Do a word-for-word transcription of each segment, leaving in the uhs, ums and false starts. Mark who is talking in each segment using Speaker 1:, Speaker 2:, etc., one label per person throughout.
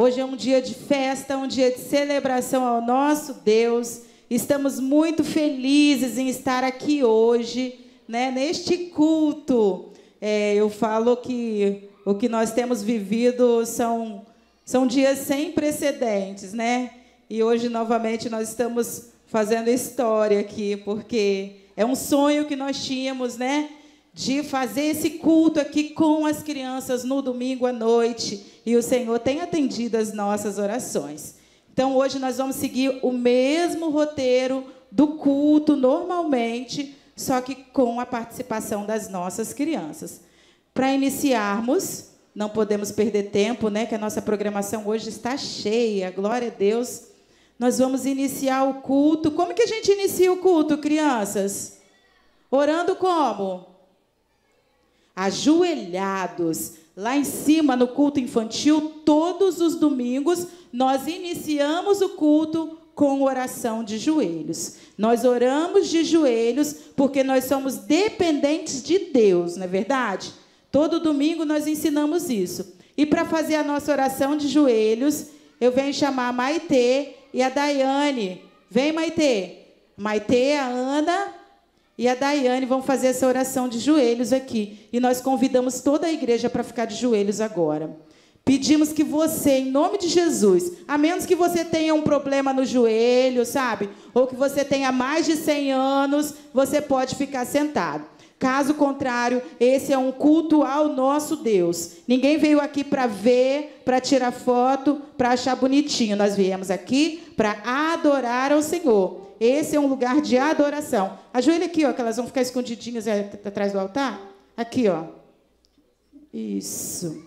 Speaker 1: Hoje é um dia de festa, um dia de celebração ao nosso Deus. Estamos muito felizes em estar aqui hoje, né, neste culto. É, eu falo que o que nós temos vivido são, são dias sem precedentes, né? E hoje, novamente, nós estamos fazendo história aqui, porque é um sonho que nós tínhamos, né? De fazer esse culto aqui com as crianças no domingo à noite. E o Senhor tem atendido as nossas orações. Então, hoje nós vamos seguir o mesmo roteiro do culto, normalmente, só que com a participação das nossas crianças. Para iniciarmos, não podemos perder tempo, né? Que a nossa programação hoje está cheia, glória a Deus. Nós vamos iniciar o culto. Como que a gente inicia o culto, crianças? Orando como? Ajoelhados. Lá em cima, no culto infantil, todos os domingos, nós iniciamos o culto com oração de joelhos. Nós oramos de joelhos porque nós somos dependentes de Deus, não é verdade? Todo domingo nós ensinamos isso. E para fazer a nossa oração de joelhos, eu venho chamar a Maitê e a Daiane. Vem, Maitê. Maitê, a Ana e a Daiane vão fazer essa oração de joelhos aqui. E nós convidamos toda a igreja para ficar de joelhos agora. Pedimos que você, em nome de Jesus, a menos que você tenha um problema no joelho, sabe? Ou que você tenha mais de cem anos, você pode ficar sentado. Caso contrário, esse é um culto ao nosso Deus. Ninguém veio aqui para ver, para tirar foto, para achar bonitinho. Nós viemos aqui para adorar ao Senhor. Esse é um lugar de adoração. Ajoelha aqui, ó, que elas vão ficar escondidinhas atrás do altar. Aqui, ó. Isso.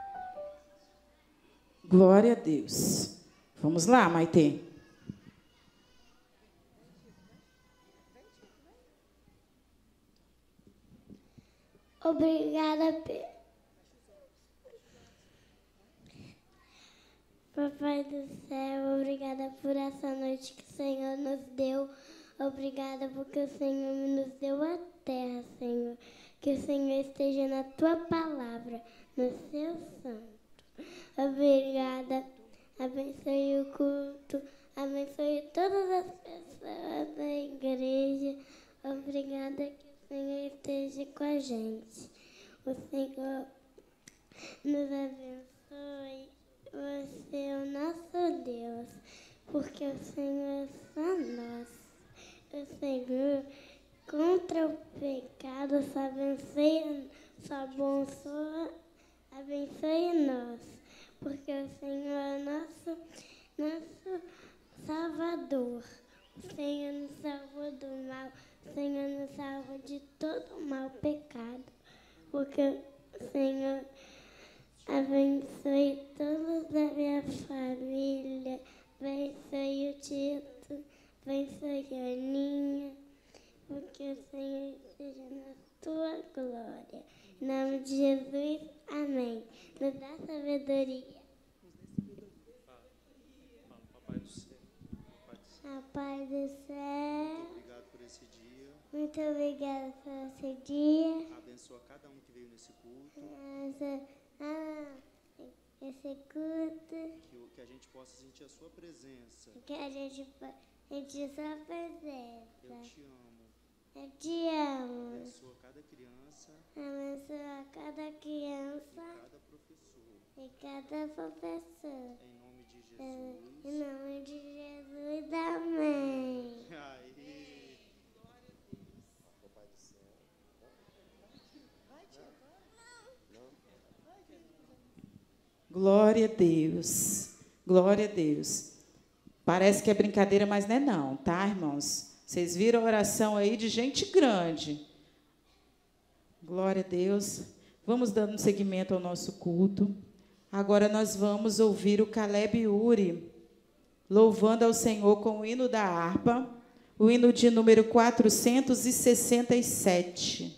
Speaker 1: Glória a Deus. Vamos lá, Maitê.
Speaker 2: Obrigada, Papai do céu, obrigada por essa noite que o Senhor nos deu. Obrigada porque o Senhor nos deu a terra, Senhor. Que o Senhor esteja na tua palavra, no seu santo. Obrigada. Abençoe o culto. Abençoe todas as pessoas da igreja. Obrigada que o Senhor esteja com a gente. O Senhor nos abençoe. Você é o nosso Deus, porque o Senhor é só nosso. O Senhor, contra o pecado, só abençoe, só abençoe, abençoe nós, porque o Senhor é nosso, nosso Salvador. O Senhor nos salvou do mal, o Senhor nos salvou de todo o mal pecado, porque o Senhor abençoe todos da minha família, abençoe o Tito, abençoe a Aninha, porque o Senhor esteja na tua glória. Em nome de Jesus, amém. Nos dá sabedoria.
Speaker 3: Papai do céu.
Speaker 2: Papai do céu.
Speaker 3: Obrigado por esse dia.
Speaker 2: Muito obrigada por esse dia.
Speaker 3: Abençoa cada um que veio nesse culto.
Speaker 2: Essa, ah, esse culto.
Speaker 3: Que, que a gente possa sentir a sua presença.
Speaker 2: Que a gente sentir sua presença.
Speaker 3: Eu te amo.
Speaker 2: Eu te amo.
Speaker 3: Abençoa cada criança.
Speaker 2: Abençoa cada criança.
Speaker 3: E cada professor.
Speaker 2: E cada professor.
Speaker 3: Em nome de Jesus.
Speaker 2: Em nome de Jesus, amém.
Speaker 3: Aí. Papai do céu.
Speaker 1: Glória a Deus. Glória a Deus. Parece que é brincadeira, mas não é não, tá, irmãos? Vocês viram a oração aí de gente grande. Glória a Deus. Vamos dando seguimento ao nosso culto. Agora nós vamos ouvir o Caleb Uri, louvando ao Senhor com o hino da harpa, o hino de número quatrocentos e sessenta e sete.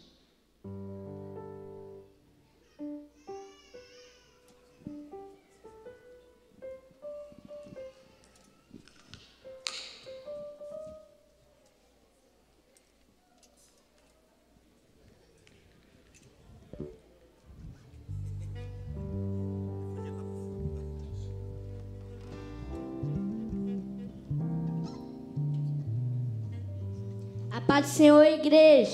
Speaker 2: A paz do Senhor, igreja.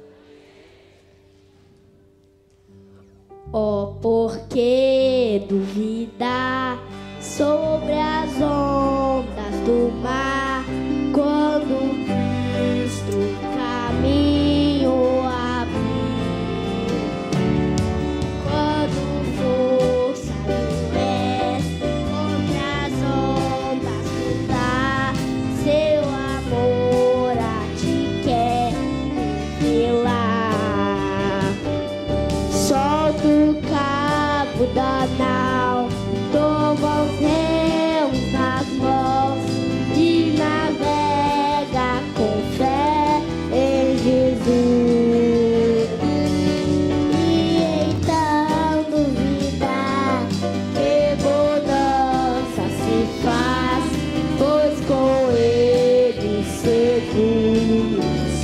Speaker 2: Oh, por que duvidar sobre as ondas do mar, quando Cristo o caminho abrir, quando força do pés contra as ondas lutar, seu amor a ti quer revelar. Solta o cabo da nau, toma os remos nas mãos e navega com fé em Jesus. E então duvidar que bonança se faz, pois com ele seguro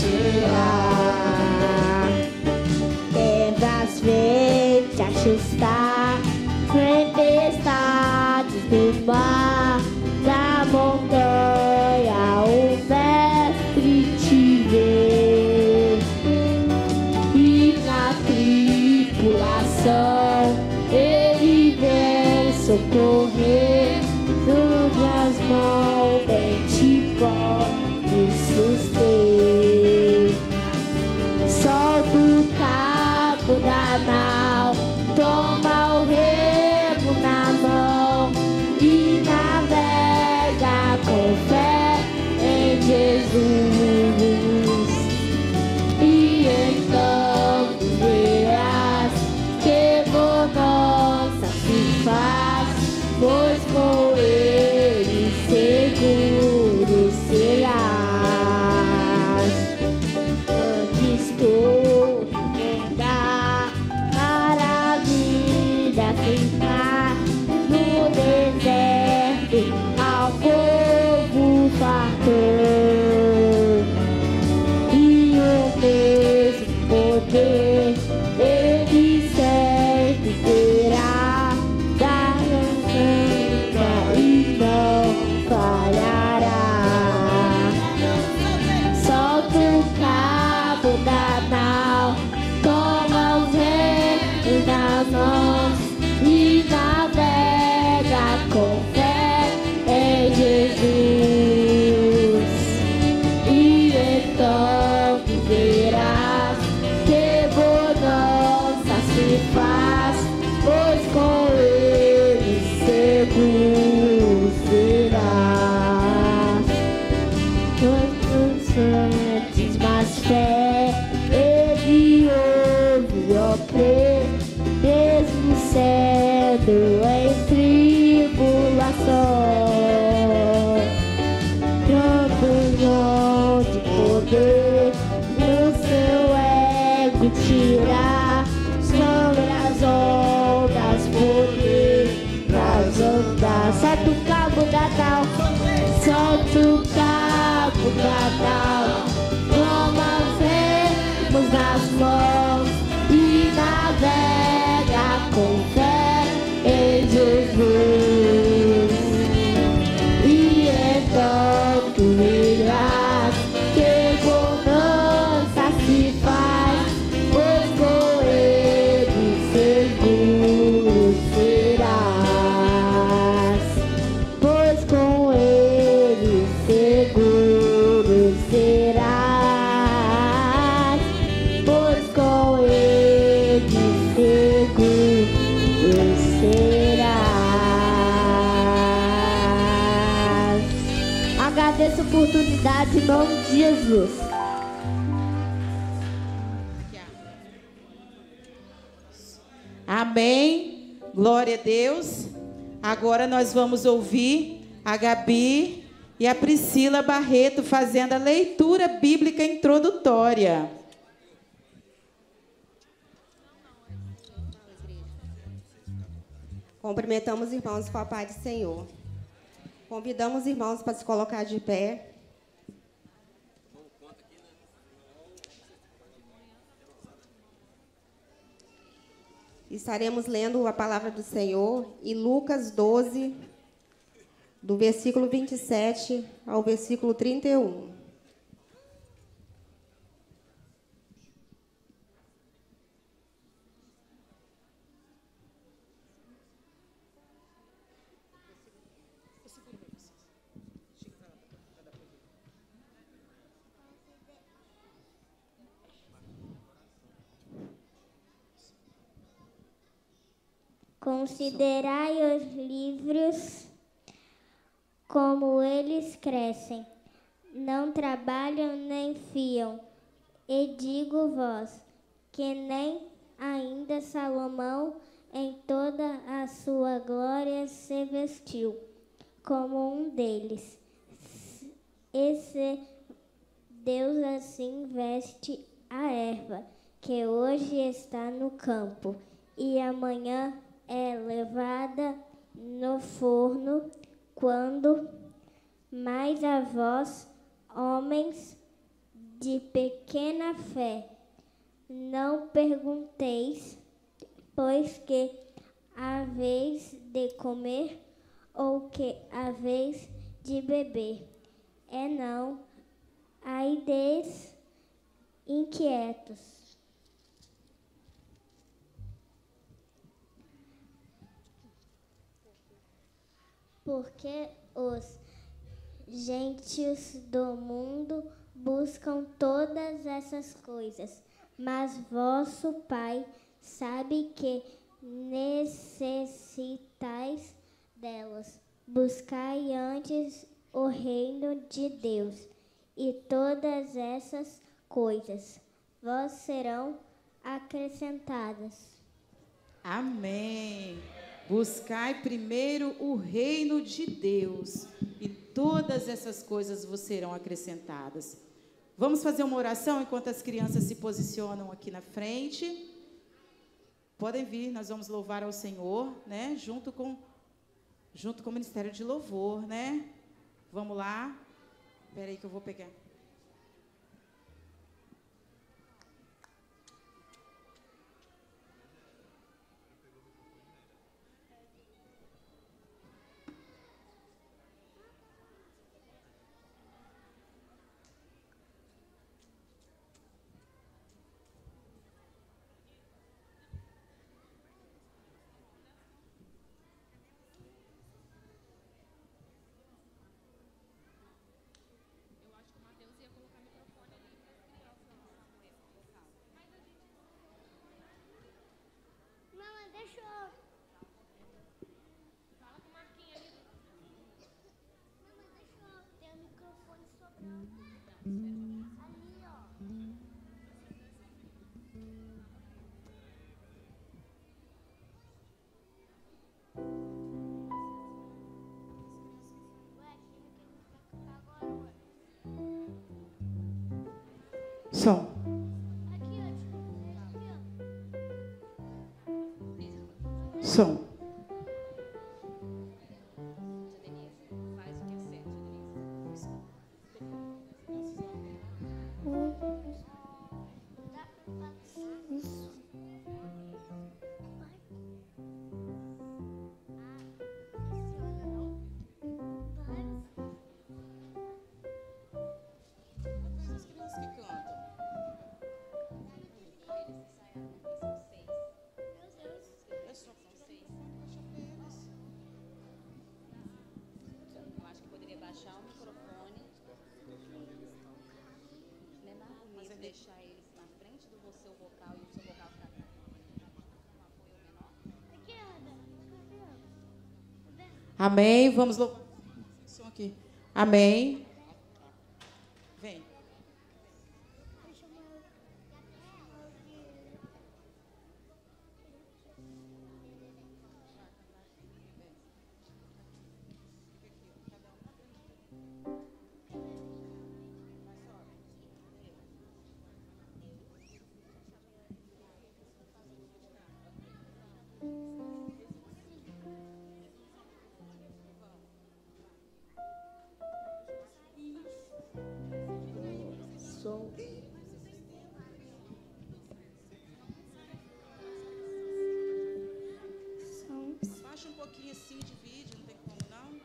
Speaker 2: será. Trevas vêm te assustar, tempestades do mar, da montanha o mestre te vê. E na tribulação ele vem socorrer, sobre as mãos bem te pode suster. Solta o cabo da nau, toma o remo na mão e navega com fé em Jesus. E então verás que bonança se faz, pois com ele seguro serás. Antes todo lugar, maravilha ficar no deserto, ao povo fartou. E o mesmo poder ele sempre terá, da rançada e não falhará. Solta o cabo da nau, toma os remos nas mãos e navega com fé em Jesus. E então tu verás que bonança se faz, pois com ele seguro serás. Quantos antes mais fé ele ouve, ó crer, mesmo sendo em tribulação. Campanhão de poder no seu ego tirar, sobre as ondas poder pras andar. Solta o cabo da nau, solta o cabo da nau, toma os remos nas mãos e navega com fé em Jesus. E então tu verás que bonança se faz, pois com ele seguro serás. Pois com ele seguro serás. Pois com ele seguro serás. Agradeço a oportunidade em nome de Jesus.
Speaker 1: Amém. Glória a Deus. Agora nós vamos ouvir a Gabi e a Priscila Barreto fazendo a leitura bíblica introdutória.
Speaker 4: Cumprimentamos os irmãos com a paz do Senhor. Convidamos os irmãos para se colocar de pé. Estaremos lendo a palavra do Senhor em Lucas doze, do versículo vinte e sete ao versículo trinta e um.
Speaker 2: Considerai os livros como eles crescem, não trabalham nem fiam. E digo-vos que nem ainda Salomão, em toda a sua glória, se vestiu como um deles. E se Deus assim veste a erva, que hoje está no campo, e amanhã é levada no forno, quando mais a vós, homens de pequena fé, não pergunteis, pois que haveis de comer ou que haveis de beber. É não, aides inquietos. Porque os gentios do mundo buscam todas essas coisas, mas vosso Pai sabe que necessitais delas. Buscai antes o reino de Deus, e todas essas coisas vos serão acrescentadas.
Speaker 1: Amém. Buscai primeiro o reino de Deus, e todas essas coisas vos serão acrescentadas. Vamos fazer uma oração enquanto as crianças se posicionam aqui na frente. Podem vir, nós vamos louvar ao Senhor, né? Junto com, junto com o Ministério de Louvor, né? Vamos lá. Espera aí que eu vou pegar. Som. Som.
Speaker 5: Deixar eles na frente do seu vocal e o seu vocal ficar com um apoio menor.
Speaker 1: Amém. Vamos louvar. Som aqui. Amém. Vem. Baixa um pouquinho assim de vídeo, não tem como não.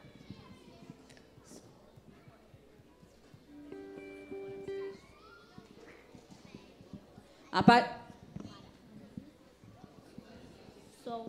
Speaker 5: A pa... Som.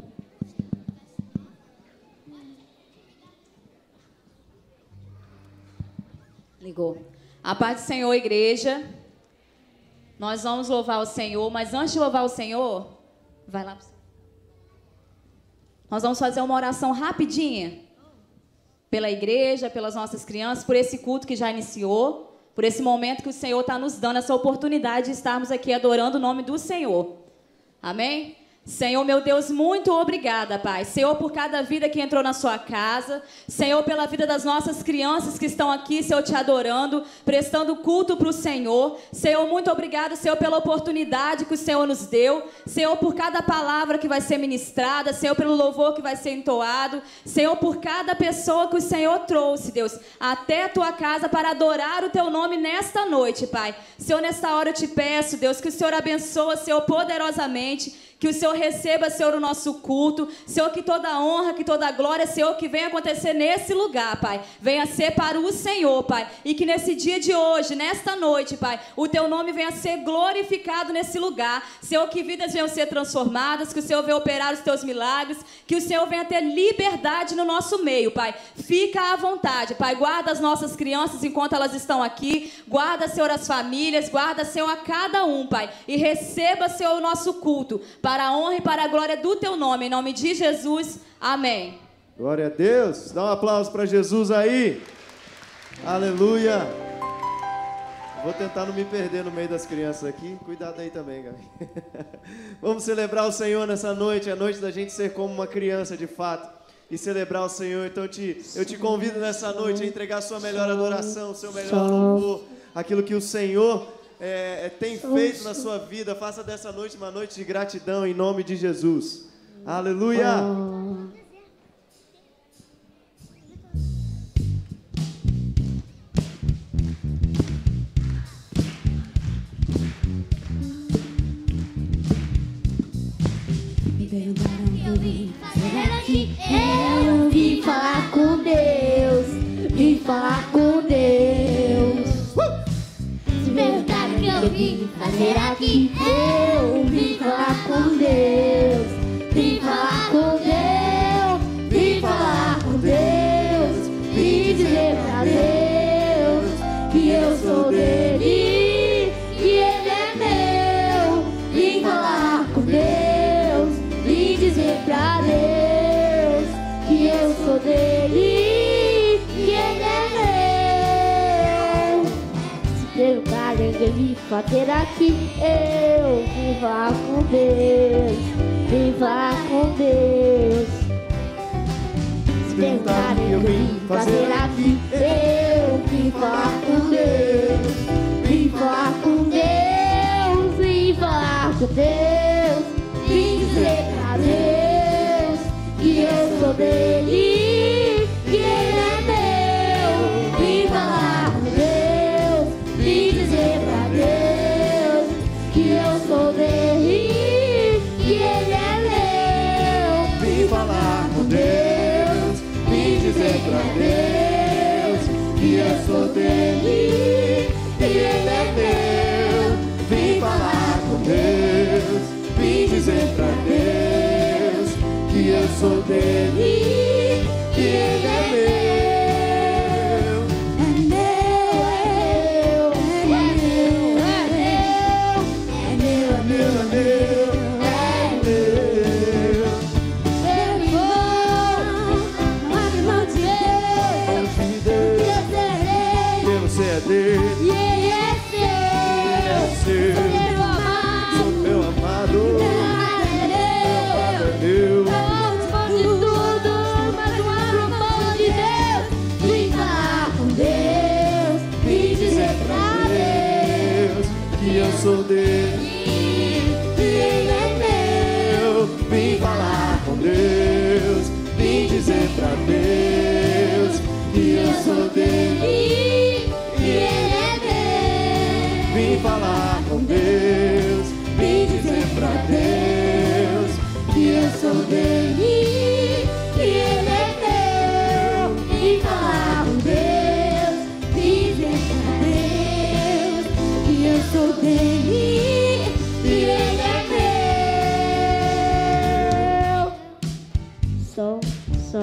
Speaker 5: Ligou. A paz do Senhor, igreja. Nós vamos louvar o Senhor, mas antes de louvar o Senhor, vai lá. Nós vamos fazer uma oração rapidinha pela igreja, pelas nossas crianças, por esse culto que já iniciou, por esse momento que o Senhor está nos dando essa oportunidade de estarmos aqui adorando o nome do Senhor. Amém? Senhor, meu Deus, muito obrigada, Pai. Senhor, por cada vida que entrou na sua casa. Senhor, pela vida das nossas crianças que estão aqui, Senhor, te adorando, prestando culto para o Senhor. Senhor, muito obrigado, Senhor, pela oportunidade que o Senhor nos deu. Senhor, por cada palavra que vai ser ministrada. Senhor, pelo louvor que vai ser entoado. Senhor, por cada pessoa que o Senhor trouxe, Deus, até a tua casa para adorar o teu nome nesta noite, Pai. Senhor, nesta hora eu te peço, Deus, que o Senhor abençoe, Senhor, poderosamente. Que o Senhor receba, Senhor, o nosso culto. Senhor, que toda a honra, que toda a glória, Senhor, que venha acontecer nesse lugar, Pai. Venha ser para o Senhor, Pai. E que nesse dia de hoje, nesta noite, Pai, o teu nome venha ser glorificado nesse lugar. Senhor, que vidas venham ser transformadas, que o Senhor venha operar os teus milagres, que o Senhor venha ter liberdade no nosso meio, Pai. Fica à vontade, Pai. Guarda as nossas crianças enquanto elas estão aqui. Guarda, Senhor, as famílias. Guarda, Senhor, a cada um, Pai. E receba, Senhor, o nosso culto. Para a honra e para a glória do teu nome. Em nome de Jesus. Amém.
Speaker 6: Glória a Deus. Dá um aplauso para Jesus aí. Aleluia. Vou tentar não me perder no meio das crianças aqui. Cuidado aí também, Gabi. Vamos celebrar o Senhor nessa noite. É a noite da gente ser como uma criança de fato e celebrar o Senhor. Então eu te, eu te convido nessa noite a entregar a sua melhor adoração, o seu melhor louvor, aquilo que o Senhor É, é, tem feito na sua vida. Faça dessa noite uma noite de gratidão em nome de Jesus. Aleluia.
Speaker 2: Me perguntaram eu vim fazer aqui. Eu vim falar com Deus. Vim falar com Deus. Se perguntaram o que eu vim fazer aqui, eu vim falar com Deus. Vim falar com Deus. Vim falar com Deus. Vim dizer pra Deus que eu sou dele, que ele é meu. Vim falar com Deus. Vim dizer pra Deus que eu sou dele, que ele é meu. Se perguntarem o que eu vim fazer aqui, eu vim falar com Deus. Vim falar com Deus. Se perguntarem o que eu vim fazer aqui, eu vim falar com Deus. Vim falar com Deus. Vim falar com Deus. Vim dizer pra Deus que eu sou dele, que ele é meu. Vim falar com Deus. Vim dizer pra Deus que eu sou dele, que ele é meu.
Speaker 6: Vim falar com Deus. Vim dizer pra Deus que eu sou dele, que ele é meu. Vim falar com Deus. Vim dizer pra Deus que eu sou dele, que ele é meu.
Speaker 2: É meu, é meu, é meu, é meu, é meu, é meu, é meu, é meu. Eu vou, animal de Deus,
Speaker 6: De Deus,
Speaker 2: eu serei,
Speaker 6: que você é dele,
Speaker 2: e ele é
Speaker 6: é
Speaker 2: seu.
Speaker 6: seu.
Speaker 2: Sou meu amado,
Speaker 6: Meu amado,
Speaker 2: meu amado é meu.
Speaker 6: é meu.
Speaker 2: Eu disponho de tudo, mas o amor de Deus. Vim falar com Deus, vim dizer pra Deus
Speaker 6: Que eu sou dele,
Speaker 2: que ele é
Speaker 6: eu vim falar com Deus, vim dizer pra Deus que eu sou dele,
Speaker 2: meu, que ele é meu.
Speaker 6: vim falar com Deus, vim dizer pra Deus que eu sou dele,
Speaker 2: Que ele é meu. Vim falar com Deus, vim dizer pra Deus que eu sou dele, que ele é meu. Sou, sou.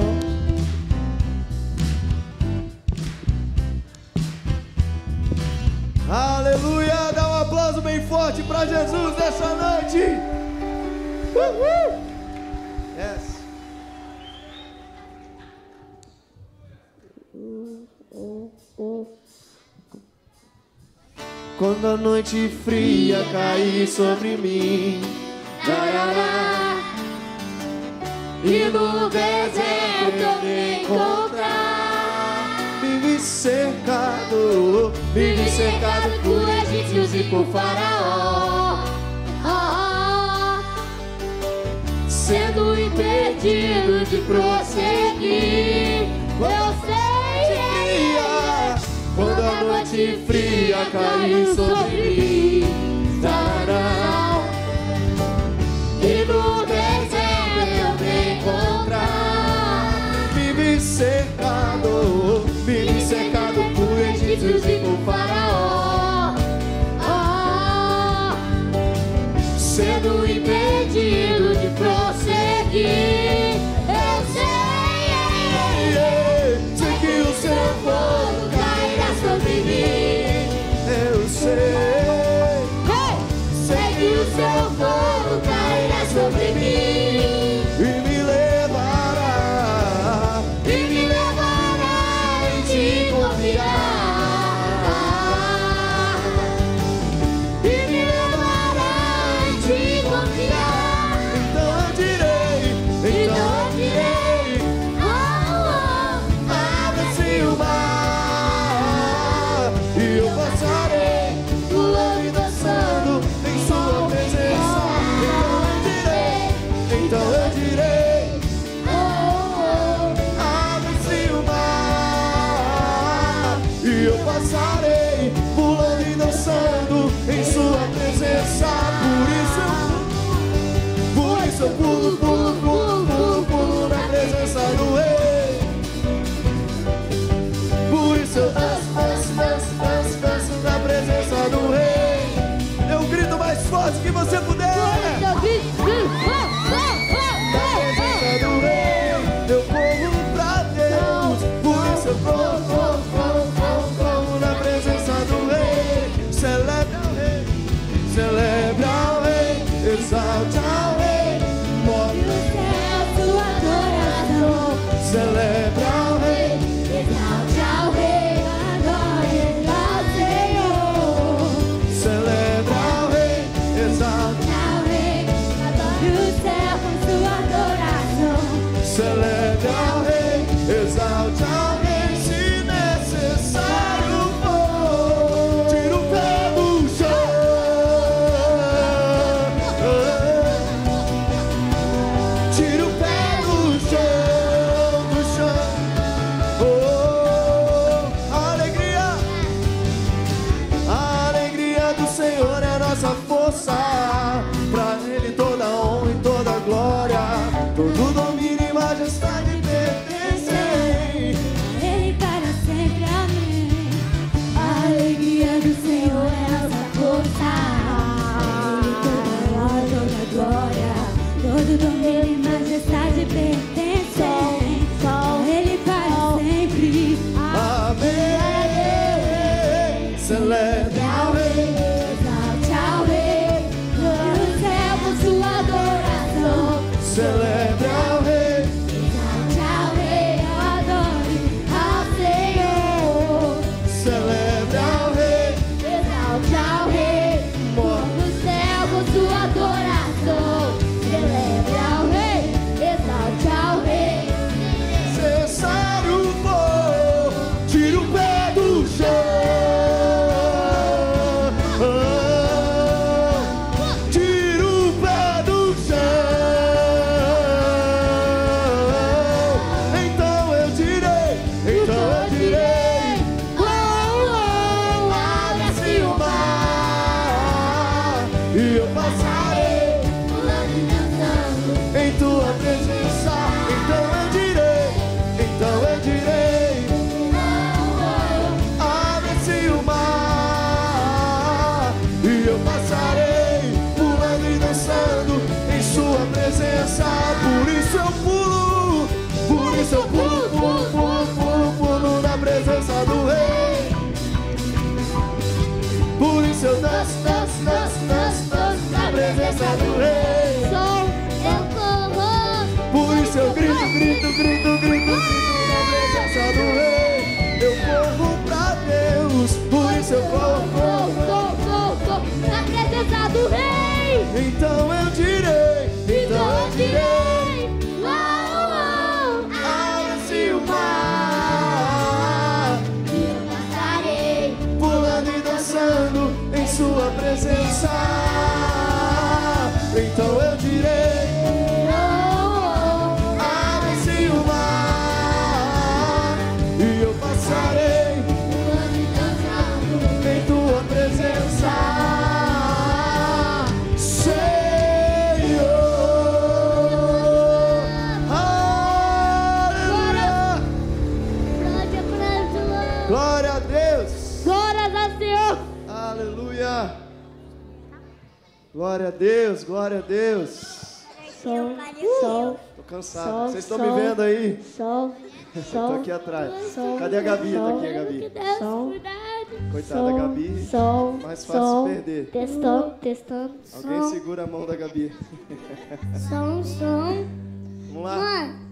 Speaker 6: aleluia, dá um aplauso bem forte pra Jesus nessa noite. Uhul. Yes. quando a noite fria cair sobre mim. Darará. E no deserto eu me encontrar, vive cercado, vive cercado por egípcios e por faraó, oh, oh. Sendo impedido de prosseguir, eu sei, quando a noite fria cair sobre mim. Dará. E no deserto eu me encontrar, vive cercado, vive cercado por egípcios e por faraó, oh, sendo impedido de prosseguir, eu sei, sei que o seu fogo cairá sobre mim, eu sei, sei que o seu fogo cairá sobre mim e me levará, e me levará em te confiar, e me levará em te confiar. Então eu direi, então eu direi, oh, oh, abre-se o mar e eu passarei pulando e dançando em sua presença. Então eu direi, oh, oh, abre-se o mar e eu passarei pulando e dançando em sua presença. Por isso eu, por isso eu pulo, pulo, pulo, pulo, pulo na presença do Rei. Por isso eu danço, danço, danço, danço, danço na presença do Rei. Eu grito mais forte que você puder. Eu corro pra Deus, por isso eu corro, corro, corro, corro, corro na presença do Rei. Celebre ao Rei, celebre ao Rei, exalte ao Rei, move no céu sua adoração. Celebre ao Rei, exalte ao Rei, adore ao Senhor. Celebre ao Rei, exalte ao Rei, adore o céu com sua adoração. Celebre ao Rei, exalte ao Rei, se necessário for, tira o pé do chão, tira o pé do chão, do chão, oh, alegria, a alegria do Senhor é a nossa força, pra Ele toda a honra e toda a glória, todo domínio e majestade pertencem.
Speaker 2: Ele para sempre, amém. A alegria do Senhor é nossa força. Ele toda honra, toda glória, todo domínio e majestade pertencem. Só Ele para sempre,
Speaker 6: Amém. Celebre ao Rei,
Speaker 2: exalte ao Rei, no céu com sua adoração.
Speaker 6: celebre ao Rei,
Speaker 2: Exalte ao Rei, adore ao Senhor.
Speaker 6: celebre ao Rei,
Speaker 2: Exalte ao Rei, no céu com sua adoração. Celebre ao Rei, exalte ao Rei.
Speaker 6: necessário for, tira o pé do chão, tira o pé do chão. Então eu direi, então eu direi, oh, oh, abre-se o mar e eu passarei
Speaker 2: Pulando e dançando,
Speaker 6: em tua presença. Então eu direi, então eu direi, abre-se o mar e eu passarei pulando e dançando em sua presença. Por isso eu pulo, por isso eu pulo, pulo, pulo, pulo, pulo na presença do Rei. Por isso eu danço, danço, danço, danço, danço na presença do Rei.
Speaker 2: som, eu corro.
Speaker 6: Por isso eu grito, grito, grito, grito, grito na presença do Rei. Eu corro pra Deus, por isso eu corro, corro, corro, Então eu direi: abre-se o mar, e eu passarei em tua presença, Senhor. Aleluia! Glória a Deus!
Speaker 2: Glórias a Deus!
Speaker 6: Aleluia! Glória a Deus, glória a Deus.
Speaker 2: Sol, sol,
Speaker 6: Tô cansado.
Speaker 2: Sol,
Speaker 6: Vocês estão
Speaker 2: sol.
Speaker 6: me vendo aí?
Speaker 2: sol,
Speaker 6: Tô
Speaker 2: sol,
Speaker 6: aqui atrás.
Speaker 2: Sol,
Speaker 6: Cadê a Gabi? Tá
Speaker 2: sol.
Speaker 6: aqui a Gabi.
Speaker 2: sol,
Speaker 6: Coitada da Gabi.
Speaker 2: sol,
Speaker 6: Mais fácil
Speaker 2: sol,
Speaker 6: perder.
Speaker 2: testando, testando,
Speaker 6: Alguém
Speaker 2: som,
Speaker 6: segura a mão da Gabi.
Speaker 2: som, som.
Speaker 6: Vamos lá.
Speaker 2: Mãe,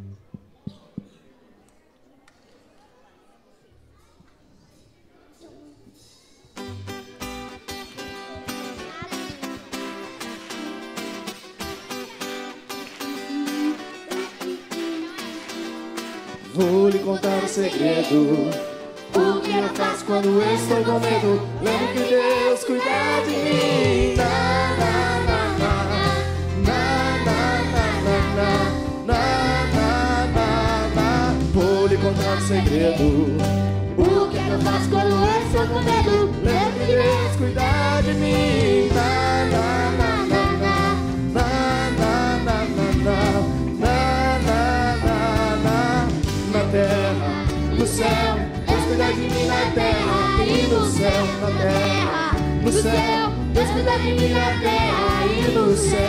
Speaker 6: Vou lhe contar um segredo. O que eu faço quando eu estou com medo? Lembro que Deus cuida de mim. Na, na, na, na. Na, na, na, na, na. Na, na, na, na. Vou lhe contar um segredo. O que eu faço quando eu estou com medo? Lembro que Deus cuida de mim. Na, na, na, na, na. Na, na, na, na, na. Na, na, na, na. Na terra, no céu, Deus cuida de mim na terra e no céu, na terra, no céu, Deus cuida de mim na terra e no céu.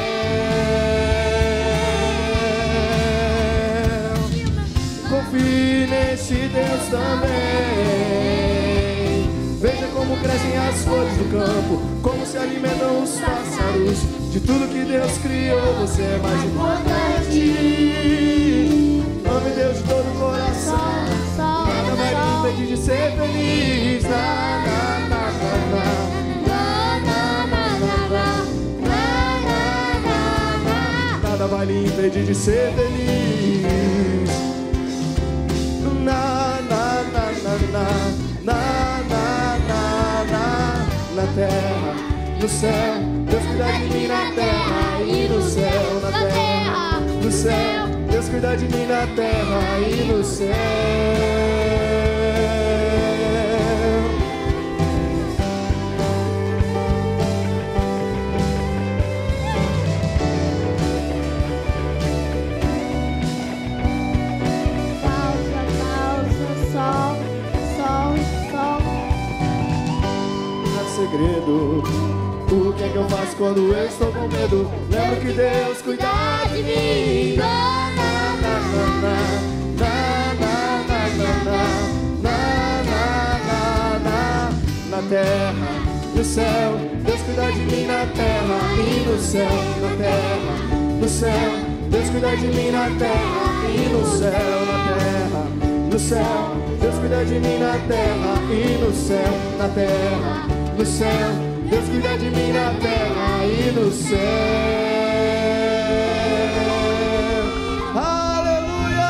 Speaker 6: Confie nesse Deus também. Veja como crescem as flores do campo, como se alimentam os pássaros. De tudo que Deus criou, você é mais importante. Ame Deus de todo o coração, nada vai me impedir de ser feliz. Na, na, na, na, na. Na, na, na, na, na. Na, na, na, na. Nada vai lhe impedir de ser feliz. Na, na, na, na, na. Na, na, na, na. Na terra, no céu, Deus cuida de mim na terra e no céu, na terra, no céu, Deus cuida de mim na terra e no céu.
Speaker 2: pausa, pausa, sol, sol, sol.
Speaker 6: Não é segredo. O que é que eu faço quando eu estou com medo? Lembro que Deus cuida de mim. Na, na, na, na, na. Na, na, na, na, na. Na, na, na, na. Na terra, no céu, Deus cuida de mim na terra e no céu, na terra, no céu, Deus cuida de mim na terra e no céu, na terra, no céu, Deus cuida de mim na terra e no céu, na terra, no céu, Deus cuida de mim na terra e no céu. Aleluia!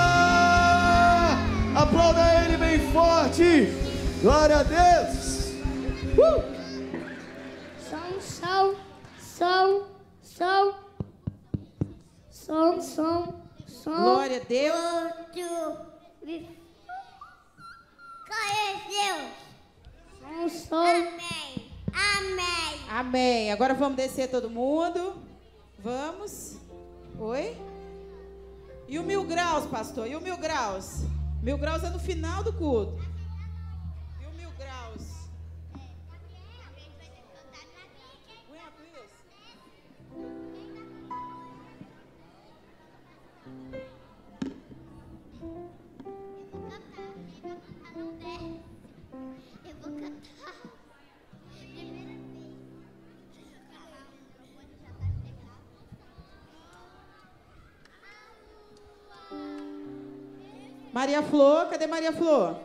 Speaker 6: Aplauda Ele bem forte. Glória a Deus. Uh!
Speaker 2: Som, sol, sol, sol. Som, som, som.
Speaker 1: Glória a Deus.
Speaker 2: Som, som.
Speaker 7: Amém. Amém.
Speaker 1: Amém. Agora vamos descer todo mundo. Vamos. Oi? E o mil graus, pastor? E o mil graus? Mil graus é no final do culto. E o mil graus?
Speaker 7: Eu vou cantar.
Speaker 1: Maria Flor, cadê Maria Flor?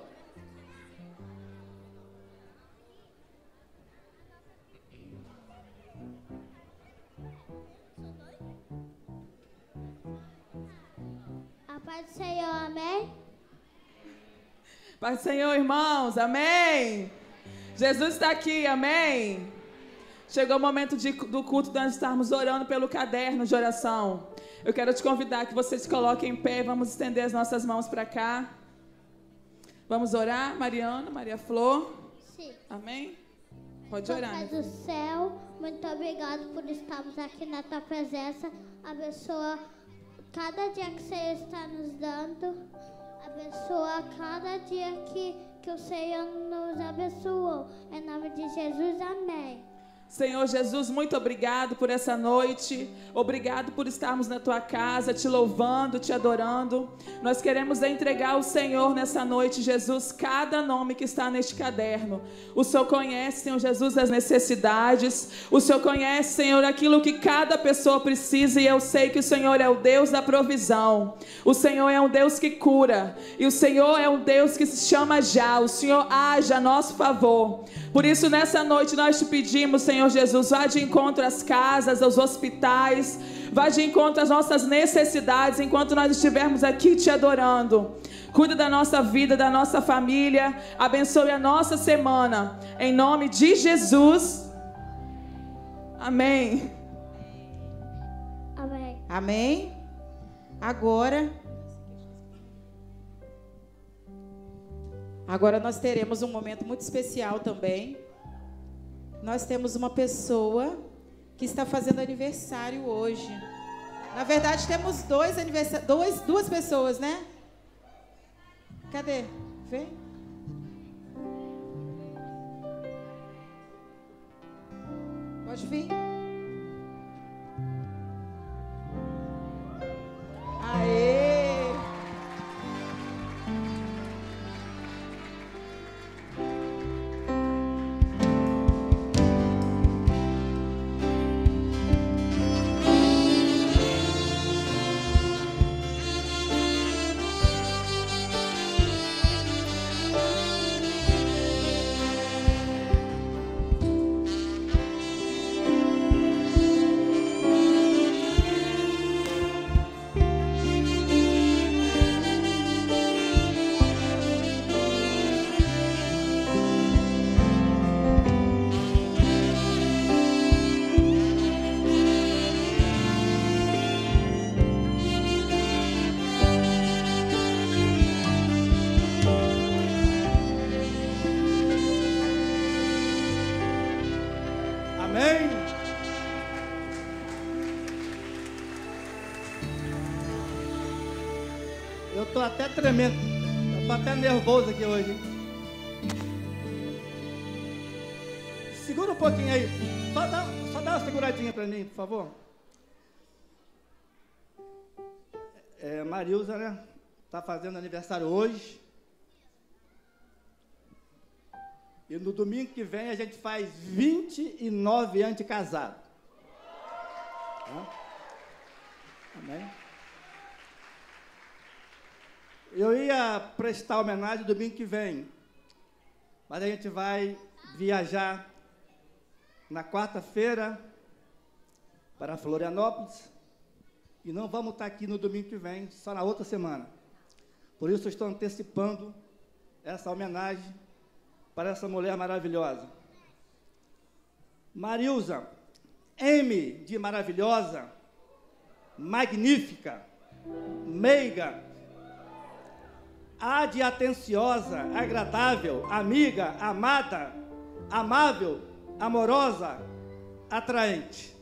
Speaker 2: A paz do Senhor, amém?
Speaker 8: Pai do Senhor, irmãos, amém. Jesus está aqui, amém. Chegou o momento de, do culto de nós estarmos orando pelo caderno de oração. Eu quero te convidar que você se coloque em pé. Vamos estender as nossas mãos para cá. Vamos orar, Mariana, Maria Flor.
Speaker 2: Sim.
Speaker 8: Amém? Pode orar.
Speaker 2: Pai do céu, muito obrigado por estarmos aqui na tua presença. Abençoa cada dia que você está nos dando. Abençoa cada dia que, que o Senhor nos abençoou. Em nome de Jesus, amém.
Speaker 8: Senhor Jesus, muito obrigado por essa noite. Obrigado por estarmos na tua casa, te louvando, te adorando. Nós queremos entregar ao Senhor nessa noite, Jesus, cada nome que está neste caderno. O Senhor conhece, Senhor Jesus, as necessidades. O Senhor conhece, Senhor, aquilo que cada pessoa precisa. E eu sei que o Senhor é o Deus da provisão. O Senhor é um Deus que cura. E o Senhor é um Deus que se chama já. O Senhor age a nosso favor. Por isso, nessa noite, nós te pedimos, Senhor Jesus, vá de encontro às casas, aos hospitais, vá de encontro às nossas necessidades, enquanto nós estivermos aqui te adorando. Cuida da nossa vida, da nossa família, abençoe a nossa semana, em nome de Jesus, amém.
Speaker 2: Amém.
Speaker 1: Amém? Agora, agora nós teremos um momento muito especial também. Nós temos uma pessoa que está fazendo aniversário hoje. Na verdade, temos dois aniversários, dois, duas pessoas, né? Cadê? Vem. Pode vir. Aê!
Speaker 9: Eu tô até tremendo, eu tô até nervoso aqui hoje. Segura um pouquinho aí, só dá, só dá uma seguradinha para mim, por favor. É, Marilza, né, tá fazendo aniversário hoje. E no domingo que vem a gente faz vinte e nove anos de casado. Tá? Amém? Eu ia prestar homenagem domingo que vem, mas a gente vai viajar na quarta-feira para Florianópolis e não vamos estar aqui no domingo que vem, só na outra semana. Por isso eu estou antecipando essa homenagem para essa mulher maravilhosa. Marilza, M de maravilhosa, magnífica, meiga, A de atenciosa, agradável, amiga, amada, amável, amorosa, atraente.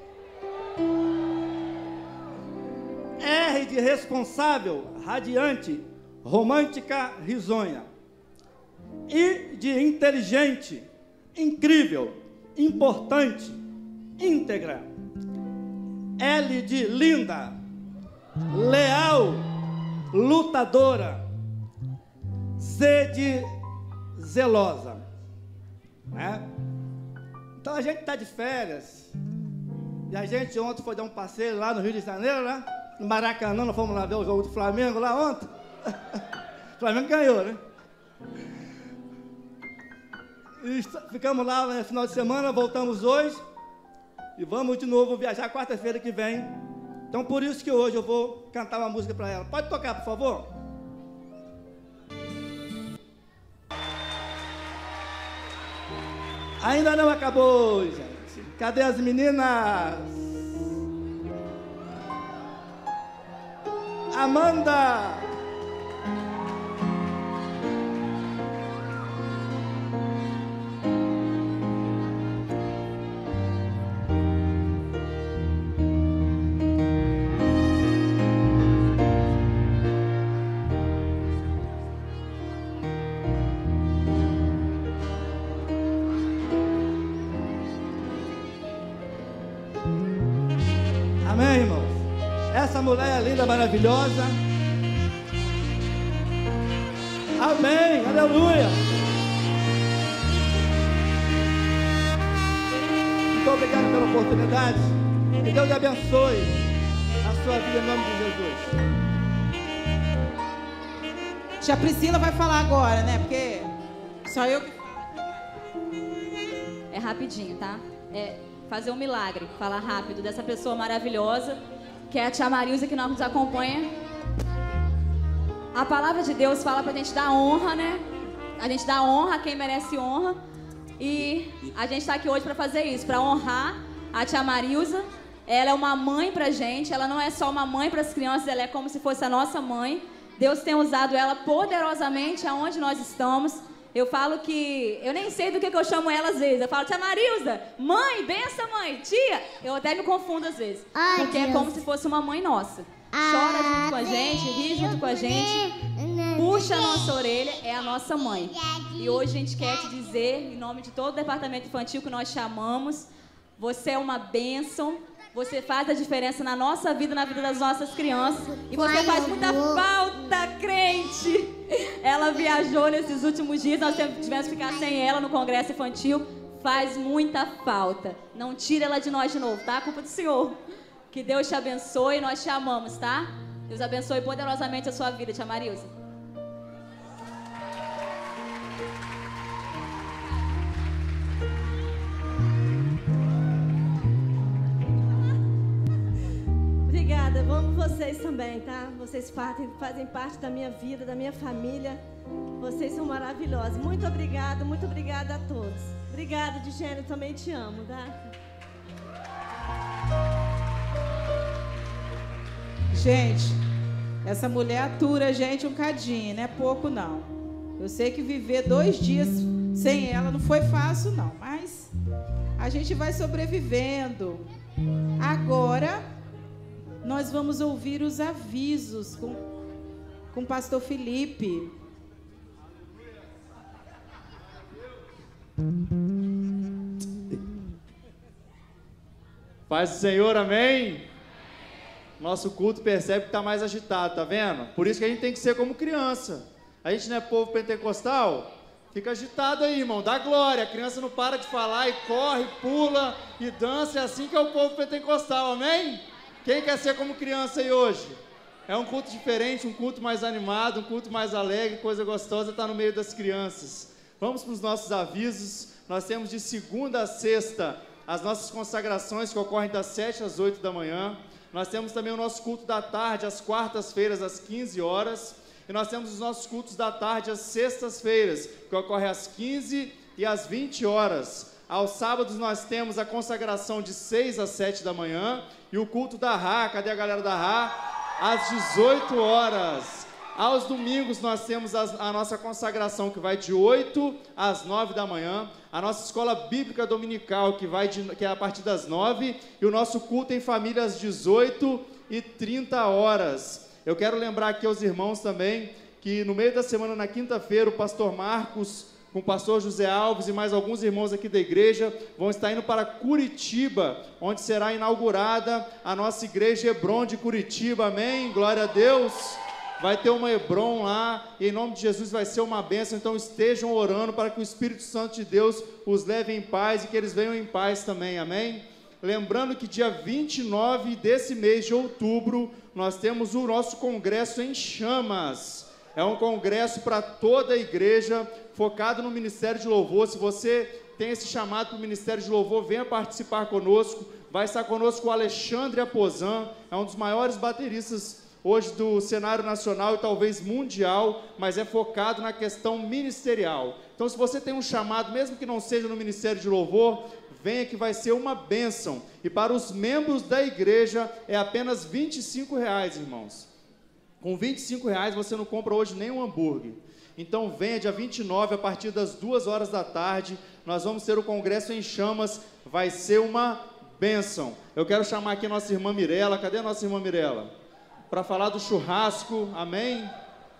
Speaker 9: R de responsável, radiante, romântica, risonha. I de inteligente, incrível, importante, íntegra. L de linda, leal, lutadora. Z de zelosa, né? Então a gente está de férias e a gente ontem foi dar um passeio lá no Rio de Janeiro, né? No Maracanã, nós fomos lá ver o jogo do Flamengo lá ontem. O Flamengo ganhou, né? E ficamos lá no final de semana, voltamos hoje e vamos de novo viajar quarta-feira que vem. Então por isso que hoje eu vou cantar uma música para ela. Pode tocar, por favor? Ainda não acabou, gente. gente? Cadê as meninas? Amanda! Amém, irmãos? Essa mulher é linda, maravilhosa. Amém, aleluia. Muito obrigado pela oportunidade. Que Deus abençoe a sua vida em nome de Jesus.
Speaker 1: Tia Priscila vai falar agora, né? Porque só eu que falo.
Speaker 5: É rapidinho, tá? É fazer um milagre, falar rápido dessa pessoa maravilhosa, que é a tia Marilza, que nos acompanha. A palavra de Deus fala pra gente dar honra, né? A gente dá honra a quem merece honra. E a gente tá aqui hoje pra fazer isso, pra honrar a tia Marilza. Ela é uma mãe pra gente, ela não é só uma mãe pras crianças, ela é como se fosse a nossa mãe. Deus tem usado ela poderosamente aonde nós estamos. Eu falo que... Eu nem sei do que, que eu chamo ela às vezes. Eu falo, tia Marilza, mãe, benção, mãe, tia. Eu até me confundo às vezes.
Speaker 7: Ai,
Speaker 5: porque
Speaker 7: Deus.
Speaker 5: é como se fosse uma mãe nossa. Chora junto com a gente, ri junto com a gente, puxa a nossa orelha, é a nossa mãe. E hoje a gente quer te dizer, em nome de todo o departamento infantil que nós chamamos, você é uma bênção. Você faz a diferença na nossa vida, na vida das nossas crianças. E você faz muita falta, crente. Ela viajou nesses últimos dias, nós tivemos que ficar sem ela no congresso infantil. Faz muita falta. Não tira ela de nós de novo, tá? A culpa do Senhor. Que Deus te abençoe, nós te amamos, tá? Deus abençoe poderosamente a sua vida, tia Marilza.
Speaker 10: Obrigada, eu amo vocês também, tá? Vocês fazem, fazem parte da minha vida, da minha família. Vocês são maravilhosos. Muito obrigada, muito obrigada a todos. Obrigada, Digênio, também te amo, tá?
Speaker 1: Gente, essa mulher atura a gente um cadinho, não é pouco não. Eu sei que viver dois dias sem ela não foi fácil não, mas a gente vai sobrevivendo. Agora nós vamos ouvir os avisos com, com o pastor Felipe.
Speaker 6: Paz do Senhor, amém? Nosso culto percebe que está mais agitado, tá vendo? Por isso que a gente tem que ser como criança. A gente não é povo pentecostal? Fica agitado aí, irmão, dá glória. A criança não para de falar e corre, pula e dança. É assim que é o povo pentecostal, amém? Quem quer ser como criança aí hoje? É um culto diferente, um culto mais animado, um culto mais alegre, coisa gostosa estar no meio das crianças. Vamos para os nossos avisos. Nós temos de segunda a sexta as nossas consagrações que ocorrem das sete às oito da manhã. Nós temos também o nosso culto da tarde, às quartas-feiras, às quinze horas. E nós temos os nossos cultos da tarde, às sextas-feiras, que ocorrem às quinze e às vinte horas. Aos sábados nós temos a consagração de seis às sete da manhã. E o culto da R A, cadê a galera da R A? Às dezoito horas. Aos domingos nós temos a, a nossa consagração, que vai de oito às nove da manhã. A nossa escola bíblica dominical, que, vai de, que é a partir das nove. E o nosso culto em família às dezoito e trinta horas. Eu quero lembrar aqui aos irmãos também que no meio da semana, na quinta-feira, o pastor Marcos, com o pastor José Alves e mais alguns irmãos aqui da igreja, vão estar indo para Curitiba, onde será inaugurada a nossa igreja Hebron de Curitiba, amém? Glória a Deus! Vai ter uma Hebron lá, e em nome de Jesus vai ser uma bênção, então estejam orando para que o Espírito Santo de Deus os leve em paz e que eles venham em paz também, amém? Lembrando que dia vinte e nove desse mês de outubro, nós temos o nosso congresso em chamas. É um congresso para toda a igreja, focado no Ministério de Louvor. Se você tem esse chamado para o Ministério de Louvor, venha participar conosco. Vai estar conosco o Alexandre Aposan, é um dos maiores bateristas hoje do cenário nacional e talvez mundial, mas é focado na questão ministerial. Então, se você tem um chamado, mesmo que não seja no Ministério de Louvor, venha que vai ser uma bênção. E para os membros da igreja é apenas vinte e cinco reais, irmãos. Com vinte e cinco reais você não compra hoje nem um hambúrguer. Então venha dia vinte e nove, a partir das duas horas da tarde. Nós vamos ter o Congresso em Chamas. Vai ser uma bênção. Eu quero chamar aqui a nossa irmã Mirela. Cadê a nossa irmã Mirela? Para falar do churrasco. Amém?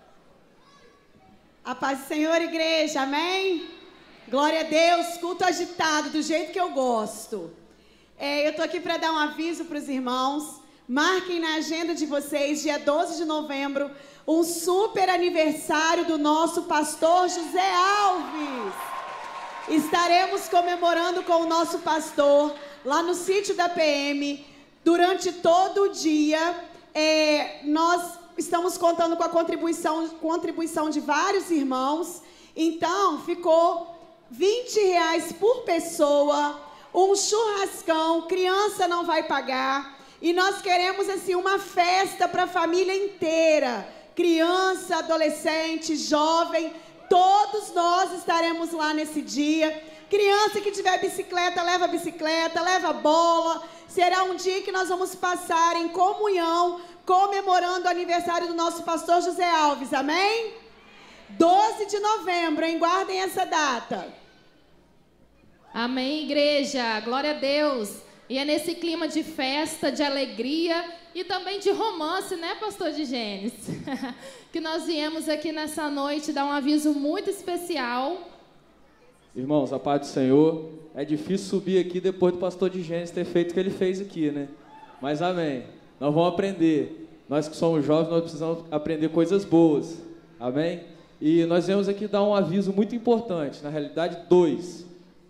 Speaker 11: A paz do Senhor, igreja. Amém? Glória a Deus. Culto agitado, do jeito que eu gosto. É, eu estou aqui para dar um aviso para os irmãos. Marquem na agenda de vocês, dia doze de novembro, um super aniversário do nosso pastor José Alves. Estaremos comemorando com o nosso pastor lá no sítio da P M durante todo o dia. É, nós estamos contando com a contribuição, contribuição de vários irmãos. Então, ficou vinte reais por pessoa, um churrascão, criança não vai pagar. E nós queremos, assim, uma festa para a família inteira. Criança, adolescente, jovem, todos nós estaremos lá nesse dia. Criança que tiver bicicleta, leva bicicleta, leva bola. Será um dia que nós vamos passar em comunhão, comemorando o aniversário do nosso pastor José Alves. Amém? doze de novembro, hein? Guardem essa data.
Speaker 12: Amém, igreja. Glória a Deus. E é nesse clima de festa, de alegria e também de romance, né, pastor de Gênesis? Que nós viemos aqui nessa noite dar um aviso muito especial.
Speaker 13: Irmãos, a paz do Senhor. É difícil subir aqui depois do pastor de Gênesis ter feito o que ele fez aqui, né? Mas amém. Nós vamos aprender. Nós que somos jovens, nós precisamos aprender coisas boas. Amém? E nós viemos aqui dar um aviso muito importante. Na realidade, dois.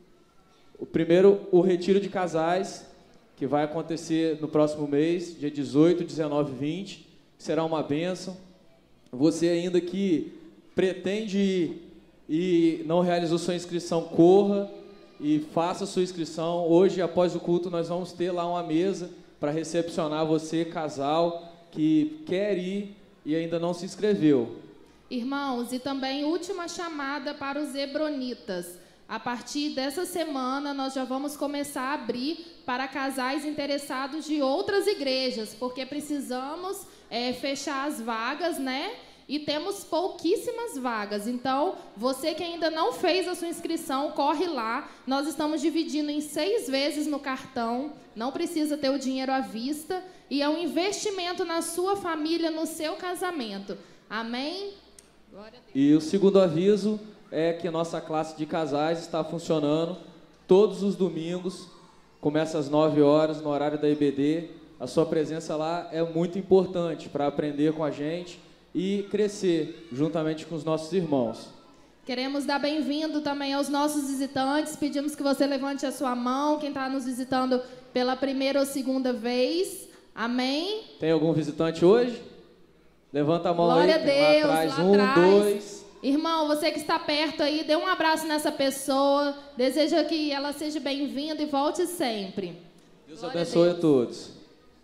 Speaker 13: O primeiro, o retiro de casais, que vai acontecer no próximo mês, dia dezoito, dezenove e vinte. Será uma bênção. Você ainda que pretende ir e não realizou sua inscrição, corra e faça sua inscrição. Hoje, após o culto, nós vamos ter lá uma mesa para recepcionar você, casal, que quer ir e ainda não se inscreveu.
Speaker 12: Irmãos, e também última chamada para os hebronitas. A partir dessa semana, nós já vamos começar a abrir para casais interessados de outras igrejas, porque precisamos é, fechar as vagas, né? E temos pouquíssimas vagas. Então, você que ainda não fez a sua inscrição, corre lá. Nós estamos dividindo em seis vezes no cartão. Não precisa ter o dinheiro à vista. E é um investimento na sua família, no seu casamento. Amém? Glória a Deus.
Speaker 13: E o segundo aviso é que a nossa classe de casais está funcionando todos os domingos. Começa às nove horas, no horário da I B D. A sua presença lá é muito importante para aprender com a gente e crescer juntamente com os nossos irmãos.
Speaker 12: Queremos dar bem-vindo também aos nossos visitantes. Pedimos que você levante a sua mão, quem está nos visitando pela primeira ou segunda vez. Amém?
Speaker 13: Tem algum visitante hoje? Levanta a mão.
Speaker 12: Glória
Speaker 13: aí.
Speaker 12: a Deus,
Speaker 13: lá atrás.
Speaker 12: lá
Speaker 13: um,
Speaker 12: atrás.
Speaker 13: dois.
Speaker 12: Irmão, você que está perto aí, dê um abraço nessa pessoa. Deseja que ela seja bem-vinda e volte sempre.
Speaker 13: Deus
Speaker 12: Glória
Speaker 13: abençoe
Speaker 12: a,
Speaker 13: a todos.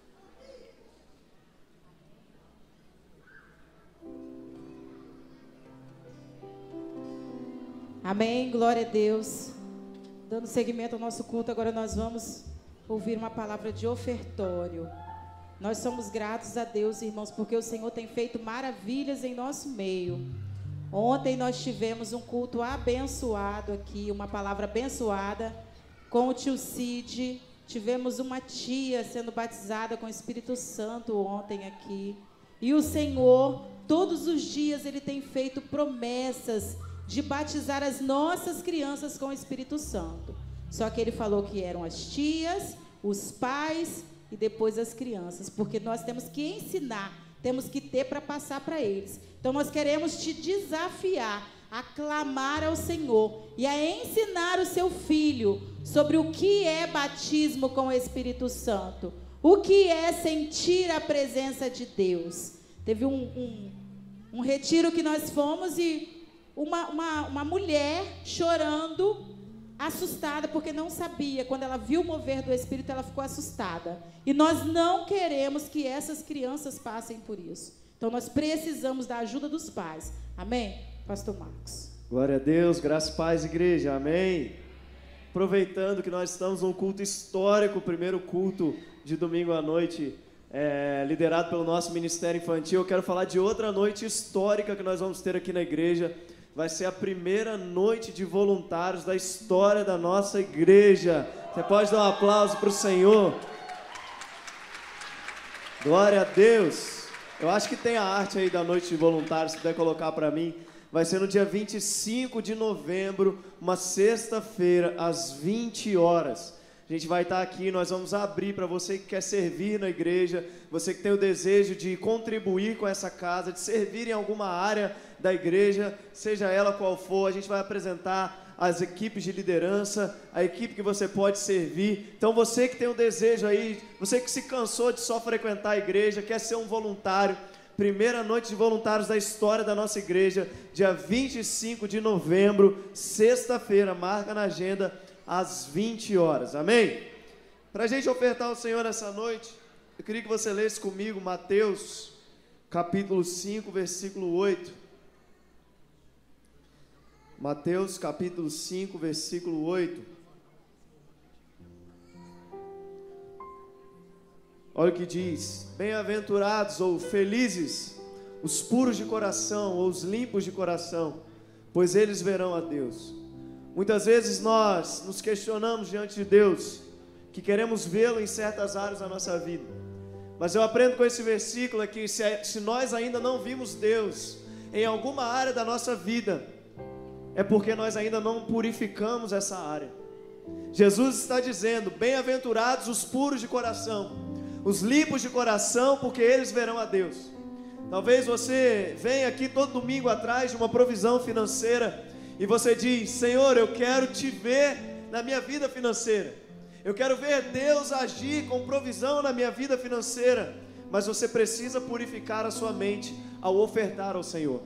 Speaker 1: Amém, glória a Deus. Dando seguimento ao nosso culto, agora nós vamos ouvir uma palavra de ofertório. Nós somos gratos a Deus, irmãos, porque o Senhor tem feito maravilhas em nosso meio. Ontem nós tivemos um culto abençoado aqui, uma palavra abençoada com o tio Cid. Tivemos uma tia sendo batizada com o Espírito Santo ontem aqui. E o Senhor, todos os dias, Ele tem feito promessas de batizar as nossas crianças com o Espírito Santo. Só que Ele falou que eram as tias, os pais e depois as crianças, porque nós temos que ensinar, temos que ter para passar para eles. Então nós queremos te desafiar a clamar ao Senhor e a ensinar o seu filho sobre o que é batismo com o Espírito Santo, o que é sentir a presença de Deus. Teve um, um, um retiro que nós fomos e uma, uma, uma mulher chorando, assustada, porque não sabia. Quando ela viu o mover do Espírito, ela ficou assustada. E nós não queremos que essas crianças passem por isso. Então, nós precisamos da ajuda dos pais. Amém? Pastor Marcos.
Speaker 6: Glória a Deus, graça e paz, igreja. Amém. aproveitando que nós estamos num culto histórico, o primeiro culto de domingo à noite, é, liderado pelo nosso Ministério Infantil, eu quero falar de outra noite histórica que nós vamos ter aqui na igreja. Vai ser a primeira noite de voluntários da história da nossa igreja. Você pode dar um aplauso para o Senhor? Glória a Deus. Eu acho que tem a arte aí da noite de voluntários, se puder colocar para mim. Vai ser no dia vinte e cinco de novembro, uma sexta-feira, às vinte horas. A gente vai estar aqui, nós vamos abrir para você que quer servir na igreja, você que tem o desejo de contribuir com essa casa, de servir em alguma área da igreja, seja ela qual for. A gente vai apresentar as equipes de liderança, a equipe que você pode servir. Então você que tem o desejo aí, você que se cansou de só frequentar a igreja, quer ser um voluntário, primeira noite de voluntários da história da nossa igreja, dia vinte e cinco de novembro, sexta-feira, marca na agenda, às vinte horas, amém? Para a gente ofertar ao Senhor nessa noite, eu queria que você lesse comigo Mateus, capítulo cinco, versículo oito. Mateus, capítulo cinco, versículo oito. Olha o que diz: bem-aventurados ou felizes os puros de coração ou os limpos de coração, pois eles verão a Deus. Muitas vezes nós nos questionamos diante de Deus, que queremos vê-lo em certas áreas da nossa vida. Mas eu aprendo com esse versículo aqui, se, se nós ainda não vimos Deus em alguma área da nossa vida, é porque nós ainda não purificamos essa área. Jesus está dizendo: bem-aventurados os puros de coração, os limpos de coração, porque eles verão a Deus. Talvez você venha aqui todo domingo atrás de uma provisão financeira e você diz: Senhor, eu quero te ver na minha vida financeira, eu quero ver Deus agir com provisão na minha vida financeira. Mas você precisa purificar a sua mente ao ofertar ao Senhor.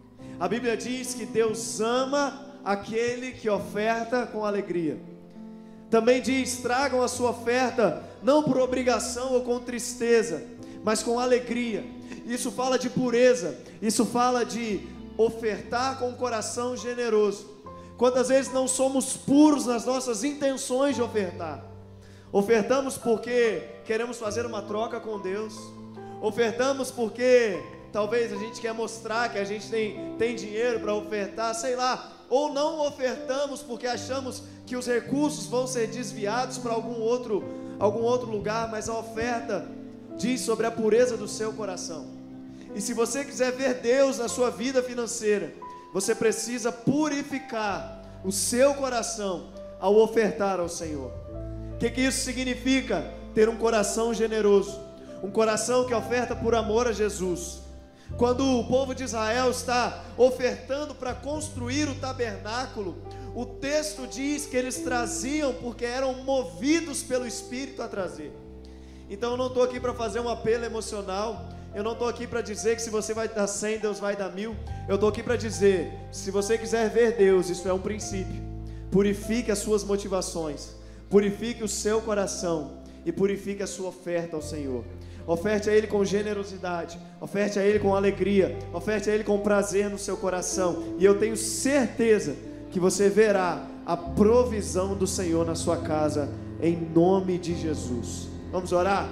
Speaker 6: A Bíblia diz que Deus ama aquele que oferta com alegria. Também diz: tragam a sua oferta não por obrigação ou com tristeza, mas com alegria. Isso fala de pureza, isso fala de ofertar com um coração generoso. Quantas vezes não somos puros nas nossas intenções de ofertar? Ofertamos porque queremos fazer uma troca com Deus, ofertamos porque talvez a gente quer mostrar que a gente tem, tem dinheiro para ofertar, sei lá. Ou não ofertamos porque achamos que os recursos vão ser desviados para algum outro, algum outro lugar. Mas a oferta diz sobre a pureza do seu coração. E se você quiser ver Deus na sua vida financeira, você precisa purificar o seu coração ao ofertar ao Senhor. O que, que isso significa? Ter um coração generoso, um coração que oferta por amor a Jesus. Quando o povo de Israel está ofertando para construir o tabernáculo, o texto diz que eles traziam porque eram movidos pelo Espírito a trazer. Então eu não estou aqui para fazer um apelo emocional, eu não estou aqui para dizer que se você vai dar cem, Deus vai dar mil. Eu estou aqui para dizer, se você quiser ver Deus, isso é um princípio. Purifique as suas motivações, purifique o seu coração e purifique a sua oferta ao Senhor. Oferte a Ele com generosidade, oferte a Ele com alegria, oferte a Ele com prazer no seu coração. E eu tenho certeza que você verá a provisão do Senhor na sua casa, em nome de Jesus. Vamos orar?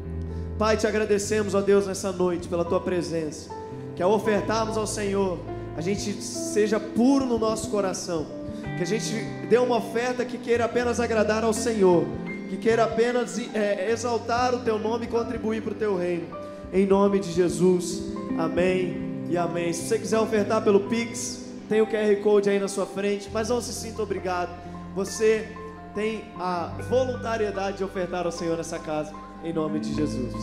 Speaker 6: Pai, te agradecemos, ó Deus, nessa noite pela Tua presença. Que ao ofertarmos ao Senhor, a gente seja puro no nosso coração. Que a gente dê uma oferta que queira apenas agradar ao Senhor, que queira apenas é, exaltar o Teu nome e contribuir para o Teu reino. Em nome de Jesus, amém e amém. Se você quiser ofertar pelo Pix, tem o Q R Code aí na sua frente, mas não se sinta obrigado. Você tem a voluntariedade de ofertar ao Senhor nessa casa, em nome de Jesus.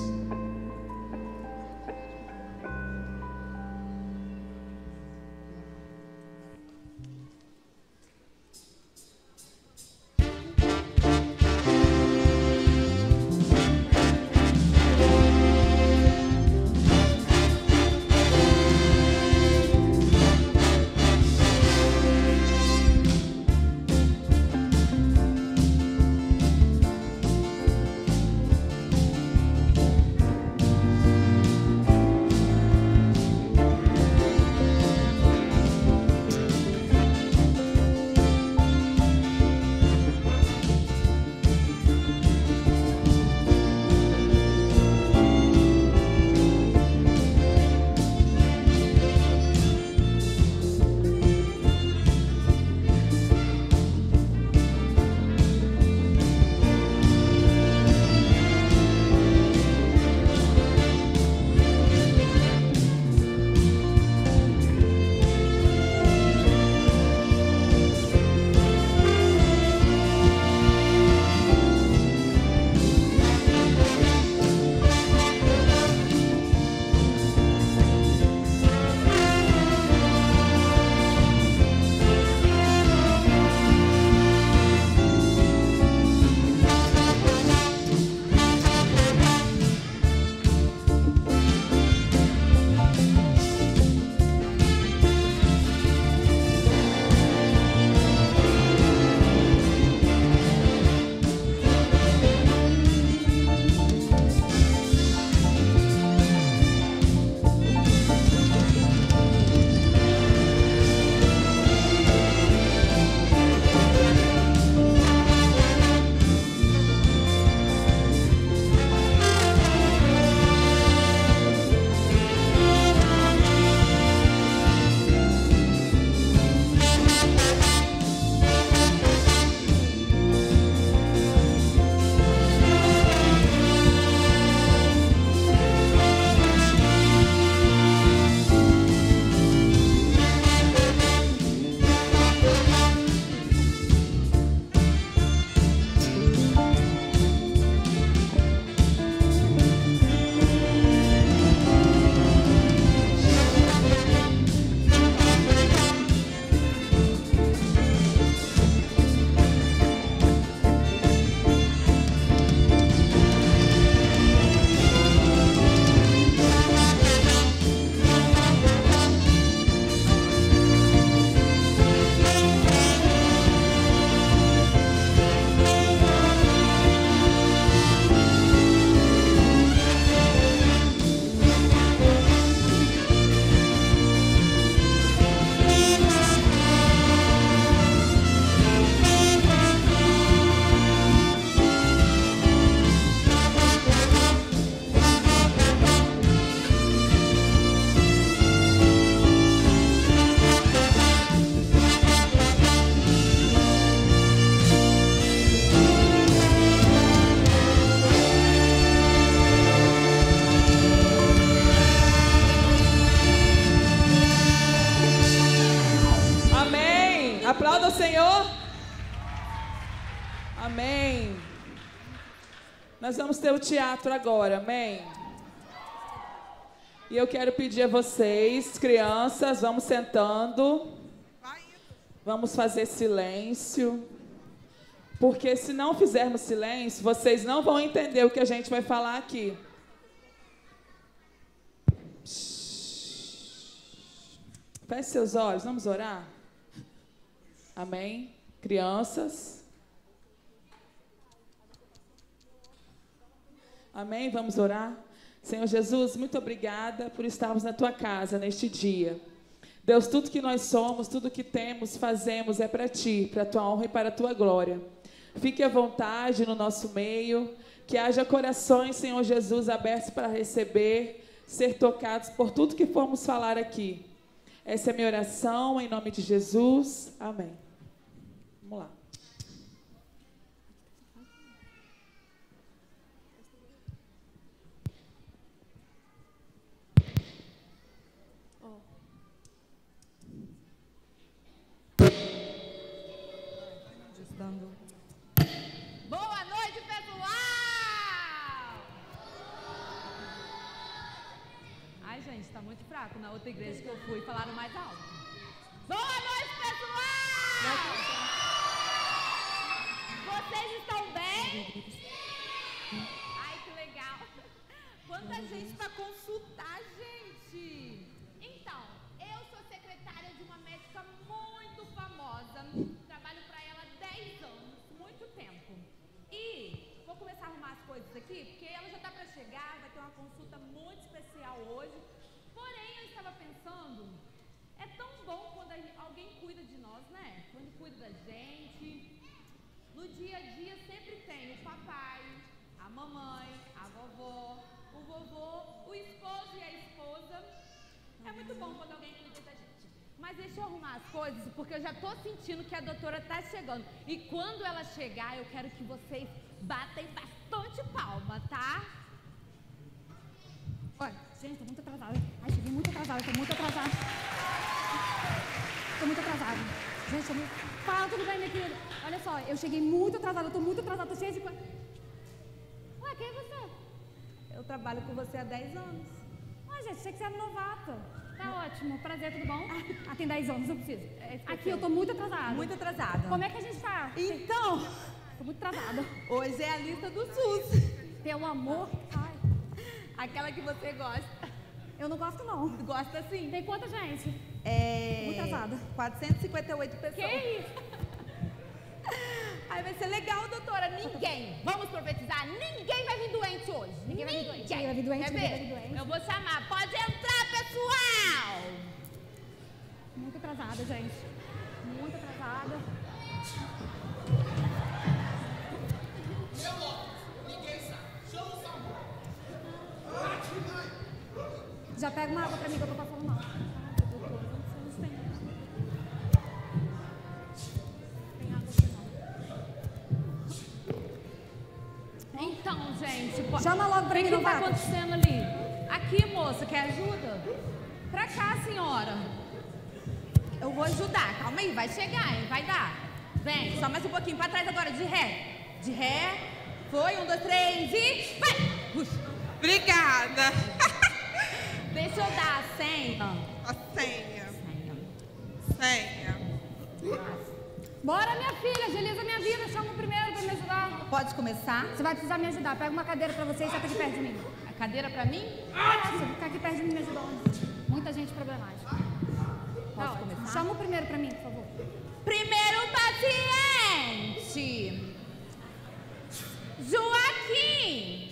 Speaker 8: Nós vamos ter o teatro agora, amém? E eu quero pedir a vocês, crianças, vamos sentando. Vamos fazer silêncio. Porque se não fizermos silêncio, vocês não vão entender o que a gente vai falar aqui. Feche seus olhos, vamos orar? Amém? Crianças. Amém? Vamos orar? Senhor Jesus, muito obrigada por estarmos na Tua casa neste dia. Deus, tudo que nós somos, tudo que temos, fazemos é para Ti, para a Tua honra e para a Tua glória. Fique à vontade no nosso meio, que haja corações, Senhor Jesus, abertos para receber, ser tocados por tudo que formos falar aqui. Essa é a minha oração, em nome de Jesus. Amém. Vamos lá.
Speaker 14: Boa noite, pessoal! Ai, gente, tá muito fraco. Na outra igreja que eu fui, falaram mais alto. Boa noite, pessoal! Vocês estão bem? Ai, que legal. Quanta gente pra consultar, gente. Então, eu sou secretária de uma médica muito famosa. Trabalho pra ela há dez anos, muito tempo. E vou começar a arrumar as coisas aqui, porque ela já tá pra chegar, vai ter uma consulta muito especial hoje. Porém, eu estava pensando, é tão bom quando a gente, alguém cuida de nós, né? Quando cuida da gente. No dia a dia sempre tem o papai, a mamãe, a vovó, o vovô, o esposo e a esposa. É muito bom quando alguém cuida da gente. Mas deixa eu arrumar as coisas, porque eu já tô sentindo que a doutora tá chegando. E quando ela chegar, eu quero que vocês batem bastante palma, tá? Olha, gente, tô muito atrasada. Ai, cheguei muito atrasada, tô muito atrasada. Tô muito atrasada. Gente, eu me... Fala, tudo bem, minha querida? Olha só, eu cheguei muito atrasada, eu tô muito atrasada, tô cheia de... Ué, quem é você? Eu trabalho com você há dez anos. Ué, gente, achei que você era novata. Tá ótimo, prazer, tudo bom? Ah, tem dez anos, eu preciso. É, aqui, eu tô muito atrasada. Muito atrasada. Como é que a gente tá? Então... Tô muito atrasada. Hoje é a lista do SUS. Pelo amor... Ai. Aquela que você gosta. Eu não gosto, não. Gosta sim. Tem quanta gente? É... Muito atrasada. quatrocentas e cinquenta e oito pessoas. Que isso? Ai, vai ser legal, doutora. Ninguém, vamos profetizar, ninguém vai vir doente hoje. Ninguém vai vir doente. Ninguém vai vir doente, Quer ver? Vai vir doente. Eu vou chamar. Pode entrar, pessoal! Muito atrasada, gente. Muito atrasada. Ninguém sabe. Chama o Samu. Já pega uma água pra mim que eu tô passando mal. Então, gente, pode... Chama logo pra mim, o que tá acontecendo ali? Aqui, moça, quer ajuda? Pra cá, senhora. Eu vou ajudar. Calma aí, vai chegar, hein? Vai dar. Vem, só mais um pouquinho pra trás agora, de ré. De ré. Foi, um, dois, três e... Vai! Puxa. Obrigada. Deixa eu dar a senha. A senha. Senha. Senha. Bora, minha filha, agiliza minha vida. Chama o primeiro pra me ajudar. Pode começar? Você vai precisar me ajudar. Pega uma cadeira pra você e senta aqui perto de mim. A cadeira pra mim? Ah, você ficar aqui perto de mim me ajudando. Muita gente problemática. Pode tá começar? Chama o primeiro pra mim, por favor. Primeiro paciente. Joaquim.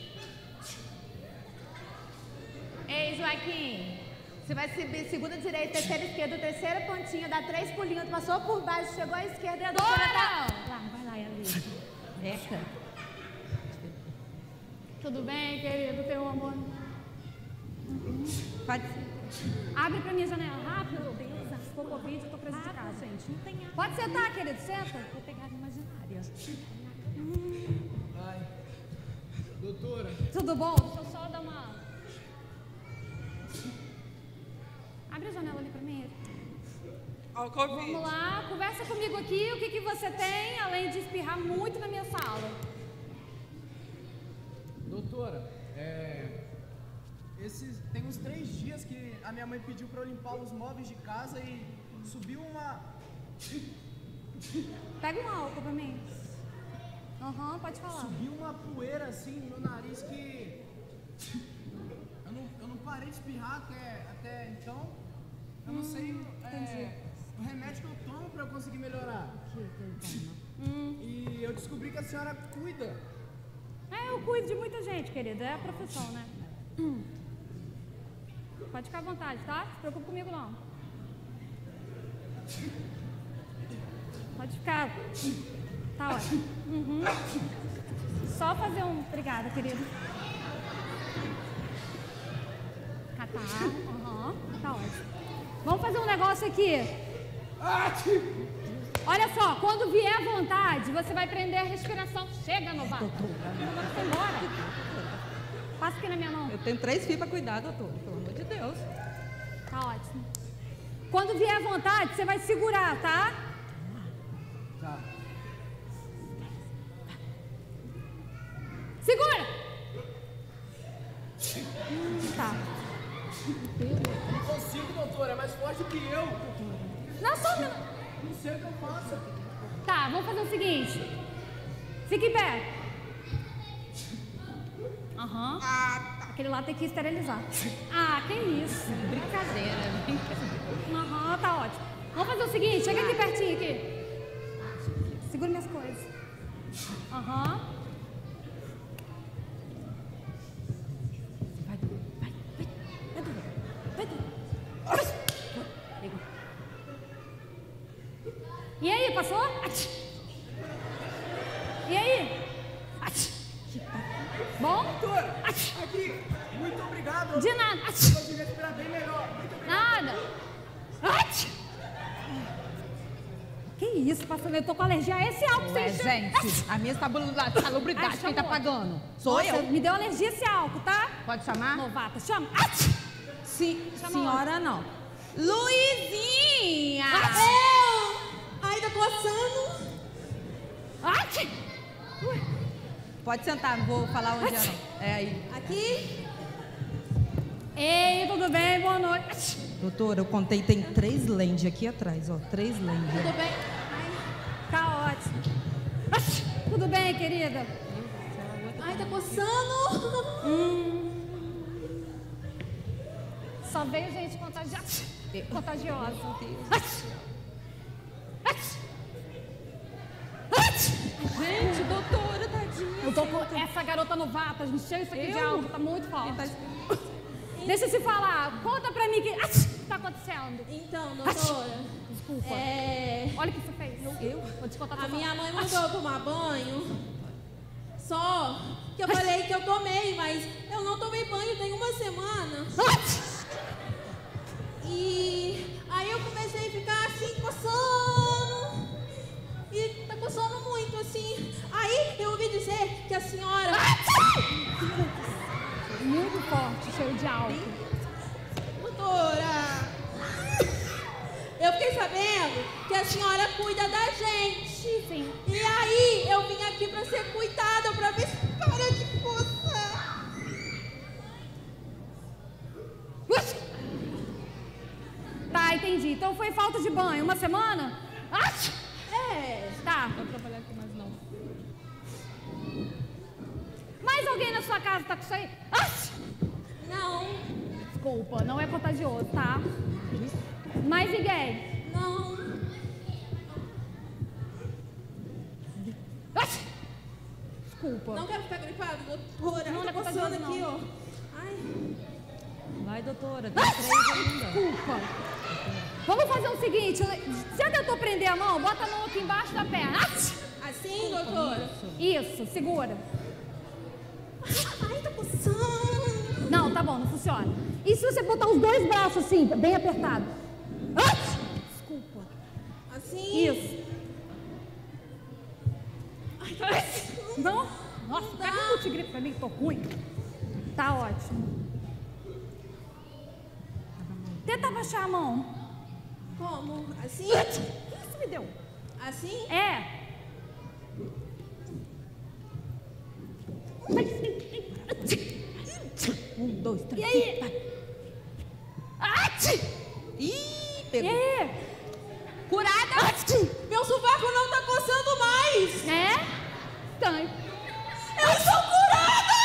Speaker 14: Ei, Joaquim. Você vai subir segunda direita, terceira esquerda, terceira pontinha, dá três pulinhos, passou por baixo, chegou à esquerda e a doutora tá... Lá, vai lá, ali. Reca. Tudo bem, querido, teu amor? Pode ser. Abre pra minha janela, rápido. Meu Deus, ficou Covid, eu tô prejudicada. Gente, não tem água. Pode sentar, querido, senta. Vou pegar a imaginária.
Speaker 15: Ai, doutora.
Speaker 14: Tudo bom? Deixa eu só dar uma... Abre a janela ali pra mim.
Speaker 15: Ao Covid.
Speaker 14: Vamos lá, conversa comigo aqui. O que, que você tem, além de espirrar muito na minha sala?
Speaker 15: Doutora, é, esses, tem uns três dias que a minha mãe pediu para eu limpar os móveis de casa e subiu uma...
Speaker 16: Pega um álcool pra mim. Aham, uhum, pode falar.
Speaker 15: Subiu uma poeira assim no meu nariz que... Eu não, eu não parei de espirrar até, até então. Eu não
Speaker 16: hum,
Speaker 15: sei é, o remédio que eu tomo para eu conseguir melhorar.
Speaker 16: Hum.
Speaker 15: E eu descobri que a senhora cuida.
Speaker 16: É, eu cuido de muita gente, querida. É a profissão, né? Hum. Pode ficar à vontade, tá? Não se preocupe comigo, não. Pode ficar. Tá ótimo. Uhum. Só fazer um... Obrigada, querido. Ah, tá. Aham. Uhum. Tá ótimo. Vamos fazer um negócio aqui. Olha só, quando vier à vontade, você vai prender a respiração. Chega, novato. Vamos embora. Passa aqui na minha mão.
Speaker 17: Eu tenho três filhos para cuidar, doutor. Pelo amor de Deus.
Speaker 16: Tá ótimo. Quando vier à vontade, você vai segurar, tá?
Speaker 15: Tá.
Speaker 16: Segura! Tá.
Speaker 15: Eu não consigo, doutora. É mais forte que eu.
Speaker 16: Não, só um
Speaker 15: minuto. Não sei o que eu faço.
Speaker 16: Tá, vamos fazer o seguinte. Fique em pé. Aham. Uhum. Ah, aquele lá tem que esterilizar. Ah, que isso. Brincadeira. Aham, uhum, tá ótimo. Vamos fazer o seguinte, chega aqui pertinho aqui. Segura minhas coisas. Aham. Uhum. Vai, vai, vai. Vai, Dudu. Vai, Dudu. E aí, passou? E aí? Bom?
Speaker 15: Doutora, aqui, muito obrigado.
Speaker 16: De nada.
Speaker 15: Eu consegui respirar bem melhor. Muito obrigado.
Speaker 16: Nada. Que isso, pastor? Eu tô com alergia a esse álcool.
Speaker 17: Ué, gente, a minha salubridade,
Speaker 16: Ai,
Speaker 17: quem tá pagando? Sou
Speaker 16: Nossa,
Speaker 17: eu.
Speaker 16: Me deu alergia a esse álcool, tá?
Speaker 17: Pode chamar?
Speaker 16: Novata, chama.
Speaker 17: Sim,
Speaker 16: Chama
Speaker 17: senhora
Speaker 16: onde?
Speaker 17: não. Luizinha!
Speaker 16: Eu!
Speaker 17: Ai, tá coçando. Pode sentar, não vou falar onde é não. É aí.
Speaker 16: Aqui. Ei, tudo bem? Boa noite.
Speaker 17: Doutora, eu contei, tem três lentes aqui atrás, ó. Três lentes.
Speaker 16: Tudo bem? Ai, tá ótimo. Tudo bem, querida?
Speaker 17: Ai, tá coçando.
Speaker 16: Hum. Só veio gente contagia... contagiosa.
Speaker 17: Gente, doutora, tadinha.
Speaker 16: Eu tô com essa garota novata, encheu isso aqui de álcool, tá muito forte. Deixa eu te falar, conta pra mim o que tá acontecendo.
Speaker 18: Então, doutora,
Speaker 16: desculpa.
Speaker 18: É...
Speaker 16: Olha o que você fez. Eu? Vou te contar
Speaker 18: A
Speaker 16: tudo.
Speaker 18: minha mãe mandou eu tomar banho, só que eu falei que eu tomei, mas eu não tomei banho tem uma semana. E aí eu comecei a ficar assim, coçando. E tá coçando muito, assim. Aí eu ouvi dizer que a senhora...
Speaker 16: Muito forte, cheio de álcool.
Speaker 18: Doutora, eu fiquei sabendo que a senhora cuida da gente.
Speaker 16: Sim.
Speaker 18: E aí eu vim aqui pra ser cuidada, pra ver se para de coçar.
Speaker 16: Tá, entendi. Então foi falta de banho. Uma semana?
Speaker 18: É.
Speaker 16: Tá.
Speaker 17: Não vou trabalhar aqui mais não.
Speaker 16: Mais alguém na sua casa tá com isso aí?
Speaker 18: Não.
Speaker 16: Desculpa, não é contagioso, tá? Mais ninguém?
Speaker 18: Não.
Speaker 16: Desculpa.
Speaker 18: Não quero ficar gripado, doutora.
Speaker 16: Não,
Speaker 18: Ai,
Speaker 16: não é
Speaker 18: tá coçando
Speaker 16: contagioso,
Speaker 18: aqui,
Speaker 16: não.
Speaker 18: ó. Ai.
Speaker 17: Vai, doutora, tem três ainda.
Speaker 16: Desculpa. Vamos fazer o seguinte, já tentou prender a mão? Bota a mão aqui embaixo da perna.
Speaker 18: Assim, doutora?
Speaker 16: Isso, segura.
Speaker 18: Ai, tá coçando.
Speaker 16: Não, tá bom, não funciona. E se você botar os dois braços assim, bem apertado? Desculpa.
Speaker 18: Assim?
Speaker 16: Isso.
Speaker 18: Ai, tá coçando.
Speaker 16: Não? Nossa, pega um multigripe pra mim que tô ruim. Tá ótimo. Tenta abaixar a mão.
Speaker 18: Como? Assim?
Speaker 16: O que isso me deu?
Speaker 18: Assim?
Speaker 16: É.
Speaker 17: dois, três.
Speaker 16: E aí?
Speaker 17: Vai.
Speaker 16: Ati!
Speaker 17: Ih, pegou.
Speaker 16: E aí? Curada?
Speaker 18: Ati! Meu sovaco não tá coçando mais!
Speaker 16: É? Tá.
Speaker 18: Eu sou curada!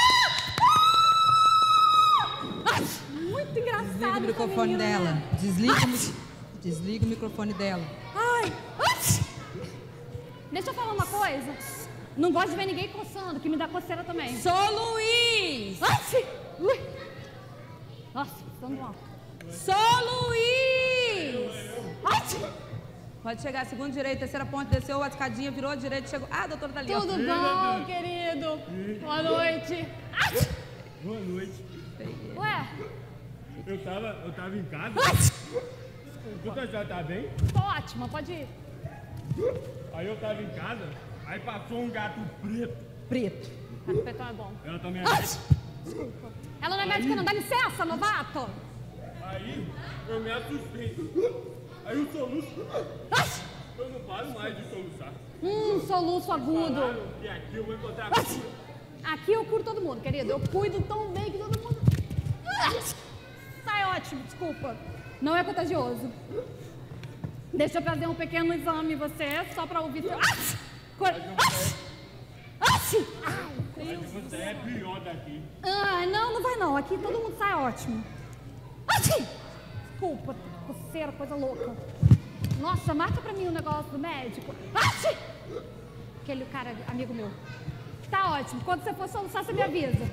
Speaker 16: Ati! Muito engraçado.
Speaker 17: Desliga o microfone
Speaker 16: menina,
Speaker 17: dela.
Speaker 16: né?
Speaker 17: Desliga, o mi- Desliga o microfone dela.
Speaker 16: Ai! Ati! Deixa eu falar uma coisa. Não gosto de ver ninguém coçando, que me dá coceira também.
Speaker 18: Sou Luiz!
Speaker 16: Ati! Ui! Nossa, estamos mal.
Speaker 18: Sou Luiz!
Speaker 16: Ati!
Speaker 17: Pode chegar, segundo direito, terceira ponte, desceu a escadinha, virou a direita, chegou. Ah, a doutora tá ali. ó.
Speaker 16: Tudo bom, querido? Boa noite. Ati!
Speaker 19: Boa noite.
Speaker 16: Ué?
Speaker 19: Eu tava, eu tava em casa.
Speaker 16: Ati!
Speaker 19: Tu já tá bem?
Speaker 16: Tô ótima, pode ir.
Speaker 19: Aí eu tava em casa, aí passou um gato preto.
Speaker 17: Preto.
Speaker 16: Gato pretão é bom.
Speaker 19: Ela também é
Speaker 16: Ati!
Speaker 19: médica.
Speaker 16: Desculpa. Ela não é médica, não. Dá licença, novato.
Speaker 19: Aí eu me assustei. Aí o soluço. Eu não paro mais de soluçar.
Speaker 16: Hum, soluço agudo.
Speaker 19: Falaram que aqui eu vou encontrar a cura.
Speaker 16: Aqui eu curo todo mundo, querido. Eu cuido tão bem que todo mundo. Sai ótimo, desculpa. Não é contagioso. Deixa eu fazer um pequeno exame em você, só pra ouvir seu. Cor... Ai,
Speaker 19: Mas você é pior daqui.
Speaker 16: ah, não, não vai não. Aqui todo mundo sai ótimo. Desculpa, coceira, coisa louca. Nossa, marca pra mim o negócio do médico. Aquele cara, amigo meu. Tá ótimo. Quando você for soluçar, você me avisa.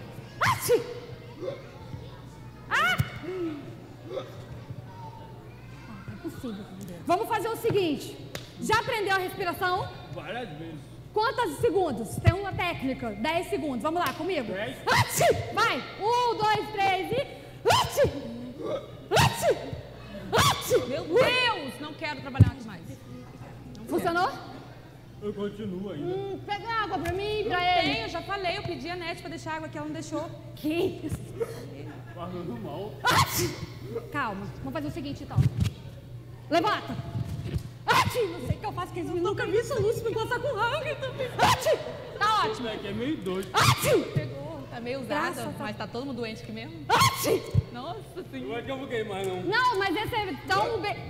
Speaker 16: Ah! Não é possível. Vamos fazer o seguinte. Já aprendeu a respiração?
Speaker 19: Várias vezes.
Speaker 16: Quantos segundos? Tem uma técnica. dez segundos. Vamos lá, comigo.
Speaker 19: dez.
Speaker 16: Vai. Um, dois, três e...
Speaker 17: Meu Deus, não quero trabalhar aqui mais. Não
Speaker 16: Funcionou?
Speaker 17: quero.
Speaker 19: Eu continuo ainda.
Speaker 16: Hum, pega água pra mim, pra
Speaker 17: Não
Speaker 16: ele.
Speaker 17: tem, eu já falei, eu pedi a Nete pra deixar água aqui, ela não deixou.
Speaker 16: Que isso?
Speaker 19: Falando mal.
Speaker 16: Calma, vamos fazer o seguinte então. Levanta. Ati! Não sei o que eu faço, que eles nunca vi soluço pra passar com raiva. Ati! Tá
Speaker 19: Esse
Speaker 16: ótimo.
Speaker 19: daqui é meio doido.
Speaker 16: Ati!
Speaker 17: Pegou, tá meio usada,
Speaker 16: Graças a-
Speaker 17: mas tá todo mundo doente aqui mesmo.
Speaker 16: Ati!
Speaker 17: Nossa
Speaker 19: Eu
Speaker 17: senhora.
Speaker 19: acho que eu vou queimar, não.
Speaker 16: Não, mas esse é tão bem...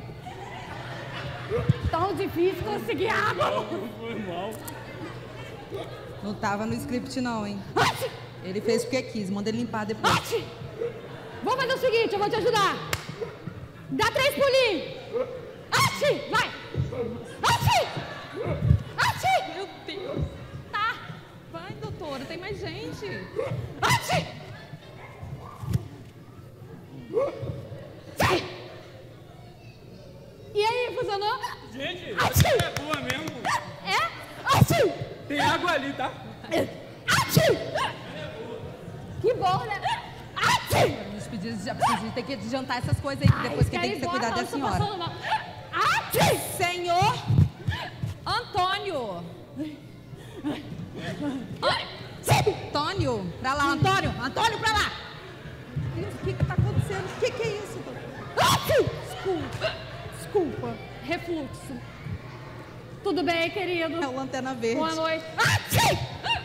Speaker 16: Tão difícil conseguir água.
Speaker 19: Não, foi mal.
Speaker 17: Não tava no script não, hein?
Speaker 16: Ati!
Speaker 17: Ele fez porque quis, manda ele limpar depois.
Speaker 16: Ati! Vamos fazer o seguinte, eu vou te ajudar. Dá três pulinhos. Ati! Vai! Ati! Ati!
Speaker 17: Meu Deus. Tá. Vai, doutora, tem mais gente.
Speaker 16: Ati! Sai! E aí, funcionou?
Speaker 19: Gente,
Speaker 16: Ati!
Speaker 19: essa é boa mesmo.
Speaker 16: É? Ati!
Speaker 19: Tem água ali, tá?
Speaker 16: Ati! Que bom, né? Ati!
Speaker 17: Nos pedidos já precisa ter que jantar essas coisas aí, que depois quem tem que ser cuidado é a senhora.
Speaker 16: Ati!
Speaker 17: Senhor Antônio. Antônio, pra lá, Antônio, Antônio, pra lá. Deus, o que que tá acontecendo? O que que é isso?
Speaker 16: Ati! Desculpa, desculpa. Refluxo. Tudo bem, querido?
Speaker 17: É o Lanterna Verde.
Speaker 16: Boa noite. Ati!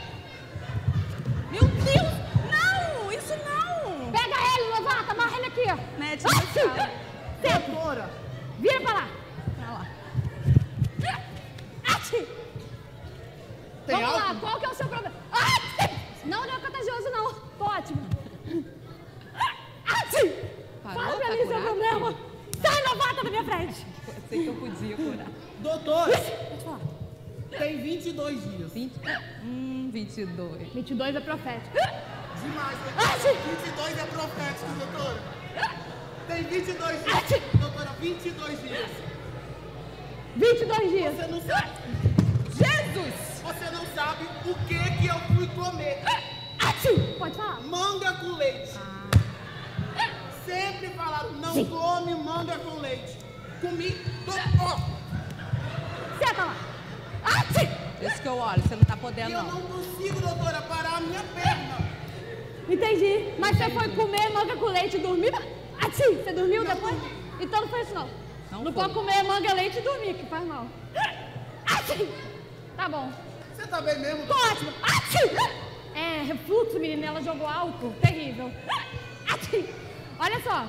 Speaker 17: Meu Deus, não, isso não.
Speaker 16: Pega ele, novata, amarra ele aqui.
Speaker 17: Nete, não fala.
Speaker 16: Doutora. Vira pra lá.
Speaker 17: Pra lá.
Speaker 16: Ati!
Speaker 15: Tem
Speaker 16: Vamos lá,
Speaker 15: álcool?
Speaker 16: qual que é o seu problema? Ati! Não, não é contagioso, não. Tô ótimo. Ati!
Speaker 17: Parou?
Speaker 16: Fala pra
Speaker 17: Tá
Speaker 16: mim seu
Speaker 17: curado?
Speaker 16: problema. Sai, novata, da minha frente.
Speaker 17: Sei que eu podia curar.
Speaker 15: Doutor,
Speaker 16: Pode falar.
Speaker 15: tem vinte e dois dias.
Speaker 17: vinte, hum, vinte e dois.
Speaker 16: vinte e dois é profético.
Speaker 15: Demais,
Speaker 16: Ah, sim.
Speaker 15: doutora. vinte e dois é profético, doutora. Tem vinte e dois
Speaker 16: Ah, sim.
Speaker 15: dias. Doutora, vinte e dois dias.
Speaker 16: vinte e dois dias.
Speaker 15: Você não sabe.
Speaker 17: Jesus!
Speaker 15: Você não sabe o que que eu fui comer.
Speaker 16: Ati! Pode falar.
Speaker 15: Manga com leite. Sempre falaram, não
Speaker 16: Sim.
Speaker 15: come manga com leite. Comi. Do... Ó,
Speaker 16: Senta lá. Ati!
Speaker 17: Isso que eu olho, você não tá
Speaker 15: e
Speaker 17: podendo
Speaker 15: eu
Speaker 17: não.
Speaker 15: não consigo, doutora, parar a minha perna.
Speaker 16: Entendi. Mas você foi comer manga com leite e dormir? Ati! Você dormiu depois? Então não foi isso, não.
Speaker 17: Não
Speaker 16: Não
Speaker 17: foi.
Speaker 16: pode comer manga, leite e dormir, que faz mal. Ati! Tá bom.
Speaker 15: Você tá bem mesmo?
Speaker 16: Tô ótimo. Ati! É, refluxo, menina. Ela jogou álcool. Terrível. Ati! Olha só.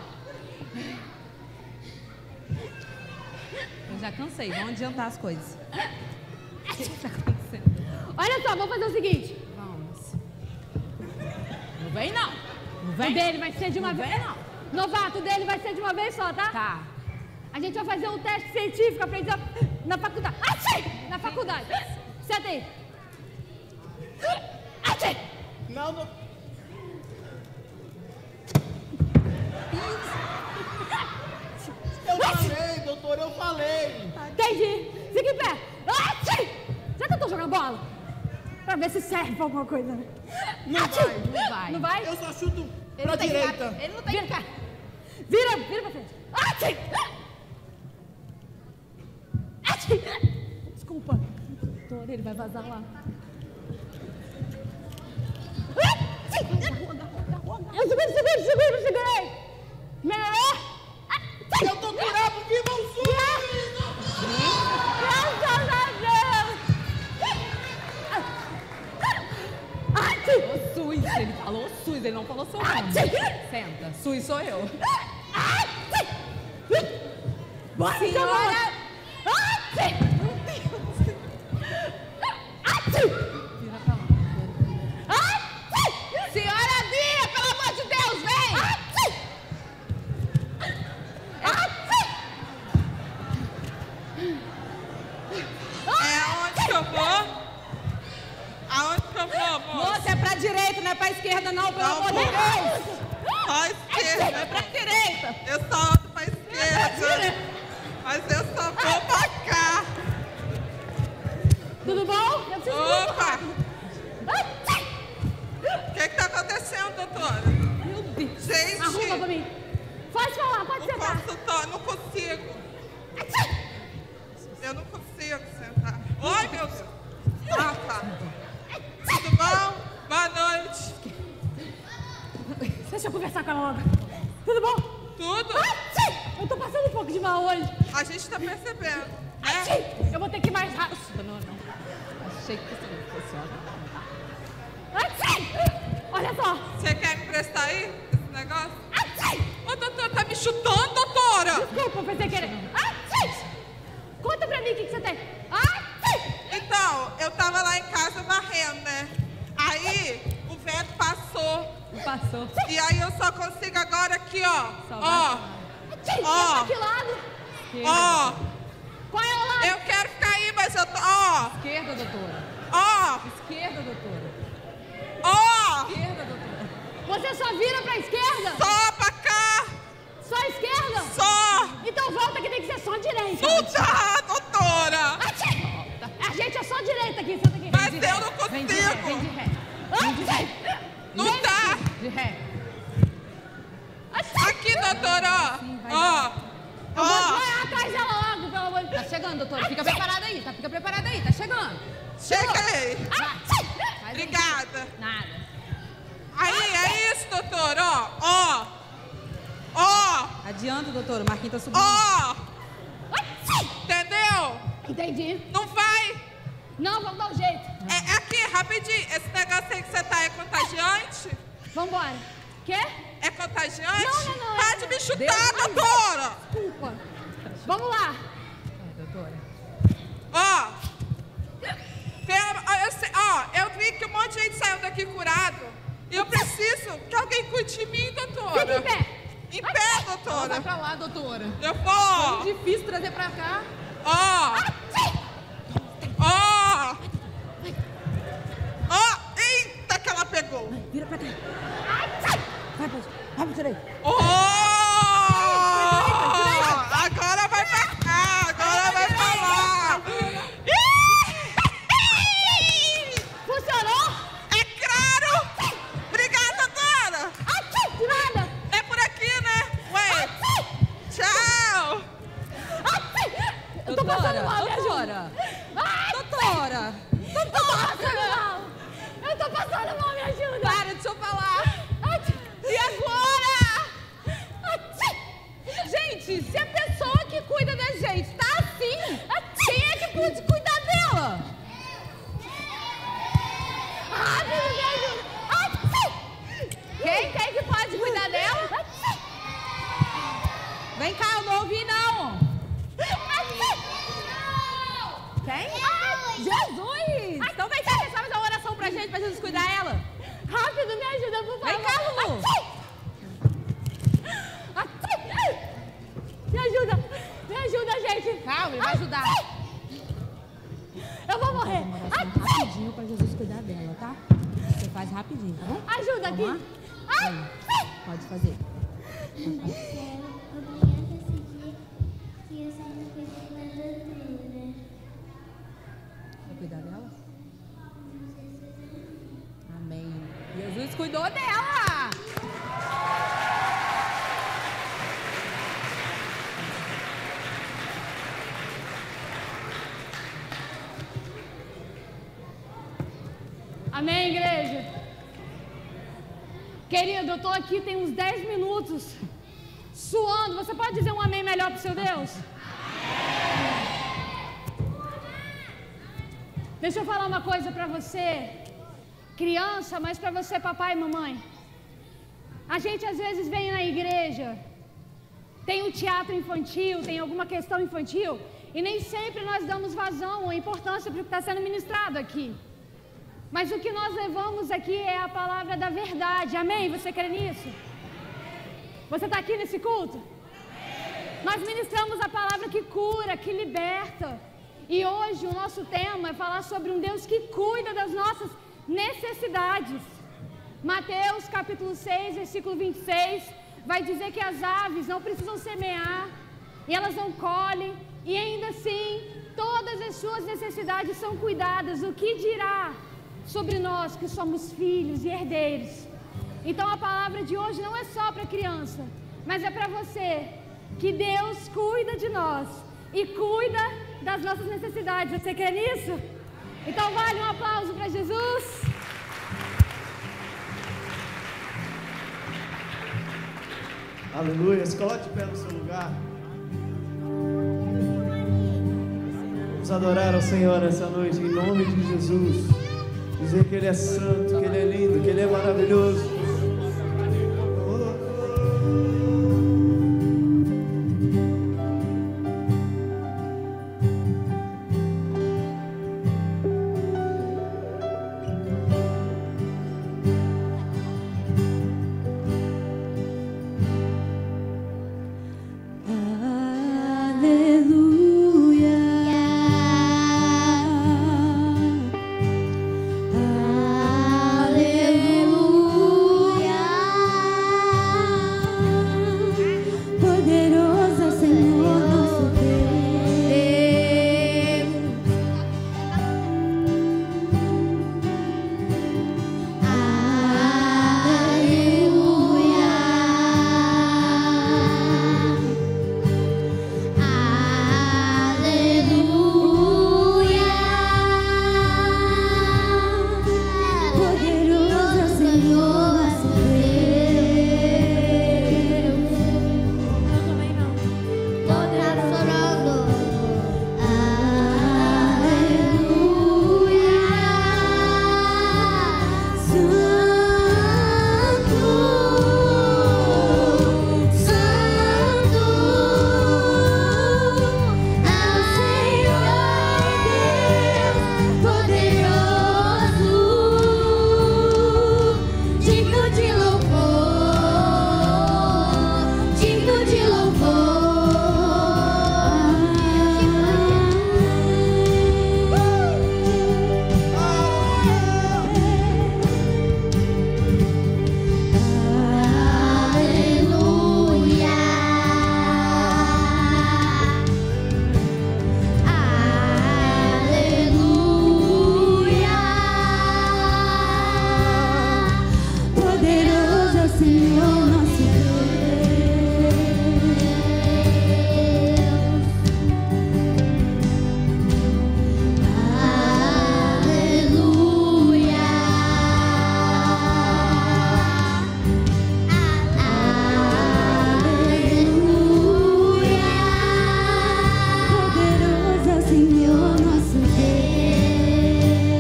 Speaker 17: Eu já cansei, vamos adiantar as coisas. O que está acontecendo?
Speaker 16: Olha só, vamos fazer o seguinte.
Speaker 17: Vamos. Não vem, não. Não vem.
Speaker 16: O dele vai ser de uma
Speaker 17: Não
Speaker 16: vez.
Speaker 17: vem, não.
Speaker 16: Novato, o dele vai ser de uma vez só, tá?
Speaker 17: Tá.
Speaker 16: A gente vai fazer um teste científico, aprender na faculdade. Achei! Na faculdade. Senta aí. Achei!
Speaker 15: Não, não. Eu falei, doutor, eu falei.
Speaker 16: Entendi. Fica em pé. Achei! Já tentou jogar bola? Pra ver se serve pra alguma coisa, né?
Speaker 15: Não
Speaker 16: Achei!
Speaker 15: vai, não vai.
Speaker 16: Não vai?
Speaker 15: Eu só chuto
Speaker 16: Ele
Speaker 15: pra
Speaker 16: não tem
Speaker 15: direita.
Speaker 16: cara. Ele não tem vira, cara. Vira, vira pra frente. Achei! Achei! Desculpa. Doutor, ele vai vazar lá. Eu seguro, seguro, seguro, segurei. Melhorou?
Speaker 15: Eu tô curado, viva o SUS!
Speaker 16: Graças a Deus!
Speaker 17: O SUS, ele falou SUS, ele não falou seu nome. Senta, SUS sou eu.
Speaker 16: Bora,
Speaker 17: Senhora!
Speaker 16: Meu Deus!
Speaker 17: Vira pra lá. Senhora Bia, pelo amor de Deus, vem!
Speaker 18: É aonde que eu vou? Aonde que eu vou, moça?
Speaker 17: Moça, é pra direita, não é pra esquerda não, pelo
Speaker 18: Não,
Speaker 17: amor de
Speaker 18: moça.
Speaker 17: Deus!
Speaker 18: Só a esquerda.
Speaker 17: É pra direita!
Speaker 18: Eu só ando pra esquerda. Mas eu só vou pra cá.
Speaker 16: Tudo bom? Eu preciso muito
Speaker 18: Opa!
Speaker 16: rápido.
Speaker 18: O que que tá acontecendo, doutora?
Speaker 16: Meu Deus!
Speaker 18: Gente!
Speaker 16: Arruma pra mim. Pode falar, pode
Speaker 18: O
Speaker 16: sentar.
Speaker 18: consultório, não consigo. Eu não consigo sentar. Oi, meu Deus. Ah, tá. Tudo bom? Boa noite.
Speaker 16: Deixa eu conversar com ela logo. Tudo bom?
Speaker 18: Tudo?
Speaker 16: Eu tô passando um pouco de mal hoje.
Speaker 18: A gente tá percebendo,
Speaker 16: Achei.
Speaker 18: né?
Speaker 16: Eu vou ter que ir mais rápido.
Speaker 17: Não, não. Achei que fosse funciona.
Speaker 16: Achei. Olha só.
Speaker 18: Você quer me emprestar aí esse negócio? Ô, doutora, tá me chutando, doutora?
Speaker 16: Desculpa, foi sem querer. Achei. Conta pra mim o que, que você tem. Achei.
Speaker 18: Então, eu tava lá em casa varrendo, né? Aí, o vento passou.
Speaker 17: Passou.
Speaker 18: E aí eu só consigo agora aqui, ó.
Speaker 17: Só
Speaker 18: Ó.
Speaker 16: Achei.
Speaker 18: Ó.
Speaker 16: Pra que lado?
Speaker 18: Ó.
Speaker 16: Qual é o lado?
Speaker 18: Eu quero ficar aí, mas eu tô. Ó.
Speaker 17: Esquerda, doutora.
Speaker 18: Ó.
Speaker 17: Esquerda, doutora.
Speaker 18: Ó.
Speaker 17: Esquerda, doutora.
Speaker 16: Você só vira pra esquerda?
Speaker 18: Só pra cá.
Speaker 16: Só esquerda?
Speaker 18: Só.
Speaker 16: Então volta que tem que ser só direita.
Speaker 18: Não dá, doutora.
Speaker 16: Achei. A gente é só direita aqui, senta aqui.
Speaker 18: Mas eu não consigo.
Speaker 17: Vem de ré, vem de ré.
Speaker 16: Achei.
Speaker 18: Não dá.
Speaker 17: De ré.
Speaker 18: Aqui, doutora, ó.
Speaker 17: Sim, vai
Speaker 18: Ó.
Speaker 16: Eu vou
Speaker 18: Ó.
Speaker 16: vai atrás dela logo, pelo amor de Deus.
Speaker 17: Tá chegando, doutora. Fica preparada aí, tá? Fica preparada aí, tá chegando.
Speaker 18: Cheguei.
Speaker 17: Vai.
Speaker 18: Obrigada.
Speaker 17: Nada.
Speaker 18: Aí, é isso, doutora, ó. Ó. Ó.
Speaker 17: Adianta, doutora. O Marquinhos tá subindo.
Speaker 18: Ó. Entendeu?
Speaker 16: Entendi.
Speaker 18: Não vai.
Speaker 16: Não, vamos dar um jeito.
Speaker 18: É, é aqui, rapidinho. Esse negócio aí que você tá é contagiante?
Speaker 16: Vambora. Quê?
Speaker 18: É contagiante?
Speaker 16: Não, não, não.
Speaker 18: Para de me chutar,
Speaker 16: Deus
Speaker 18: doutora.
Speaker 16: Desculpa. Vamos lá.
Speaker 17: Doutora.
Speaker 18: Ó. Pera, ó, eu, sei- ó, eu vi que um monte de gente saiu daqui curado. E eu preciso que alguém cuide de mim, doutora.
Speaker 16: Fica em pé.
Speaker 18: Em pé, doutora.
Speaker 17: Vai pra lá, doutora.
Speaker 18: Eu vou.
Speaker 17: Foi difícil trazer pra cá.
Speaker 18: Ó. Ó. Ó. Eita, que ela pegou.
Speaker 17: Vira pra cá. Vai pra, vai pra direita.
Speaker 18: Ó. Agora vai pra cá. Agora vai pra lá.
Speaker 16: Funcionou?
Speaker 18: É claro. Obrigada, doutora.
Speaker 16: De nada.
Speaker 18: É por aqui, né? Ué. Tchau.
Speaker 16: Eu tô passando mal, me ajuda.
Speaker 17: doutora.
Speaker 16: Ai,
Speaker 17: Doutora.
Speaker 16: Eu tô passando mal. Eu tô passando mal, me ajuda.
Speaker 17: Para, deixa eu falar. E agora? Gente, se a pessoa que cuida da gente tá assim, quem é que pode cuidar dela?
Speaker 16: Rápido, me ajuda.
Speaker 17: Quem? Quem que pode cuidar dela?
Speaker 16: Ajuda aqui. Ai,
Speaker 17: Pode fazer. Vai cuidar dela? Amém. Jesus cuidou dela.
Speaker 16: Amém, igreja? Querido, eu estou aqui tem uns dez minutos, suando. Você pode dizer um amém melhor para o seu Deus? Deixa eu falar uma coisa para você, criança, mas para você, papai e mamãe. A gente às vezes vem na igreja, tem um teatro infantil, tem alguma questão infantil, e nem sempre nós damos vazão ou importância para o que está sendo ministrado aqui. Mas o que nós levamos aqui é a palavra da verdade. Amém? Você crê nisso? Você está aqui nesse culto? Nós ministramos a palavra que cura, que liberta. E hoje o nosso tema é falar sobre um Deus que cuida das nossas necessidades. Mateus capítulo seis, versículo vinte e seis, vai dizer que as aves não precisam semear, e elas não colhem, e ainda assim todas as suas necessidades são cuidadas. O que dirá sobre nós que somos filhos e herdeiros? Então a palavra de hoje não é só para criança, mas é para você, que Deus cuida de nós e cuida das nossas necessidades. Você crê nisso? Então vale um aplauso para Jesus.
Speaker 6: Aleluia. Se coloque de pé no seu lugar. Vamos adorar ao Senhor nessa noite, em nome de Jesus. Dizer que Ele é santo, que Ele é lindo, que Ele é maravilhoso.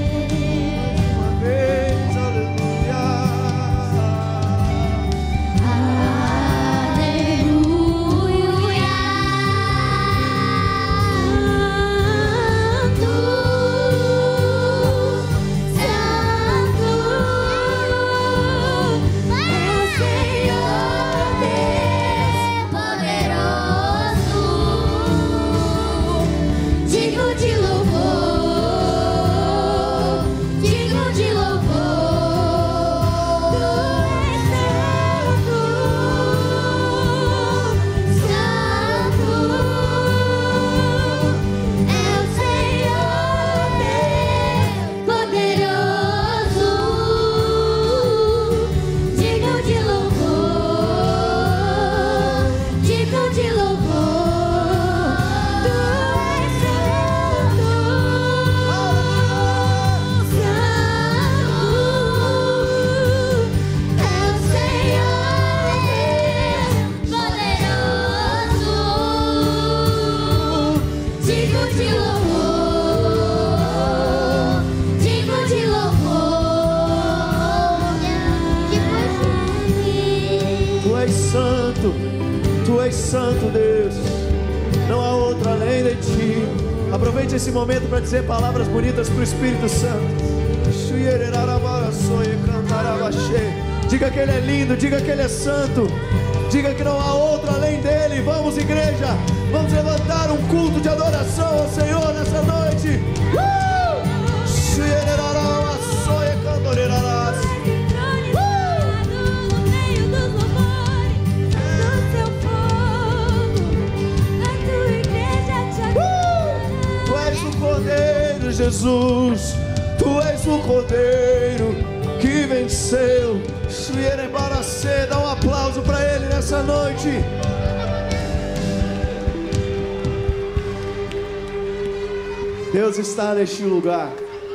Speaker 6: Uma vez, aleluia. santo, Tu és santo, Deus. Não há outro além de Ti. Aproveite esse momento para dizer palavras bonitas para o Espírito Santo. Diga que Ele é lindo, diga que Ele é santo, diga que não há outro além dEle. Vamos, igreja, vamos levantar um culto de adoração ao Senhor nessa noite. Uh! Tu és o Cordeiro, Jesus. Tu és o Cordeiro que venceu. Dá um aplauso para Ele nessa noite. Deus está neste lugar.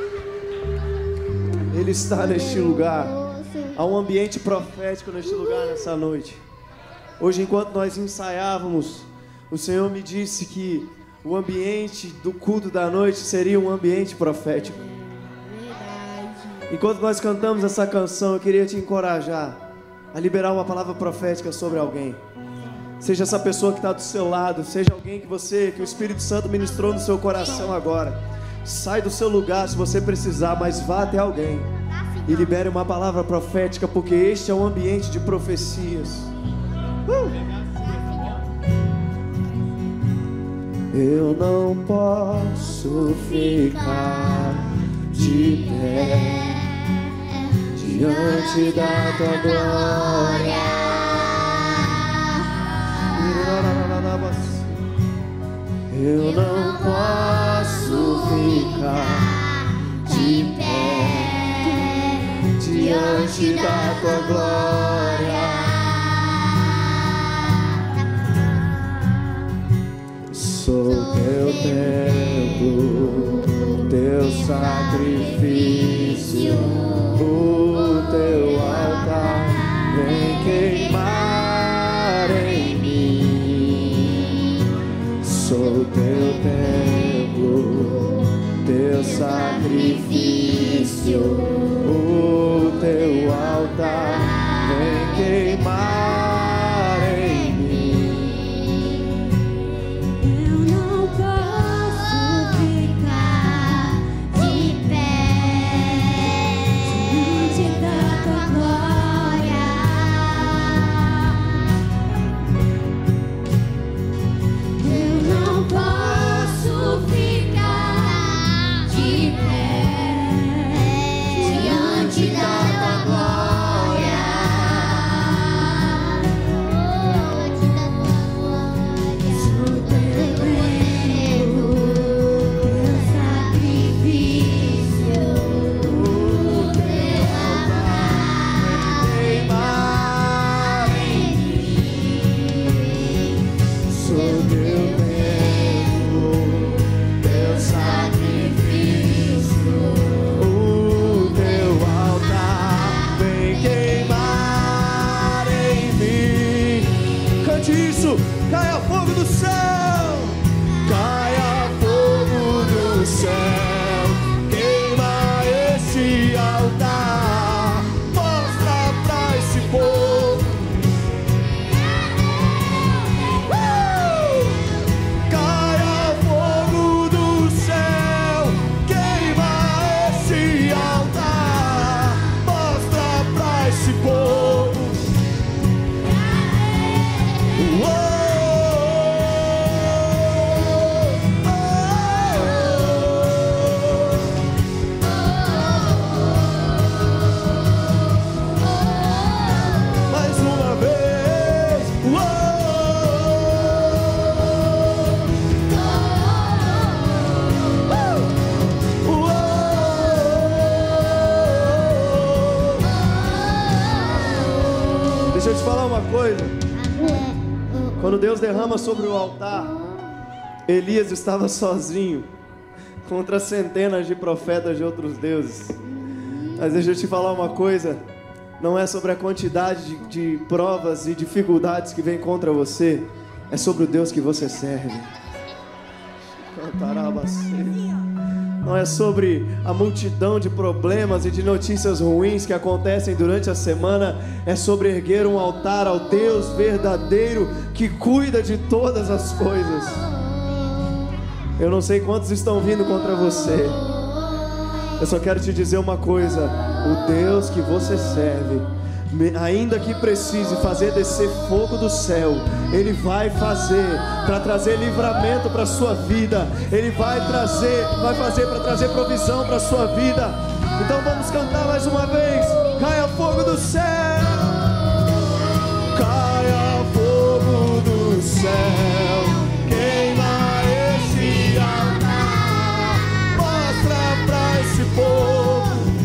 Speaker 6: Ele está neste lugar. Há um ambiente profético neste lugar nessa noite. Hoje, enquanto nós ensaiávamos, o Senhor me disse que o ambiente do culto da noite seria um ambiente profético. Enquanto nós cantamos essa canção, eu queria te encorajar a liberar uma palavra profética sobre alguém. Seja essa pessoa que está do seu lado, seja alguém que você, que o Espírito Santo ministrou no seu coração agora. Sai do seu lugar se você precisar, mas vá até alguém e libere uma palavra profética, porque este é um ambiente de profecias. Uh! Eu não posso ficar de pé diante da tua glória. Eu não posso ficar de pé diante da tua glória. Sou teu templo, teu sacrifício, o teu altar vem queimar em mim. Sou teu templo, teu sacrifício, o teu altar vem queimar em mim.
Speaker 2: Eu não posso ficar de pé diante da tua glória. Eu não posso ficar de pé diante da tua glória. Sou teu templo, teu sacrifício, o teu altar queimar em mim.
Speaker 6: Sou teu templo, teu sacrifício, o teu altar vem queimar em mim. Cante isso, caia fogo do céu, caia fogo do céu, queima esse altar, mostra pra esse povo. Caia fogo do céu, queima esse altar, mostra pra esse povo. Uou! Mais uma vez. Deixa eu te falar uma coisa. Quando Deus derrama sobre o altar, Elias estava sozinho contra centenas de profetas de outros deuses. Mas deixa eu te falar uma coisa. Não é sobre a quantidade de, de provas e dificuldades que vem contra você. É sobre o Deus que você serve. não é sobre a multidão de problemas e de notícias ruins que acontecem durante a semana, é sobre erguer um altar ao Deus verdadeiro que cuida de todas as coisas. Eu não sei quantos estão vindo contra você. Eu só quero te dizer uma coisa: o Deus que você serve, ainda que precise fazer descer fogo do céu, Ele vai fazer para trazer livramento para a sua vida. Ele vai trazer, vai fazer para trazer provisão para a sua vida. Então vamos cantar mais uma vez. Caia fogo do céu, caia fogo do céu, queima esse altar, mostra para esse povo.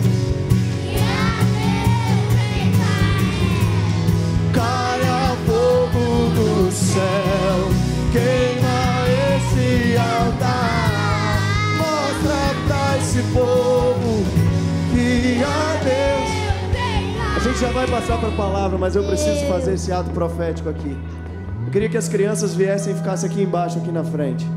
Speaker 6: Caia fogo do céu, queima esse altar, mostra pra esse povo que a Deus. A gente já vai passar para a palavra, mas eu preciso fazer esse ato profético aqui. Eu queria que as crianças viessem e ficassem aqui embaixo, aqui na frente.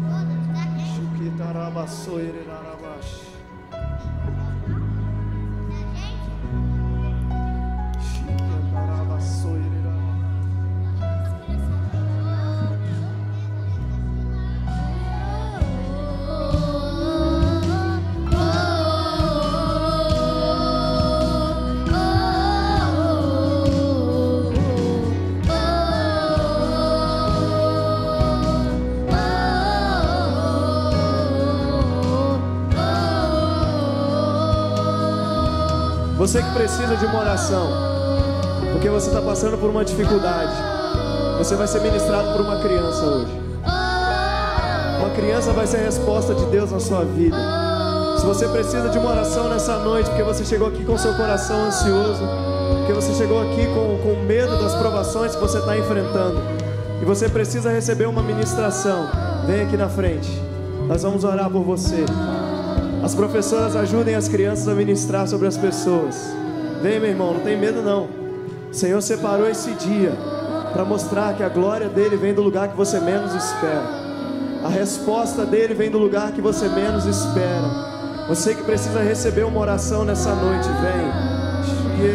Speaker 6: Você que precisa de uma oração, porque você está passando por uma dificuldade, você vai ser ministrado por uma criança hoje. Uma criança vai ser a resposta de Deus na sua vida. Se você precisa de uma oração nessa noite, porque você chegou aqui com seu coração ansioso, porque você chegou aqui com, com medo das provações que você está enfrentando, e você precisa receber uma ministração, vem aqui na frente. Nós vamos orar por você. As professoras ajudem as crianças a ministrar sobre as pessoas. Vem, meu irmão, não tem medo não. O Senhor separou esse dia para mostrar que a glória dele vem do lugar que você menos espera. A resposta dele vem do lugar que você menos espera. Você que precisa receber uma oração nessa noite, vem.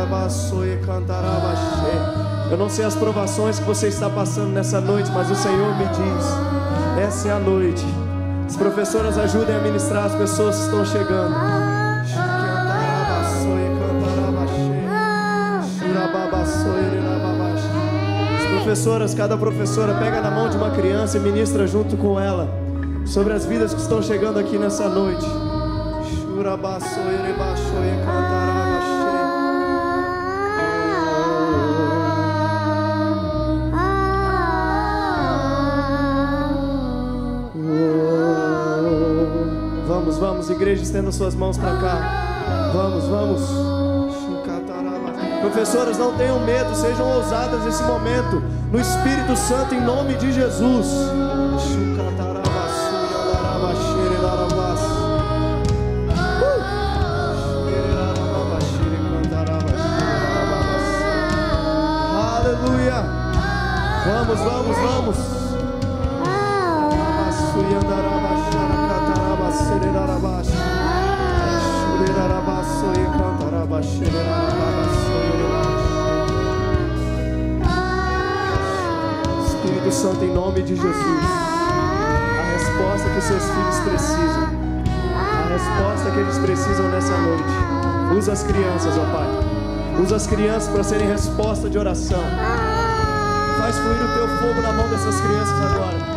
Speaker 6: Eu não sei as provações que você está passando nessa noite, mas o Senhor me diz: essa é a noite. As professoras ajudem a ministrar as pessoas que estão chegando. As professoras, cada professora pega na mão de uma criança e ministra junto com ela sobre as vidas que estão chegando aqui nessa noite. Vamos, vamos, igreja, estenda suas mãos para cá. Vamos, vamos. Professoras, não tenham medo, sejam ousadas nesse momento, no Espírito Santo, em nome de Jesus. Aleluia. Vamos, vamos, vamos. Espírito Santo, em nome de Jesus, a resposta que seus filhos precisam, a resposta que eles precisam nessa noite. Usa as crianças, ó Pai. Usa as crianças para serem resposta de oração. Faz fluir o teu fogo na mão dessas crianças agora.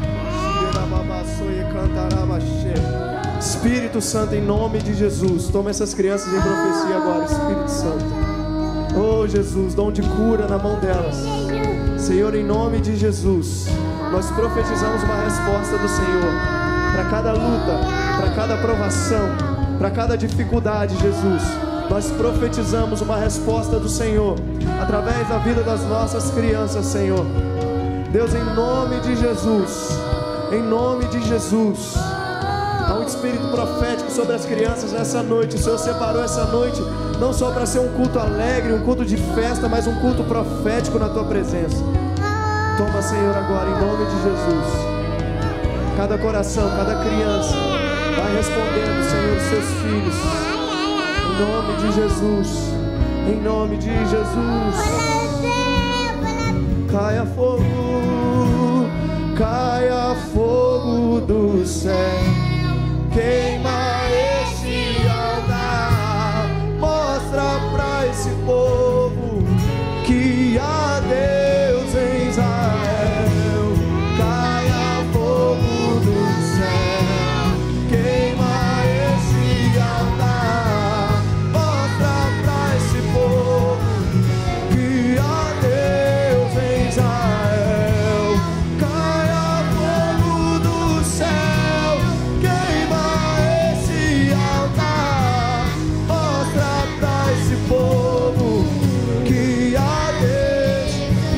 Speaker 6: Espírito Santo, em nome de Jesus, toma essas crianças em profecia agora, Espírito Santo. Oh Jesus, dom de cura na mão delas. Senhor, em nome de Jesus, nós profetizamos uma resposta do Senhor para cada luta, para cada provação, para cada dificuldade, Jesus. Nós profetizamos uma resposta do Senhor através da vida das nossas crianças, Senhor. Deus, em nome de Jesus, em nome de Jesus, há um espírito profético sobre as crianças nessa noite. O Senhor separou essa noite não só para ser um culto alegre, um culto de festa, mas um culto profético na Tua presença. Toma, Senhor, agora, em nome de Jesus, cada coração, cada criança, Vai respondendo, Senhor, os seus filhos. Em nome de Jesus. Em nome de Jesus. Caia fogo, caia fogo do céu. Queima esse altar. Mostra pra esse povo que há Deus em Israel. Caia fogo do céu. Queima esse altar. Mostra pra esse povo que há Deus em Israel. Caia fogo do céu. Queima esse altar. Mostra pra esse povo que há Deus.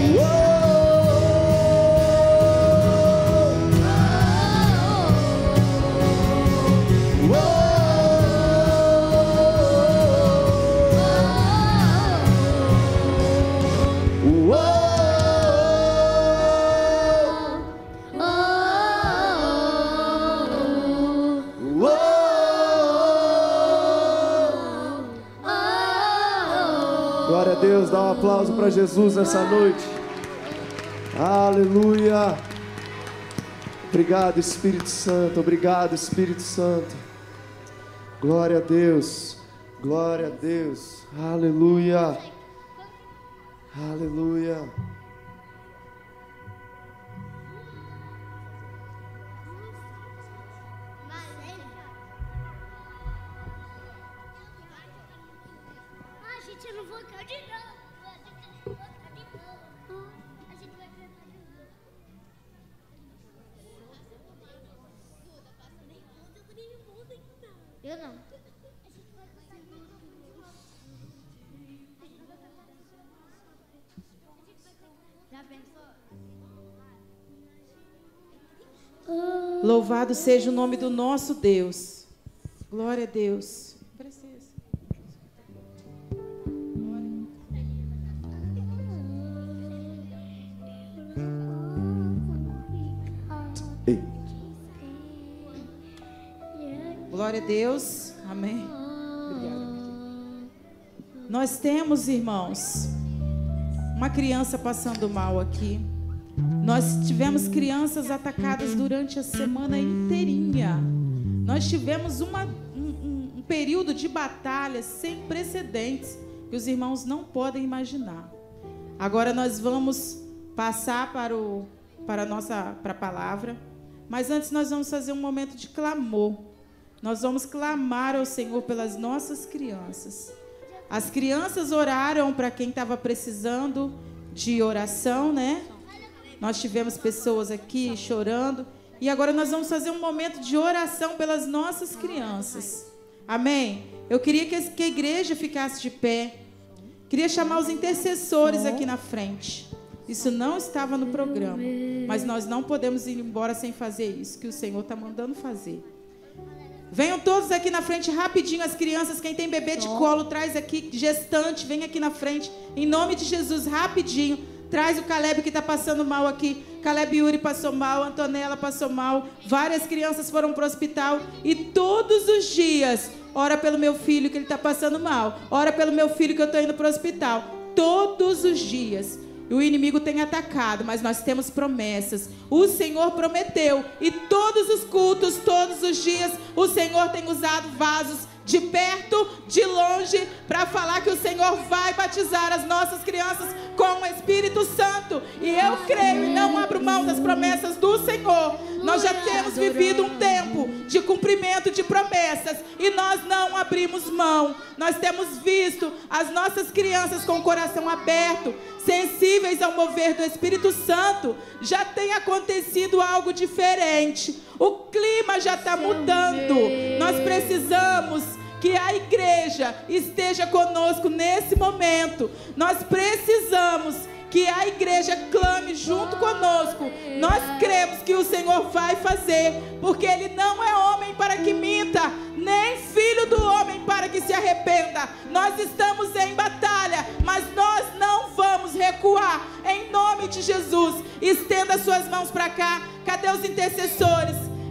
Speaker 6: Glória a Deus, dá um aplauso para Jesus nessa noite. Aleluia. Obrigado, Espírito Santo. Obrigado, Espírito Santo. Glória a Deus. Glória a Deus. Aleluia. Aleluia.
Speaker 7: Ah, gente, eu não vou cantar de novo. A gente vai cantar de novo. A gente vai cantar de novo. Eu não. Já pensou?
Speaker 1: Louvado seja o nome do nosso Deus. Glória a Deus.
Speaker 6: Ei.
Speaker 1: Glória a Deus. Amém. Obrigada. Nós temos, irmãos, uma criança passando mal aqui. Nós tivemos crianças atacadas durante a semana inteirinha. Nós tivemos uma, um, um período de batalha sem precedentes que os irmãos não podem imaginar. Agora nós vamos passar para, o, para a nossa para a palavra. Mas antes nós vamos fazer um momento de clamor. Nós vamos clamar ao Senhor pelas nossas crianças. As crianças oraram para quem estava precisando de oração, né? Nós tivemos pessoas aqui chorando. E agora nós vamos fazer um momento de oração pelas nossas crianças. Amém? Eu queria que a igreja ficasse de pé. Queria chamar os intercessores aqui na frente. Isso não estava no programa. Mas nós não podemos ir embora sem fazer isso que o Senhor está mandando fazer. Venham todos aqui na frente rapidinho, as crianças. Quem tem bebê de colo, traz aqui. Gestante, vem aqui na frente. Em nome de Jesus, rapidinho. Traz o Caleb que está passando mal aqui. Caleb Yuri passou mal, Antonella passou mal. Várias crianças foram para o hospital. E todos os dias, ora pelo meu filho que ele está passando mal. Ora pelo meu filho que eu estou indo para o hospital. Todos os dias. O inimigo tem atacado, mas nós temos promessas. O Senhor prometeu. E todos os cultos, todos os dias, o Senhor tem usado vasos de perto, de longe, para falar que o Senhor vai batizar as nossas crianças com o Espírito Santo. E eu creio e não abro mão das promessas do Senhor. Nós já temos vivido um tempo de cumprimento de promessas e nós não abrimos mão. Nós temos visto as nossas crianças com o coração aberto, sensíveis ao mover do Espírito Santo. Já tem acontecido algo diferente. O clima já está mudando. Nós precisamos que a igreja esteja conosco nesse momento. Nós precisamos que a igreja clame junto conosco. Nós cremos que o Senhor vai fazer, porque Ele não é homem para que minta, nem filho do homem para que se arrependa. Nós estamos em batalha, mas nós não vamos recuar. Em nome de Jesus, estenda suas mãos para cá. Cadê os intercessores?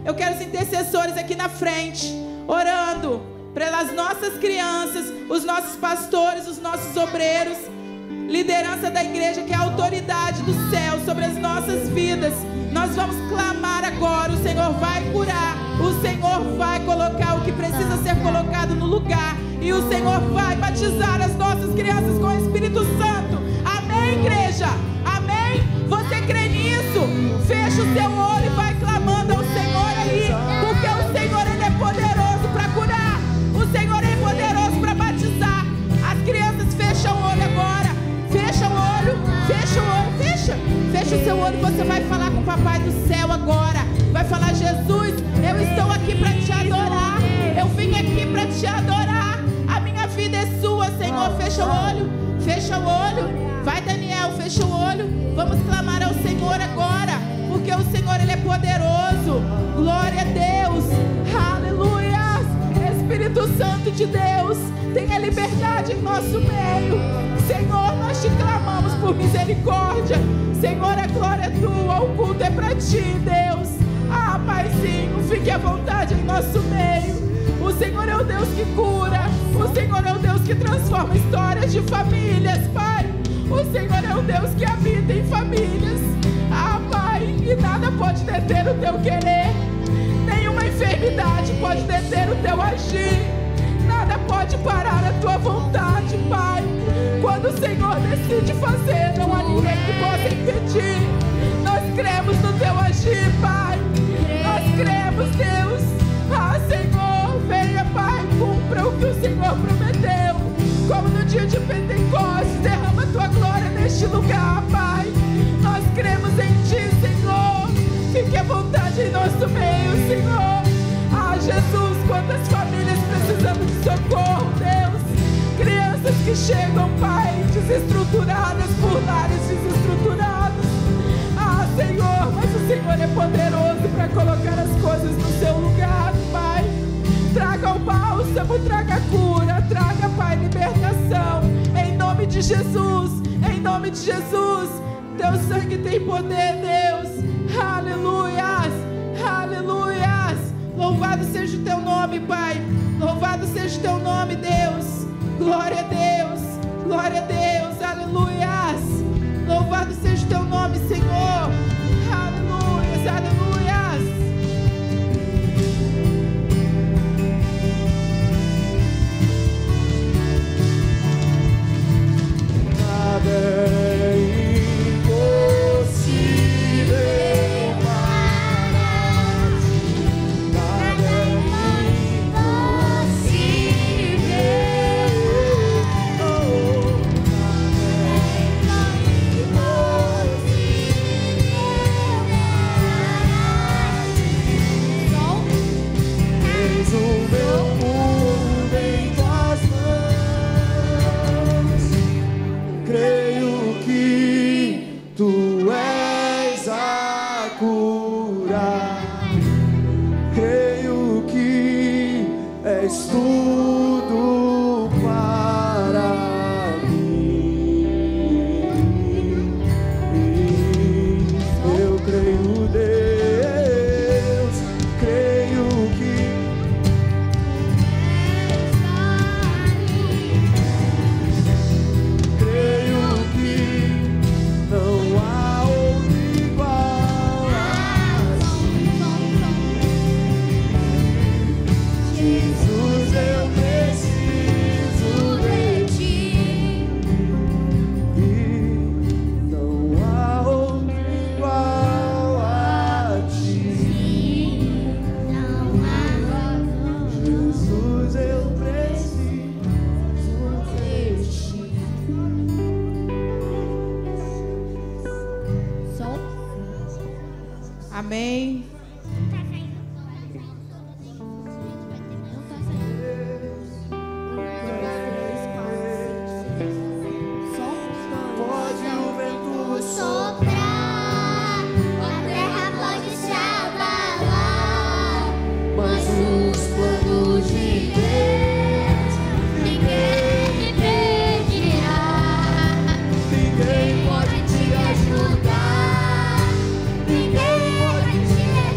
Speaker 1: Eu quero os intercessores aqui na frente, orando pelas nossas crianças, os nossos pastores, os nossos obreiros, liderança da igreja, que é a autoridade do céu sobre as nossas vidas. Nós vamos clamar agora, o Senhor vai curar, o Senhor vai colocar o que precisa ser colocado no lugar, e o Senhor vai batizar as nossas crianças com o Espírito Santo. Amém, igreja? Amém? Você crê nisso? Fecha o seu olho e vai clamando ao Senhor aí, porque o Senhor, Ele é poderoso para curar, o Senhor é poderoso para batizar. As crianças fecham o olho agora, fecha o olho, fecha o olho, fecha, fecha o seu olho, você vai falar com o Papai do céu agora, vai falar: Jesus, eu estou aqui para te adorar, eu vim aqui para te adorar, a minha vida é sua, Senhor. Fecha o olho, fecha o olho, vai, Daniel, fecha o olho, vamos clamar ao Senhor agora, porque o Senhor, Ele é poderoso. Glória a Deus, aleluia. Espírito Santo de Deus, tenha liberdade em nosso meio. Senhor, nós te clamamos por misericórdia. Senhor, a glória é tua, o culto é para ti, Deus. Ah, Paizinho, fique à vontade em nosso meio. O Senhor é o Deus que cura, o Senhor é o Deus que transforma histórias de famílias, Pai. O Senhor é o Deus que habita em famílias. Ah, Pai, e nada pode deter o teu querer, nenhuma enfermidade pode deter o teu agir, nada pode parar a tua vontade, Pai. Quando o Senhor decide fazer, não há ninguém que possa impedir. Nós cremos no teu agir, Pai. Nós cremos, Deus. Ah, Senhor, venha, Pai, cumpra o que o Senhor prometeu. Como no dia de Pentecostes, derrama a tua glória neste lugar, Pai. Nós cremos em ti, Senhor. Fique à vontade em nosso meio, Senhor. Ah, Jesus, quantas famílias precisando de socorro, Deus. Crianças que chegam, Pai, desestruturadas por lares desestruturados. Ah, Senhor, mas o Senhor é poderoso para colocar as coisas no seu lugar, Pai. Traga o bálsamo, traga a cura, traga, Pai, libertação. Em nome de Jesus, em nome de Jesus. Teu sangue tem poder, Deus. Aleluias, aleluias. Louvado seja o teu nome, Pai. Louvado seja o teu nome, Deus. Glória a Deus, glória a Deus, aleluias. Louvado seja o teu nome, Senhor. Aleluias, aleluias.
Speaker 6: Nada é impossível. Tudo para mim. Eu creio, Deus, creio que creio que não há outro igual a ti. Jesus, eu preciso de ti, e não há outro igual a ti. Não há. Jesus, eu preciso de ti.
Speaker 1: Amém.
Speaker 6: Pode o vento
Speaker 7: Soprar, a terra pode se abalar, mas os planos de Deus ninguém impedirá. Ninguém pode te ajudar, ninguém pode te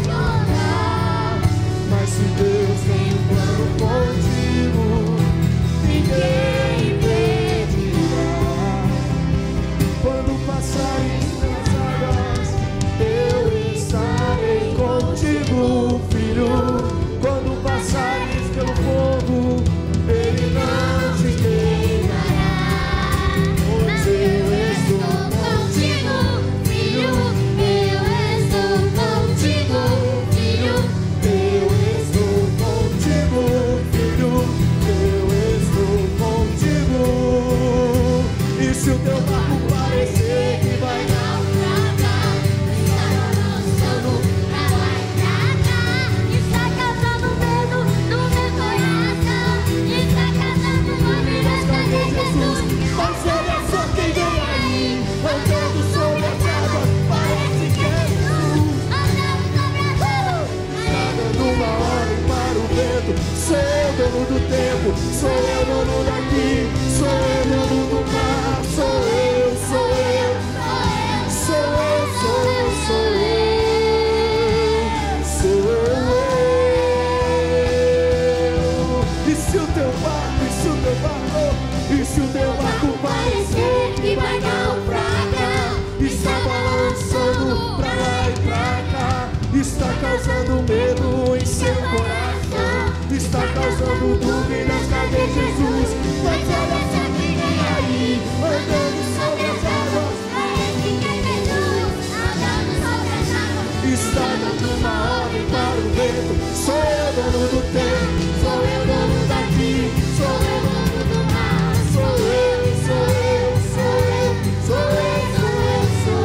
Speaker 6: causando medo em seu coração, está causando dúvidas, cadê Jesus? Mas olha só quem vem aí, andando sobre as águas. Parece que é Jesus, andando sobre as águas. Está dando uma ordem para o vento. Sou eu dono do tempo, sou eu dono daqui, sou eu dono do mar. Sou eu, sou eu, sou eu, sou eu, sou eu, sou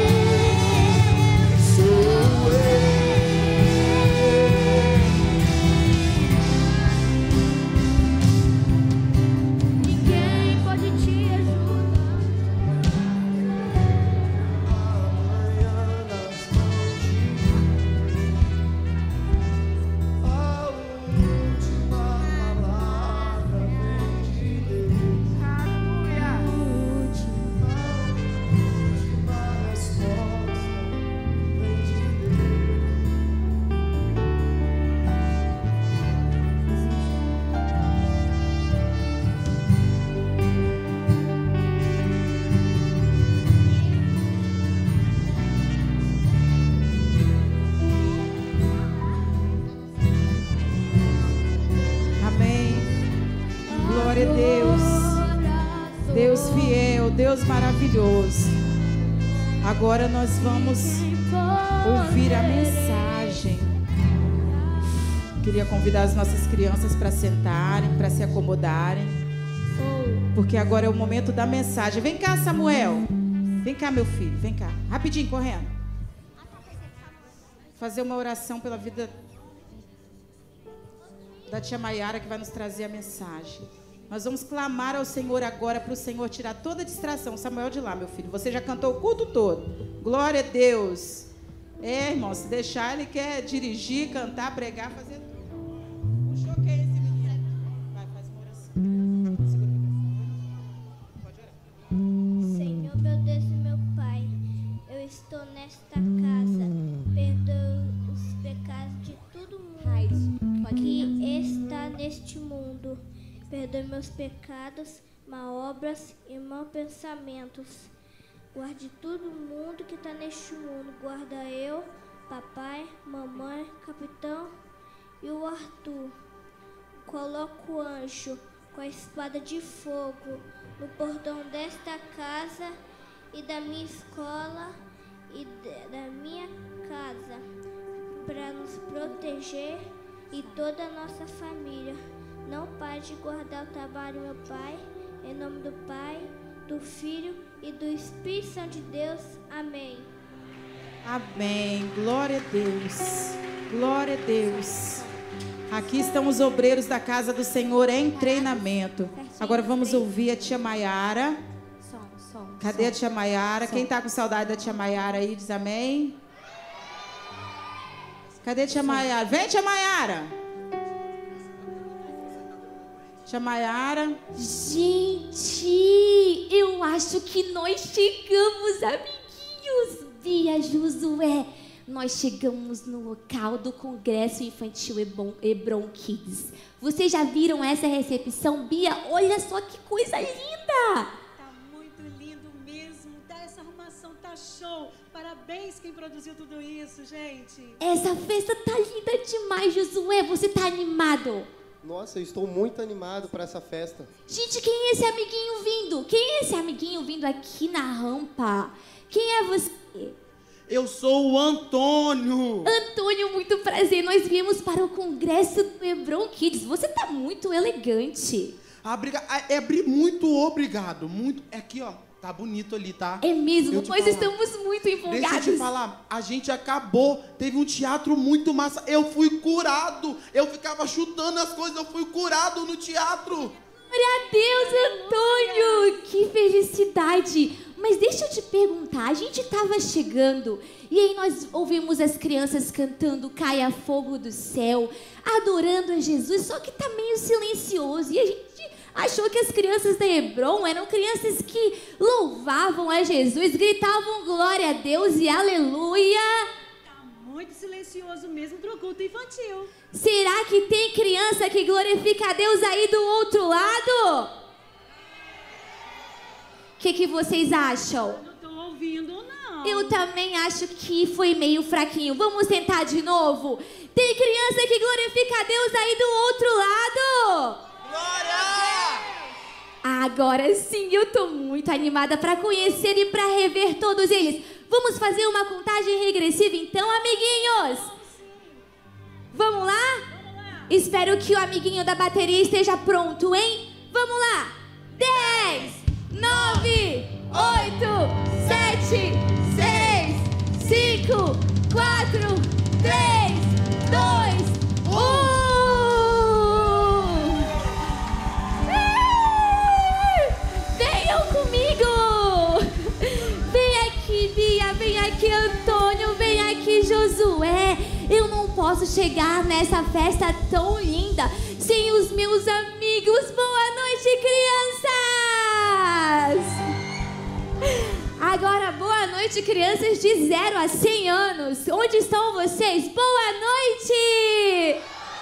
Speaker 6: eu, sou eu.
Speaker 7: Ninguém pode te ajudar.
Speaker 6: Amanhã nas mãos de a última palavra vem de Deus. Aleluia. A última resposta vem de
Speaker 1: Amém. Glória a Deus. Deus fiel, Deus maravilhoso. Agora nós vamos ouvir a mensagem. Queria convidar as nossas crianças para sentarem, para se acomodarem. Porque agora é o momento da mensagem. Vem cá, Samuel. Vem cá, meu filho. Vem cá. Rapidinho, correndo. Fazer uma oração pela vida da tia Maiara, que vai nos trazer a mensagem. Nós vamos clamar ao Senhor agora, para o Senhor tirar toda a distração. Samuel, de lá, meu filho. Você já cantou o culto todo. Glória a Deus. É, irmão, se deixar, ele quer dirigir, cantar, pregar, fazer tudo. Puxou quem é esse menino? Vai, faz uma oração. Segura o microfone. Pode orar.
Speaker 2: Senhor, meu Deus e meu Pai, eu estou nesta casa. Perdoa os pecados de todo mundo que está neste mundo. Perdoe meus pecados, má obras e maus pensamentos. Guarde todo mundo que está neste mundo. Guarda eu, papai, mamãe, capitão e o Arthur. Coloca o anjo com a espada de fogo no portão desta casa e da minha escola e da minha casa, para nos proteger e toda a nossa família. Não pare de guardar o trabalho, meu Pai, em nome do Pai, do Filho e do Espírito Santo de Deus. Amém.
Speaker 1: Amém. Glória a Deus. Glória a Deus. Aqui estão os obreiros da casa do Senhor em treinamento. Agora vamos ouvir a tia Maiara. Cadê a tia Maiara? Quem está com saudade da tia Maiara aí, diz amém. Cadê a tia Maiara? Vem, tia Maiara. Tia Maiara.
Speaker 20: Gente, eu acho que nós chegamos, amiguinhos. Bia, Josué, nós chegamos no local do Congresso Infantil Hebron Kids. Vocês já viram essa recepção, Bia? Olha só que coisa linda!
Speaker 10: Tá muito lindo mesmo, tá? Essa arrumação tá show. Parabéns quem produziu tudo isso, gente.
Speaker 20: Essa festa tá linda demais, Josué. Você tá animado?
Speaker 3: Nossa, eu estou muito animado para essa festa.
Speaker 20: Gente, quem é esse amiguinho vindo? Quem é esse amiguinho vindo aqui na rampa? Quem é você?
Speaker 21: Eu sou o Antônio.
Speaker 20: Antônio, muito prazer. Nós viemos para o congresso do Hebron Kids. Você tá muito elegante.
Speaker 21: Abriga... É muito obrigado. Muito... É aqui, ó. Tá bonito ali, tá?
Speaker 20: É mesmo. Nós
Speaker 21: falar.
Speaker 20: estamos muito empolgados.
Speaker 21: Deixa eu te falar. A gente acabou. Teve um teatro muito massa. Eu fui curado. Eu ficava chutando as coisas. Eu fui curado no teatro.
Speaker 20: Glória a Deus, Antônio. Que felicidade. Mas deixa eu te perguntar, a gente estava chegando e aí nós ouvimos as crianças cantando Caia Fogo do Céu, adorando a Jesus, só que tá meio silencioso. E a gente achou que as crianças da Hebron eram crianças que louvavam a Jesus, gritavam glória a Deus e aleluia.
Speaker 10: Tá muito silencioso mesmo pro culto infantil.
Speaker 20: Será que tem criança que glorifica a Deus aí do outro lado? O que, que vocês acham?
Speaker 10: Eu não tô ouvindo, não.
Speaker 20: Eu também acho que foi meio fraquinho. Vamos tentar de novo? Tem criança que glorifica a Deus aí do outro lado? Glória! Agora sim, eu tô muito animada para conhecer e para rever todos eles. Vamos fazer uma contagem regressiva então, amiguinhos? Vamos lá? Espero que o amiguinho da bateria esteja pronto, hein? Vamos lá! dez, nove, oito, sete, seis, cinco, quatro, três, dois, um. Venham comigo! Vem aqui, Bia, vem aqui, Antônio, vem aqui, Josué. Eu não posso chegar nessa festa tão linda sem os meus amigos. Boa noite, crianças! Agora, boa noite, crianças de zero a cem anos. Onde estão vocês? Boa noite!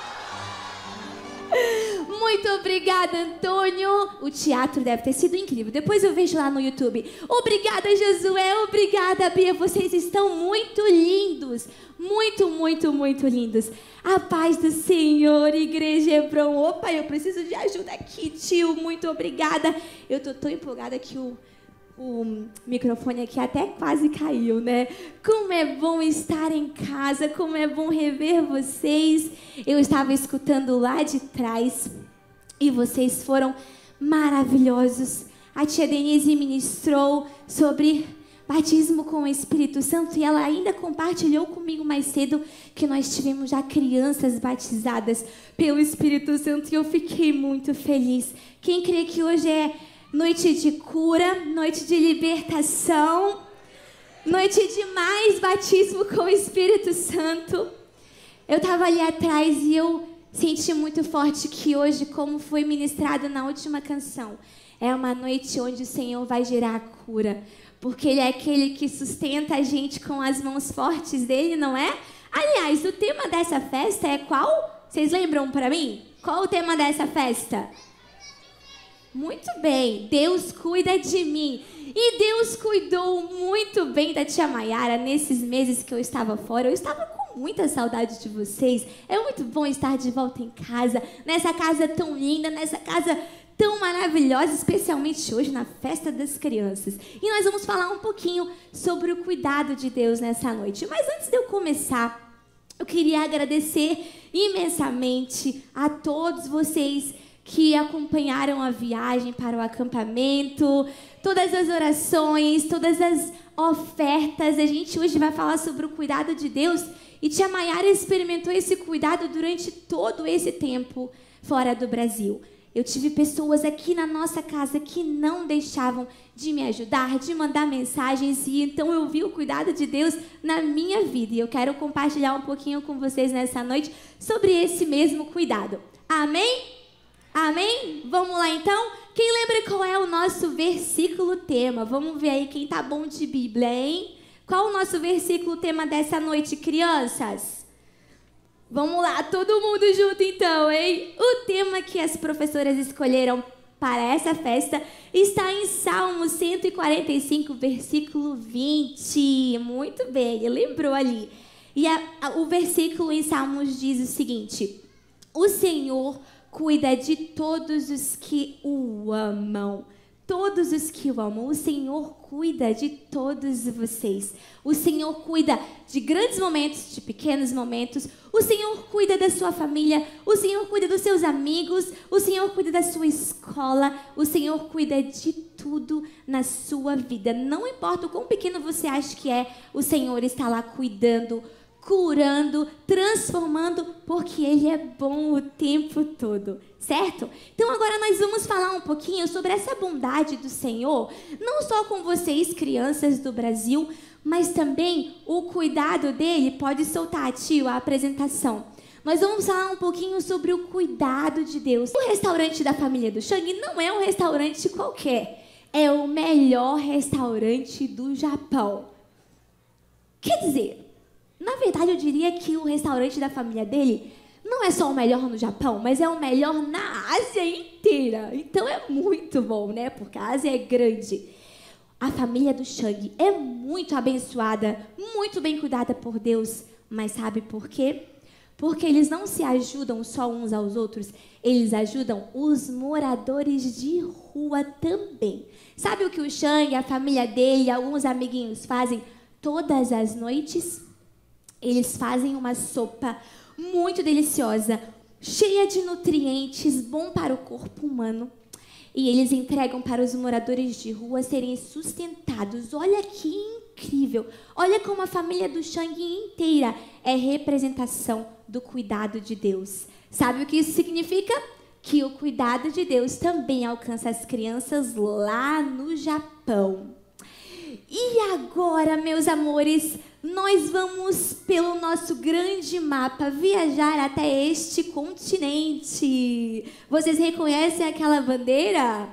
Speaker 20: Muito obrigada, Antônio. O teatro deve ter sido incrível. Depois eu vejo lá no YouTube. Obrigada, Josué. Obrigada, Bia. Vocês estão muito lindos. Muito, muito, muito lindos. A paz do Senhor, Igreja Hebron. Opa, eu preciso de ajuda aqui, tio. Muito obrigada. Eu tô tão empolgada que o... O microfone aqui até quase caiu, né? Como é bom estar em casa, como é bom rever vocês. Eu estava escutando lá de trás e vocês foram maravilhosos. A tia Denise ministrou sobre batismo com o Espírito Santo e ela ainda compartilhou comigo mais cedo que nós tivemos já crianças batizadas pelo Espírito Santo e eu fiquei muito feliz. Quem crê que hoje é noite de cura, noite de libertação, noite de mais batismo com o Espírito Santo. Eu estava ali atrás e eu senti muito forte que hoje, como foi ministrado na última canção, é uma noite onde o Senhor vai gerar a cura, porque Ele é aquele que sustenta a gente com as mãos fortes dEle, não é? Aliás, o tema dessa festa é qual? Vocês lembram para mim? Qual o tema dessa festa? Muito bem, Deus cuida de mim. E Deus cuidou muito bem da tia Maiara nesses meses que eu estava fora. Eu estava com muita saudade de vocês. É muito bom estar de volta em casa, nessa casa tão linda, nessa casa tão maravilhosa, especialmente hoje na festa das crianças. E nós vamos falar um pouquinho sobre o cuidado de Deus nessa noite. Mas antes de eu começar, eu queria agradecer imensamente a todos vocês que acompanharam a viagem para o acampamento, todas as orações, todas as ofertas. A gente hoje vai falar sobre o cuidado de Deus e tia Maiara experimentou esse cuidado durante todo esse tempo fora do Brasil. Eu tive pessoas aqui na nossa casa que não deixavam de me ajudar, de mandar mensagens, e então eu vi o cuidado de Deus na minha vida. E eu quero compartilhar um pouquinho com vocês nessa noite sobre esse mesmo cuidado. Amém? Amém? Vamos lá então? Quem lembra qual é o nosso versículo tema? Vamos ver aí quem tá bom de Bíblia, hein? Qual o nosso versículo tema dessa noite, crianças? Vamos lá, todo mundo junto então, hein? O tema que as professoras escolheram para essa festa está em Salmo cento e quarenta e cinco, versículo vinte. Muito bem, ele lembrou ali. E a, a, o versículo em Salmos diz o seguinte: o Senhor cuida de todos os que o amam. Todos os que o amam. O Senhor cuida de todos vocês. O Senhor cuida de grandes momentos, de pequenos momentos. O Senhor cuida da sua família. O Senhor cuida dos seus amigos. O Senhor cuida da sua escola. O Senhor cuida de tudo na sua vida. Não importa o quão pequeno você acha que é, o Senhor está lá cuidando, curando, transformando, porque Ele é bom o tempo todo, certo? Então agora nós vamos falar um pouquinho sobre essa bondade do Senhor, não só com vocês, crianças do Brasil, mas também o cuidado dEle. Pode soltar, tio, a apresentação. Nós vamos falar um pouquinho sobre o cuidado de Deus. O restaurante da família do Shang não é um restaurante qualquer, é o melhor restaurante do Japão. Quer dizer, na verdade, eu diria que o restaurante da família dele não é só o melhor no Japão, mas é o melhor na Ásia inteira. Então é muito bom, né? Porque a Ásia é grande. A família do Shang é muito abençoada, muito bem cuidada por Deus. Mas sabe por quê? Porque eles não se ajudam só uns aos outros, eles ajudam os moradores de rua também. Sabe o que o Shang, a família dele, alguns amiguinhos fazem todas as noites? Eles fazem uma sopa muito deliciosa, cheia de nutrientes, bom para o corpo humano. E eles entregam para os moradores de rua serem sustentados. Olha que incrível! Olha como a família do Shang inteira é representação do cuidado de Deus. Sabe o que isso significa? Que o cuidado de Deus também alcança as crianças lá no Japão. E agora, meus amores, nós vamos, pelo nosso grande mapa, viajar até este continente. Vocês reconhecem aquela bandeira?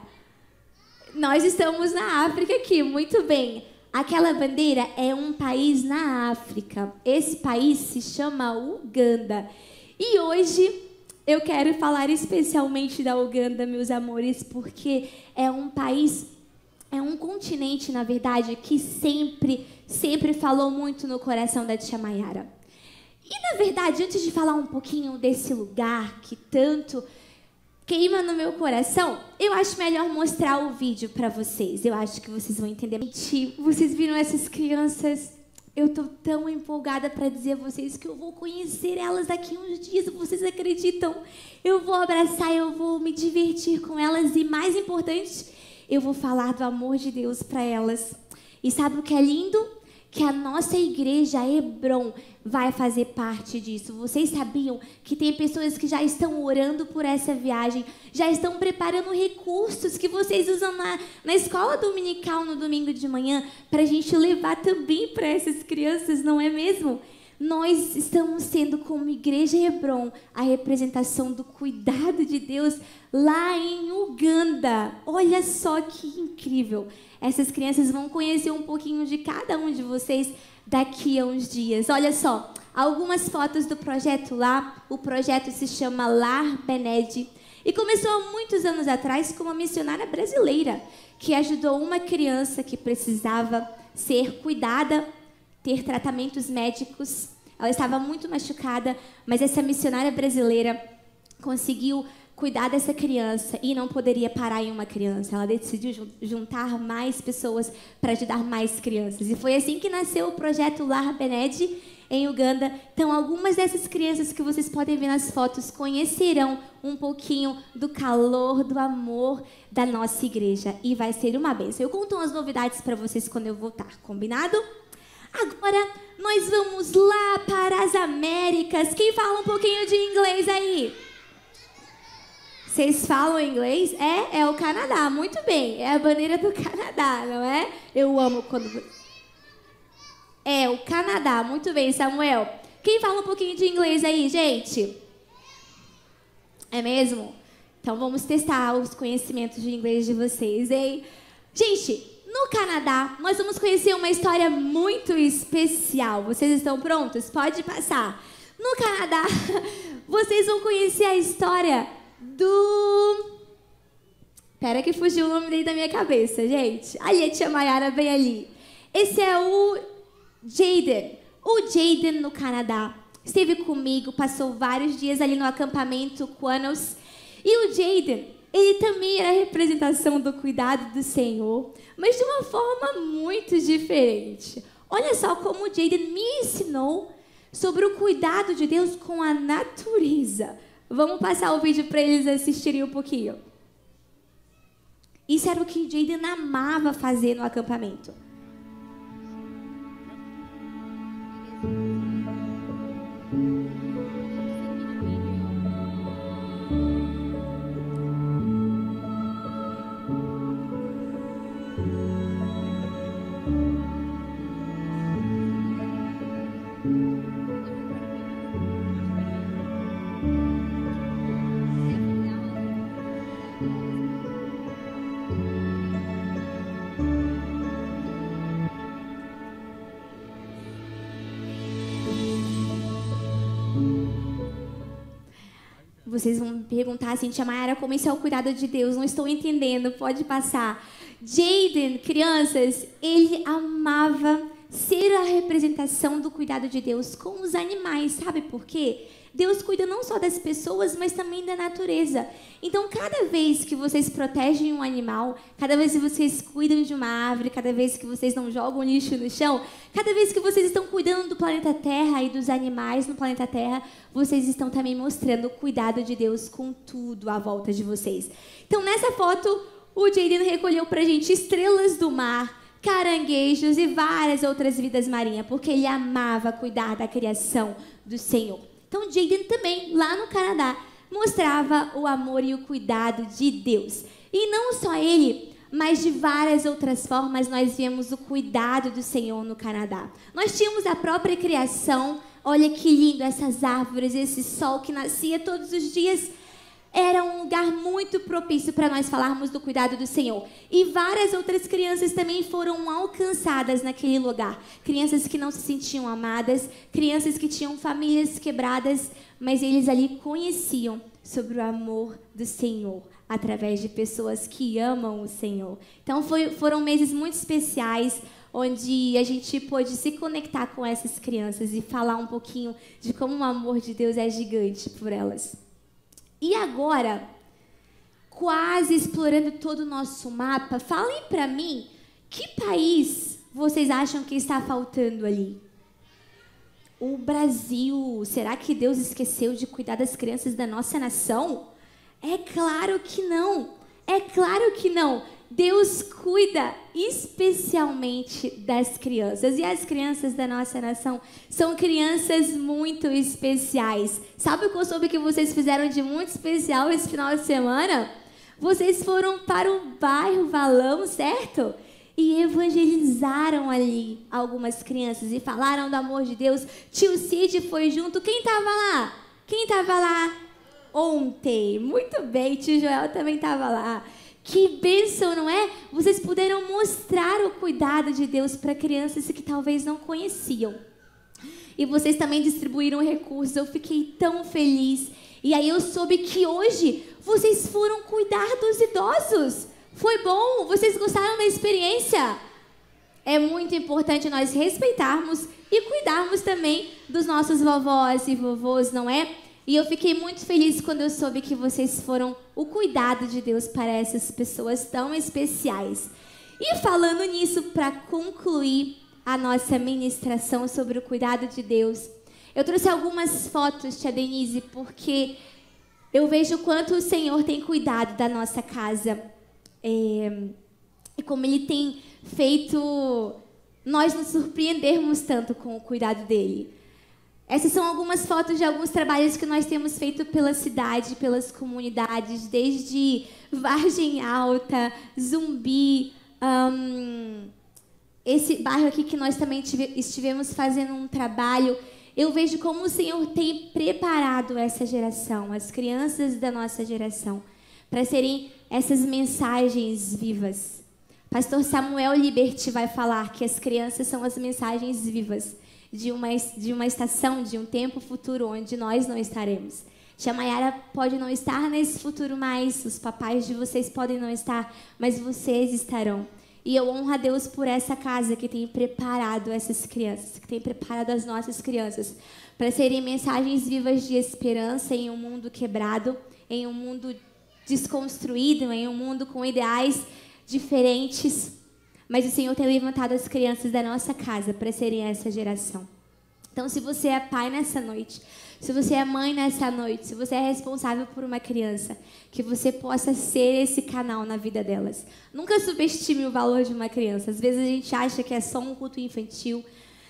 Speaker 20: Nós estamos na África aqui, muito bem. Aquela bandeira é um país na África. Esse país se chama Uganda. E hoje eu quero falar especialmente da Uganda, meus amores, porque é um país, é um continente, na verdade, que sempre, sempre falou muito no coração da tia Mayara. E, na verdade, antes de falar um pouquinho desse lugar que tanto queima no meu coração, eu acho melhor mostrar o vídeo para vocês. Eu acho que vocês vão entender. Vocês viram essas crianças? Eu tô tão empolgada para dizer a vocês que eu vou conhecer elas daqui a uns dias. Vocês acreditam? Eu vou abraçar, eu vou me divertir com elas e, mais importante, eu vou falar do amor de Deus para elas. E sabe o que é lindo? Que a nossa igreja Hebron vai fazer parte disso. Vocês sabiam que tem pessoas que já estão orando por essa viagem, já estão preparando recursos que vocês usam na, na escola dominical no domingo de manhã para a gente levar também para essas crianças, não é mesmo? Nós estamos sendo, como Igreja Hebron, a representação do cuidado de Deus lá em Uganda. Olha só que incrível! Essas crianças vão conhecer um pouquinho de cada um de vocês daqui a uns dias. Olha só, algumas fotos do projeto lá. O projeto se chama Lar Bened e começou há muitos anos atrás com uma missionária brasileira que ajudou uma criança que precisava ser cuidada, ter tratamentos médicos. Ela estava muito machucada, mas essa missionária brasileira conseguiu cuidar dessa criança e não poderia parar em uma criança. Ela decidiu juntar mais pessoas para ajudar mais crianças. E foi assim que nasceu o projeto Lar Bened em Uganda. Então, algumas dessas crianças que vocês podem ver nas fotos conhecerão um pouquinho do calor, do amor da nossa igreja. E vai ser uma bênção. Eu conto umas novidades para vocês quando eu voltar, combinado? Agora, nós vamos lá para as Américas. Quem fala um pouquinho de inglês aí? Vocês falam inglês? É, é o Canadá. Muito bem, é a bandeira do Canadá, não é? Eu amo quando... É, o Canadá. Muito bem, Samuel. Quem fala um pouquinho de inglês aí, gente? É mesmo? Então, vamos testar os conhecimentos de inglês de vocês, hein? Gente, no Canadá, nós vamos conhecer uma história muito especial. Vocês estão prontos? Pode passar. No Canadá, vocês vão conhecer a história do... Pera que fugiu o nome dele da minha cabeça, gente. Ali, a tia Mayara bem ali. Esse é o Jaden. O Jaden, no Canadá, esteve comigo, passou vários dias ali no acampamento Quanos. E o Jaden, ele também era a representação do cuidado do Senhor, mas de uma forma muito diferente. Olha só como o Jaden me ensinou sobre o cuidado de Deus com a natureza. Vamos passar o vídeo para eles assistirem um pouquinho. Isso era o que Jaden amava fazer no acampamento. Vocês vão me perguntar assim, tia Mayara, como isso é o cuidado de Deus? Não estou entendendo, pode passar. Jaden, crianças, ele amava ser a representação do cuidado de Deus com os animais. Sabe por quê? Deus cuida não só das pessoas, mas também da natureza. Então, cada vez que vocês protegem um animal, cada vez que vocês cuidam de uma árvore, cada vez que vocês não jogam lixo no chão, cada vez que vocês estão cuidando do planeta Terra e dos animais no planeta Terra, vocês estão também mostrando o cuidado de Deus com tudo à volta de vocês. Então, nessa foto, o Jaden recolheu pra gente estrelas do mar, caranguejos e várias outras vidas marinhas, porque ele amava cuidar da criação do Senhor. Então, Jaden também, lá no Canadá, mostrava o amor e o cuidado de Deus. E não só ele, mas de várias outras formas nós vemos o cuidado do Senhor no Canadá. Nós tínhamos a própria criação. Olha que lindo essas árvores, esse sol que nascia todos os dias. Era um lugar muito propício para nós falarmos do cuidado do Senhor. E várias outras crianças também foram alcançadas naquele lugar. Crianças que não se sentiam amadas, crianças que tinham famílias quebradas, mas eles ali conheciam sobre o amor do Senhor, através de pessoas que amam o Senhor. Então foi, foram meses muito especiais, onde a gente pôde se conectar com essas crianças e falar um pouquinho de como o amor de Deus é gigante por elas. E agora, quase explorando todo o nosso mapa, falem para mim, que país vocês acham que está faltando ali? O Brasil. Será que Deus esqueceu de cuidar das crianças da nossa nação? É claro que não. É claro que não. Deus cuida especialmente das crianças. E as crianças da nossa nação são crianças muito especiais. Sabe o que eu soube que vocês fizeram de muito especial esse final de semana? Vocês foram para o bairro Valão, certo? E evangelizaram ali algumas crianças e falaram do amor de Deus. Tio Cid foi junto. Quem estava lá? Quem estava lá ontem? Muito bem, tio Joel também estava lá. Que bênção, não é? Vocês puderam mostrar o cuidado de Deus para crianças que talvez não conheciam. E vocês também distribuíram recursos. Eu fiquei tão feliz. E aí eu soube que hoje vocês foram cuidar dos idosos. Foi bom? Vocês gostaram da experiência? É muito importante nós respeitarmos e cuidarmos também dos nossos vovós e vovôs, não é? E eu fiquei muito feliz quando eu soube que vocês foram o cuidado de Deus para essas pessoas tão especiais. E falando nisso, para concluir a nossa ministração sobre o cuidado de Deus, eu trouxe algumas fotos, tia Denise, porque eu vejo o quanto o Senhor tem cuidado da nossa casa. É, e como Ele tem feito nós nos surpreendermos tanto com o cuidado dEle. Essas são algumas fotos de alguns trabalhos que nós temos feito pela cidade, pelas comunidades, desde Vargem Alta, Zumbi, um, esse bairro aqui que nós também tive, estivemos fazendo um trabalho. Eu vejo como o Senhor tem preparado essa geração, as crianças da nossa geração, para serem essas mensagens vivas. Pastor Samuel Liberty vai falar que as crianças são as mensagens vivas de uma, de uma estação, de um tempo futuro onde nós não estaremos. Tia Mayara pode não estar nesse futuro mais, os papais de vocês podem não estar, mas vocês estarão. E eu honro a Deus por essa casa que tem preparado essas crianças, que tem preparado as nossas crianças para serem mensagens vivas de esperança em um mundo quebrado, em um mundo desconstruído, em um mundo com ideais diferentes. Mas o Senhor tem levantado as crianças da nossa casa para serem essa geração. Então, se você é pai nessa noite, se você é mãe nessa noite, se você é responsável por uma criança, que você possa ser esse canal na vida delas. Nunca subestime o valor de uma criança. Às vezes a gente acha que é só um culto infantil,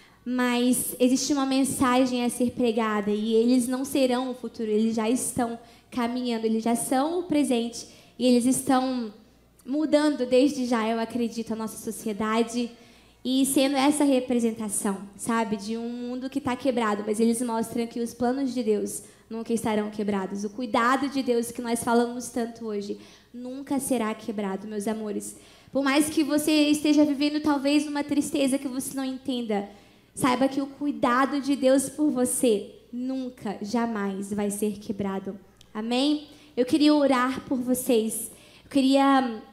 Speaker 20: mas existe uma mensagem a ser pregada e eles não serão o futuro, eles já estão caminhando, eles já são o presente e eles estão mudando desde já, eu acredito, a nossa sociedade e sendo essa representação, sabe, de um mundo que está quebrado, mas eles mostram que os planos de Deus nunca estarão quebrados. O cuidado de Deus que nós falamos tanto hoje nunca será quebrado, meus amores. Por mais que você esteja vivendo talvez uma tristeza que você não entenda, saiba que o cuidado de Deus por você nunca, jamais vai ser quebrado. Amém? Eu queria orar por vocês. Eu queria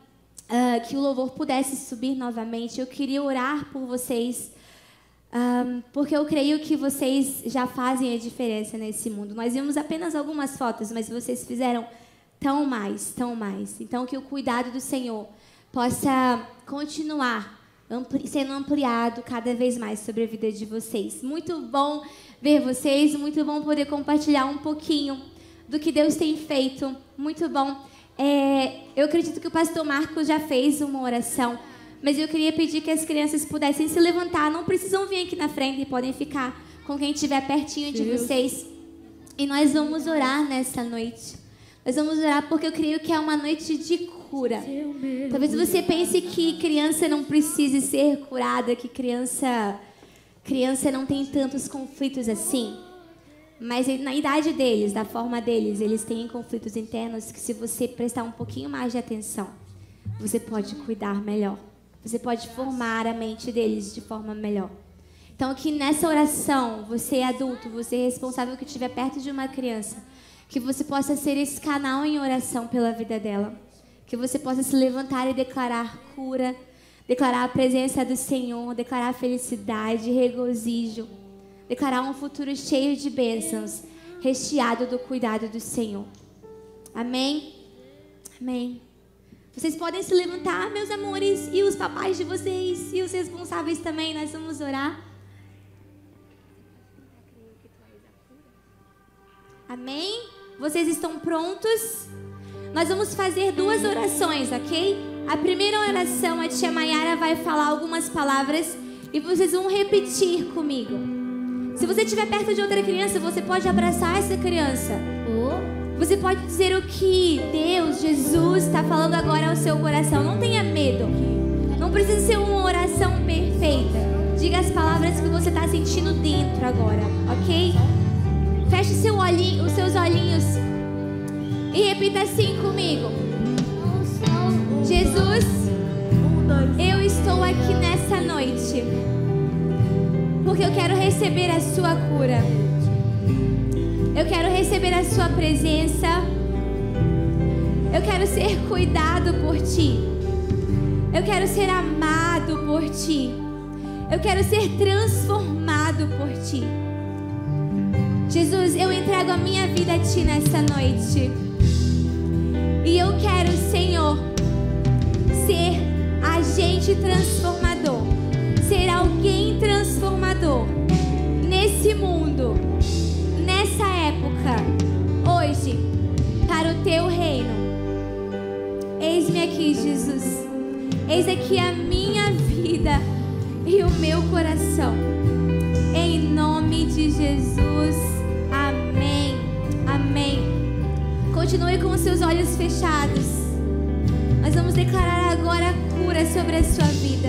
Speaker 20: uh, que o louvor pudesse subir novamente. Eu queria orar por vocês, um, porque eu creio que vocês já fazem a diferença nesse mundo. Nós vimos apenas algumas fotos, mas vocês fizeram tão mais, tão mais. Então, que o cuidado do Senhor possa continuar ampli- sendo ampliado cada vez mais sobre a vida de vocês. Muito bom ver vocês, muito bom poder compartilhar um pouquinho do que Deus tem feito. Muito bom. É, eu acredito que o pastor Marcos já fez uma oração, mas eu queria pedir que as crianças pudessem se levantar. Não precisam vir aqui na frente, podem ficar com quem estiver pertinho de vocês. E nós vamos orar nessa noite. Nós vamos orar porque eu creio que é uma noite de cura. Talvez você pense que criança não precise ser curada, que criança, criança não tem tantos conflitos assim. Mas na idade deles, da forma deles, eles têm conflitos internos que, se você prestar um pouquinho mais de atenção, você pode cuidar melhor. Você pode formar a mente deles de forma melhor. Então, que nessa oração, você é adulto, você é responsável que estiver perto de uma criança, que você possa ser esse canal em oração pela vida dela. Que você possa se levantar e declarar cura, declarar a presença do Senhor, declarar felicidade, regozijo, declarar um futuro cheio de bênçãos, recheado do cuidado do Senhor. Amém? Amém. Vocês podem se levantar, meus amores, e os papais de vocês, e os responsáveis também, nós vamos orar. Amém? Vocês estão prontos? Nós vamos fazer duas orações, ok? A primeira oração, a tia Maiara vai falar algumas palavras e vocês vão repetir comigo. Se você estiver perto de outra criança, você pode abraçar essa criança. Você pode dizer o que Deus, Jesus, está falando agora ao seu coração. Não tenha medo. Não precisa ser uma oração perfeita. Diga as palavras que você está sentindo dentro agora, ok? Feche seu olhinho, os seus olhinhos e repita assim comigo. Jesus, eu estou aqui nessa noite porque eu quero receber a sua cura. Eu quero receber a sua presença. Eu quero ser cuidado por ti. Eu quero ser amado por ti. Eu quero ser transformado por ti. Jesus, eu entrego a minha vida a ti nessa noite. E eu quero, Senhor, ser agente transformador. Ser alguém transformador nesse mundo, nessa época, hoje, para o teu reino. Eis-me aqui, Jesus. Eis aqui a minha vida e o meu coração. Em nome de Jesus. Amém. Amém. Continue com os seus olhos fechados. Nós vamos declarar agora a cura sobre a sua vida.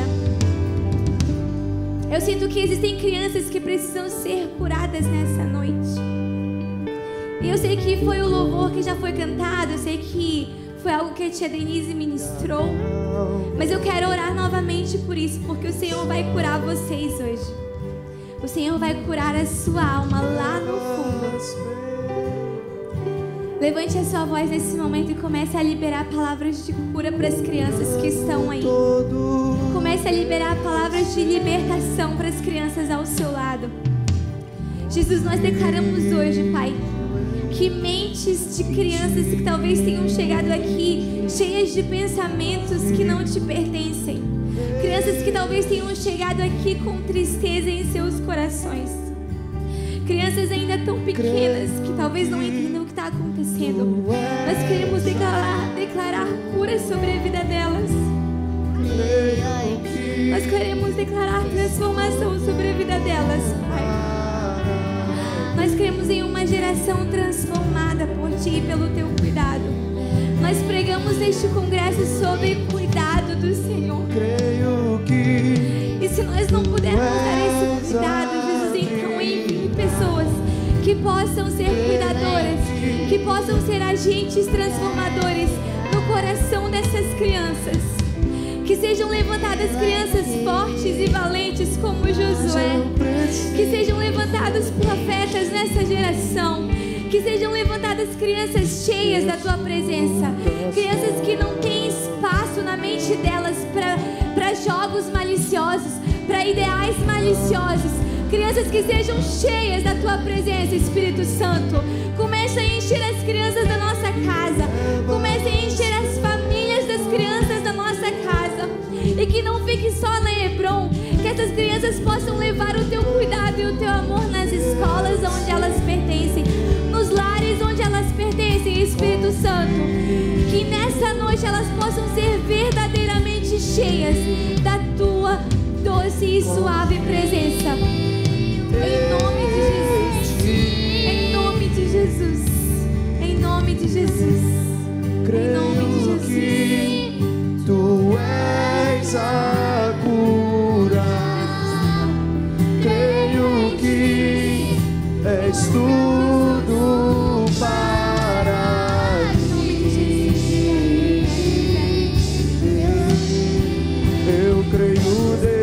Speaker 20: Eu sinto que existem crianças que precisam ser curadas nessa noite. E eu sei que foi o louvor que já foi cantado. Eu sei que foi algo que a tia Denise ministrou. Mas eu quero orar novamente por isso, porque o Senhor vai curar vocês hoje. O Senhor vai curar a sua alma lá no fundo. Levante a sua voz nesse momento e comece a liberar palavras de cura para as crianças que estão aí. Comece a liberar palavras de libertação para as crianças ao seu lado. Jesus, nós declaramos hoje, Pai, que mentes de crianças que talvez tenham chegado aqui cheias de pensamentos que não te pertencem. Crianças que talvez tenham chegado aqui com tristeza em seus corações. Crianças ainda tão pequenas que talvez não entendam o que está acontecendo. Nós queremos declarar, declarar cura sobre a vida delas. Nós queremos declarar transformação sobre a vida delas, Pai. Nós queremos em uma geração transformada por Ti e pelo Teu cuidado. Nós pregamos neste congresso sobre cuidado do Senhor. E se nós não pudermos dar esse cuidado, Jesus, então envie pessoas que possam ser cuidadoras, que possam ser agentes transformadores no coração dessas crianças. Que sejam levantadas crianças fortes e valentes como Josué. Que sejam levantados profetas nessa geração. Que sejam levantadas crianças cheias da Tua presença. Crianças que não têm espaço na mente mente delas para jogos maliciosos, para ideais maliciosos. Crianças que sejam cheias da tua presença, Espírito Santo. Comece a encher as crianças da nossa casa. Comece a encher as famílias das crianças da nossa casa. E que não fique só na Hebron. Que essas crianças possam levar o teu cuidado e o teu amor nas escolas onde elas pertencem, nos lares onde elas pertencem, Espírito Santo. Que nessa noite elas possam ser verdadeiramente cheias da tua doce e suave presença. Em nome de Jesus. Em nome de Jesus. Em nome de Jesus. Em nome de Jesus.
Speaker 6: Tu és a cura. Creio que és tudo para mim. Eu creio, Deus.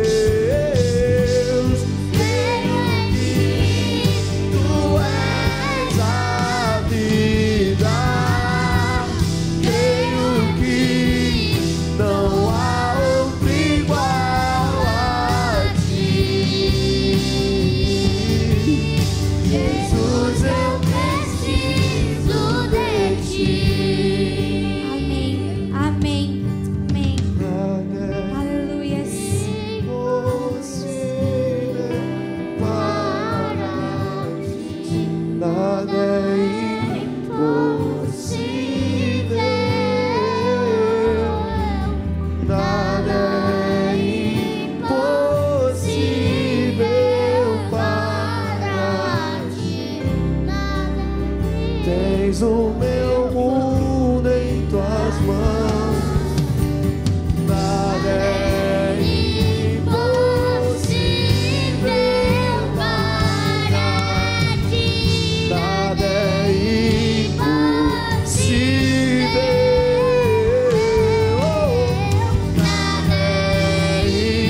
Speaker 6: O meu mundo em tuas mãos, nada é impossível para ti, nada é impossível, nada é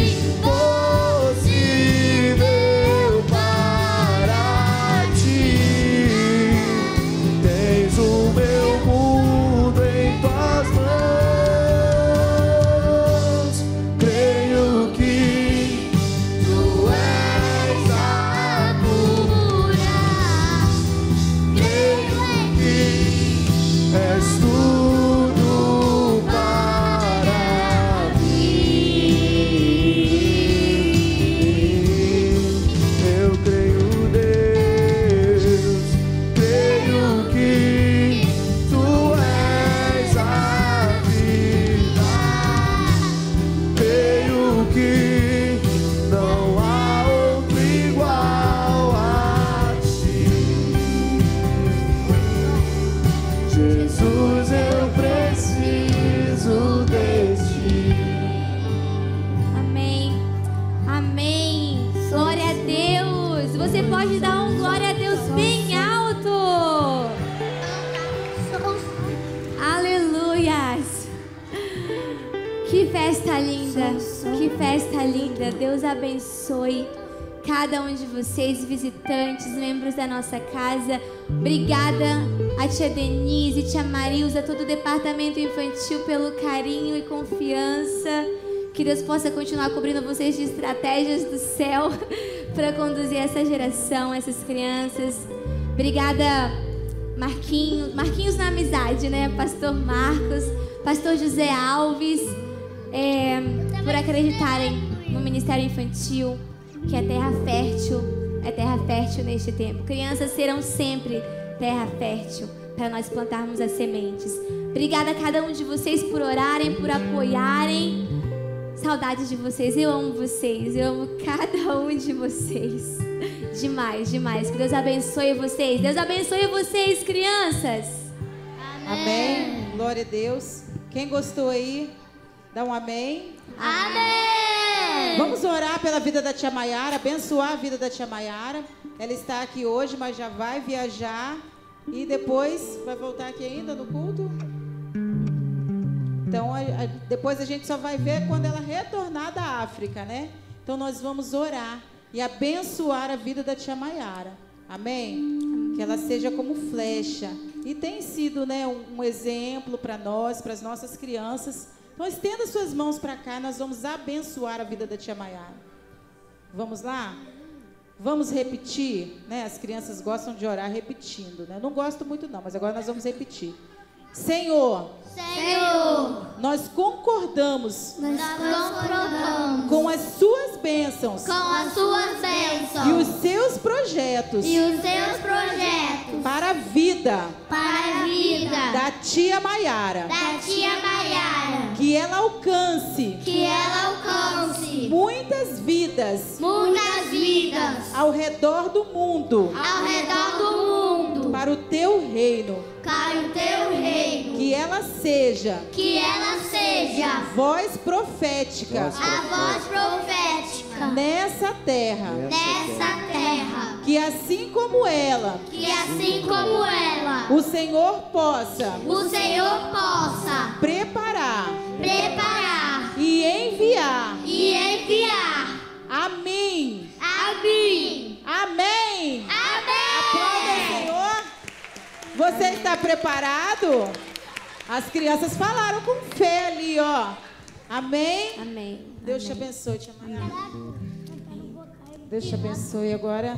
Speaker 6: impossível para ti. O meu mundo em tuas mãos, creio que tu és a cura, creio que és tudo para mim. Eu creio, Deus, creio que Jesus, eu preciso de ti.
Speaker 20: Amém. Amém. Glória a Deus. Você pode dar um glória a Deus bem alto. Aleluias. Que festa linda. Que festa linda. Deus abençoe cada um de vocês, visitantes, membros da nossa casa. Obrigada a tia Denise, tia Marilza, todo o departamento infantil pelo carinho e confiança. Que Deus possa continuar cobrindo vocês de estratégias do céu para conduzir essa geração, essas crianças. Obrigada, Marquinhos, Marquinhos na amizade, né? Pastor Marcos, Pastor José Alves, é, por acreditarem no Ministério Infantil, que é terra fértil, é terra fértil neste tempo. Crianças serão sempre terra fértil para nós plantarmos as sementes. Obrigada a cada um de vocês por orarem, por apoiarem. Saudades de vocês, eu amo vocês, eu amo cada um de vocês. Demais, demais. Que Deus abençoe vocês. Deus abençoe vocês, crianças.
Speaker 1: Amém. Glória a Deus. Quem gostou aí, dá um amém.
Speaker 7: Amém.
Speaker 1: Vamos orar pela vida da tia Maiara, abençoar a vida da tia Maiara. Ela está aqui hoje, mas já vai viajar e depois vai voltar aqui ainda no culto. Então, a, a, depois a gente só vai ver quando ela retornar da África, né? Então, nós vamos orar e abençoar a vida da tia Maiara. Amém? Que ela seja como flecha. E tem sido, né, um, um exemplo para nós, para as nossas crianças, Então estenda suas mãos para cá, nós vamos abençoar a vida da tia Maiara. Vamos lá? Vamos repetir, né? As crianças gostam de orar repetindo, né? Eu não gosto muito não, mas agora nós vamos repetir. Senhor,
Speaker 7: Senhor,
Speaker 1: nós concordamos,
Speaker 7: nós concordamos
Speaker 1: com as suas bênçãos,
Speaker 7: com as suas bênçãos
Speaker 1: e os seus projetos,
Speaker 7: e os seus projetos
Speaker 1: para a vida,
Speaker 7: para a vida
Speaker 1: da tia Maiara,
Speaker 7: da tia Maiara,
Speaker 1: que ela alcance,
Speaker 7: que ela alcance
Speaker 1: muitas vidas,
Speaker 7: muitas vidas
Speaker 1: ao redor do mundo,
Speaker 7: ao redor do mundo,
Speaker 1: para o teu reino,
Speaker 7: para o teu reino,
Speaker 1: que ela seja,
Speaker 7: que ela seja
Speaker 1: voz profética,
Speaker 7: a voz profética
Speaker 1: nessa terra,
Speaker 7: nessa terra,
Speaker 1: que assim como ela,
Speaker 7: que assim como ela,
Speaker 1: o Senhor possa,
Speaker 7: o Senhor possa
Speaker 1: preparar,
Speaker 7: preparar
Speaker 1: e enviar,
Speaker 7: e enviar
Speaker 1: a mim,
Speaker 7: a mim,
Speaker 1: amém,
Speaker 7: amém.
Speaker 1: Aplauda o Senhor. Você está preparado? As crianças falaram com fé ali, ó. Amém?
Speaker 20: Amém.
Speaker 1: Deus te abençoe, tia Maiara. Deus te abençoe. Agora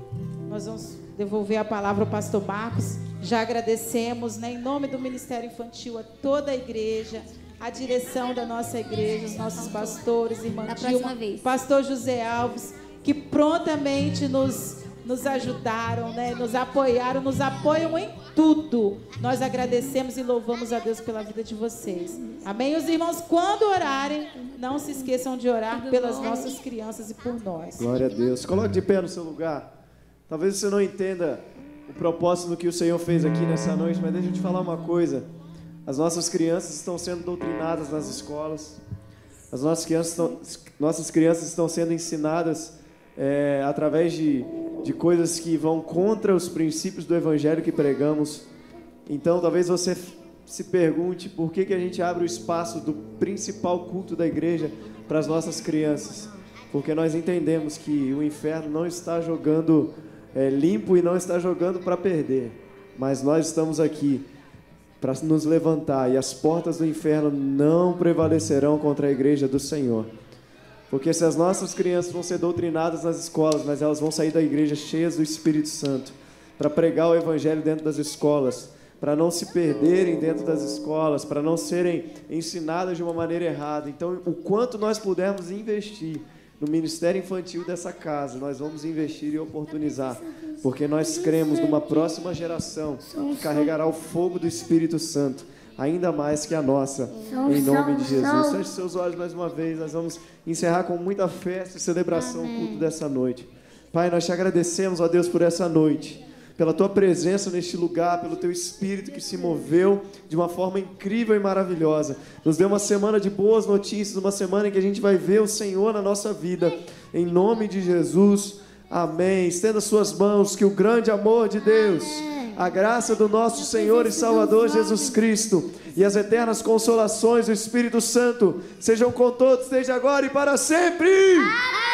Speaker 1: nós vamos devolver a palavra ao pastor Marcos. Já agradecemos, né, em nome do Ministério Infantil, a toda a igreja, a direção da nossa igreja, os nossos pastores, irmã Dilma, pastor José Alves, que prontamente nos nos ajudaram, né? Nos apoiaram, nos apoiam em tudo. Nós agradecemos e louvamos a Deus pela vida de vocês. Amém? Os irmãos, quando orarem, não se esqueçam de orar pelas nossas crianças e por nós.
Speaker 6: Glória a Deus. Coloque de pé no seu lugar. Talvez você não entenda o propósito do que o Senhor fez aqui nessa noite, mas deixa eu te falar uma coisa. As nossas crianças estão sendo doutrinadas nas escolas. As nossas crianças estão, nossas crianças estão sendo ensinadas é, através de, de coisas que vão contra os princípios do Evangelho que pregamos. Então, talvez você se pergunte por que, que a gente abre o espaço do principal culto da igreja para as nossas crianças. Porque nós entendemos que o inferno não está jogando é, limpo e não está jogando para perder. Mas nós estamos aqui para nos levantar e as portas do inferno não prevalecerão contra a igreja do Senhor. Porque se as nossas crianças vão ser doutrinadas nas escolas, mas elas vão sair da igreja cheias do Espírito Santo, para pregar o Evangelho dentro das escolas, para não se perderem dentro das escolas, para não serem ensinadas de uma maneira errada. Então, o quanto nós pudermos investir no ministério infantil dessa casa, nós vamos investir e oportunizar, porque nós cremos numa próxima geração que carregará o fogo do Espírito Santo, ainda mais que a nossa, em nome de Jesus. Feche seus olhos mais uma vez, nós vamos encerrar com muita festa e celebração o culto dessa noite. Pai, nós te agradecemos, ó Deus, por essa noite, pela tua presença neste lugar, pelo teu Espírito que se moveu de uma forma incrível e maravilhosa. Nos deu uma semana de boas notícias, uma semana em que a gente vai ver o Senhor na nossa vida. Em nome de Jesus, amém. Estenda suas mãos, que o grande amor de Deus, a graça do nosso Senhor e Salvador Jesus Cristo e as eternas consolações do Espírito Santo sejam com todos, desde agora e para sempre.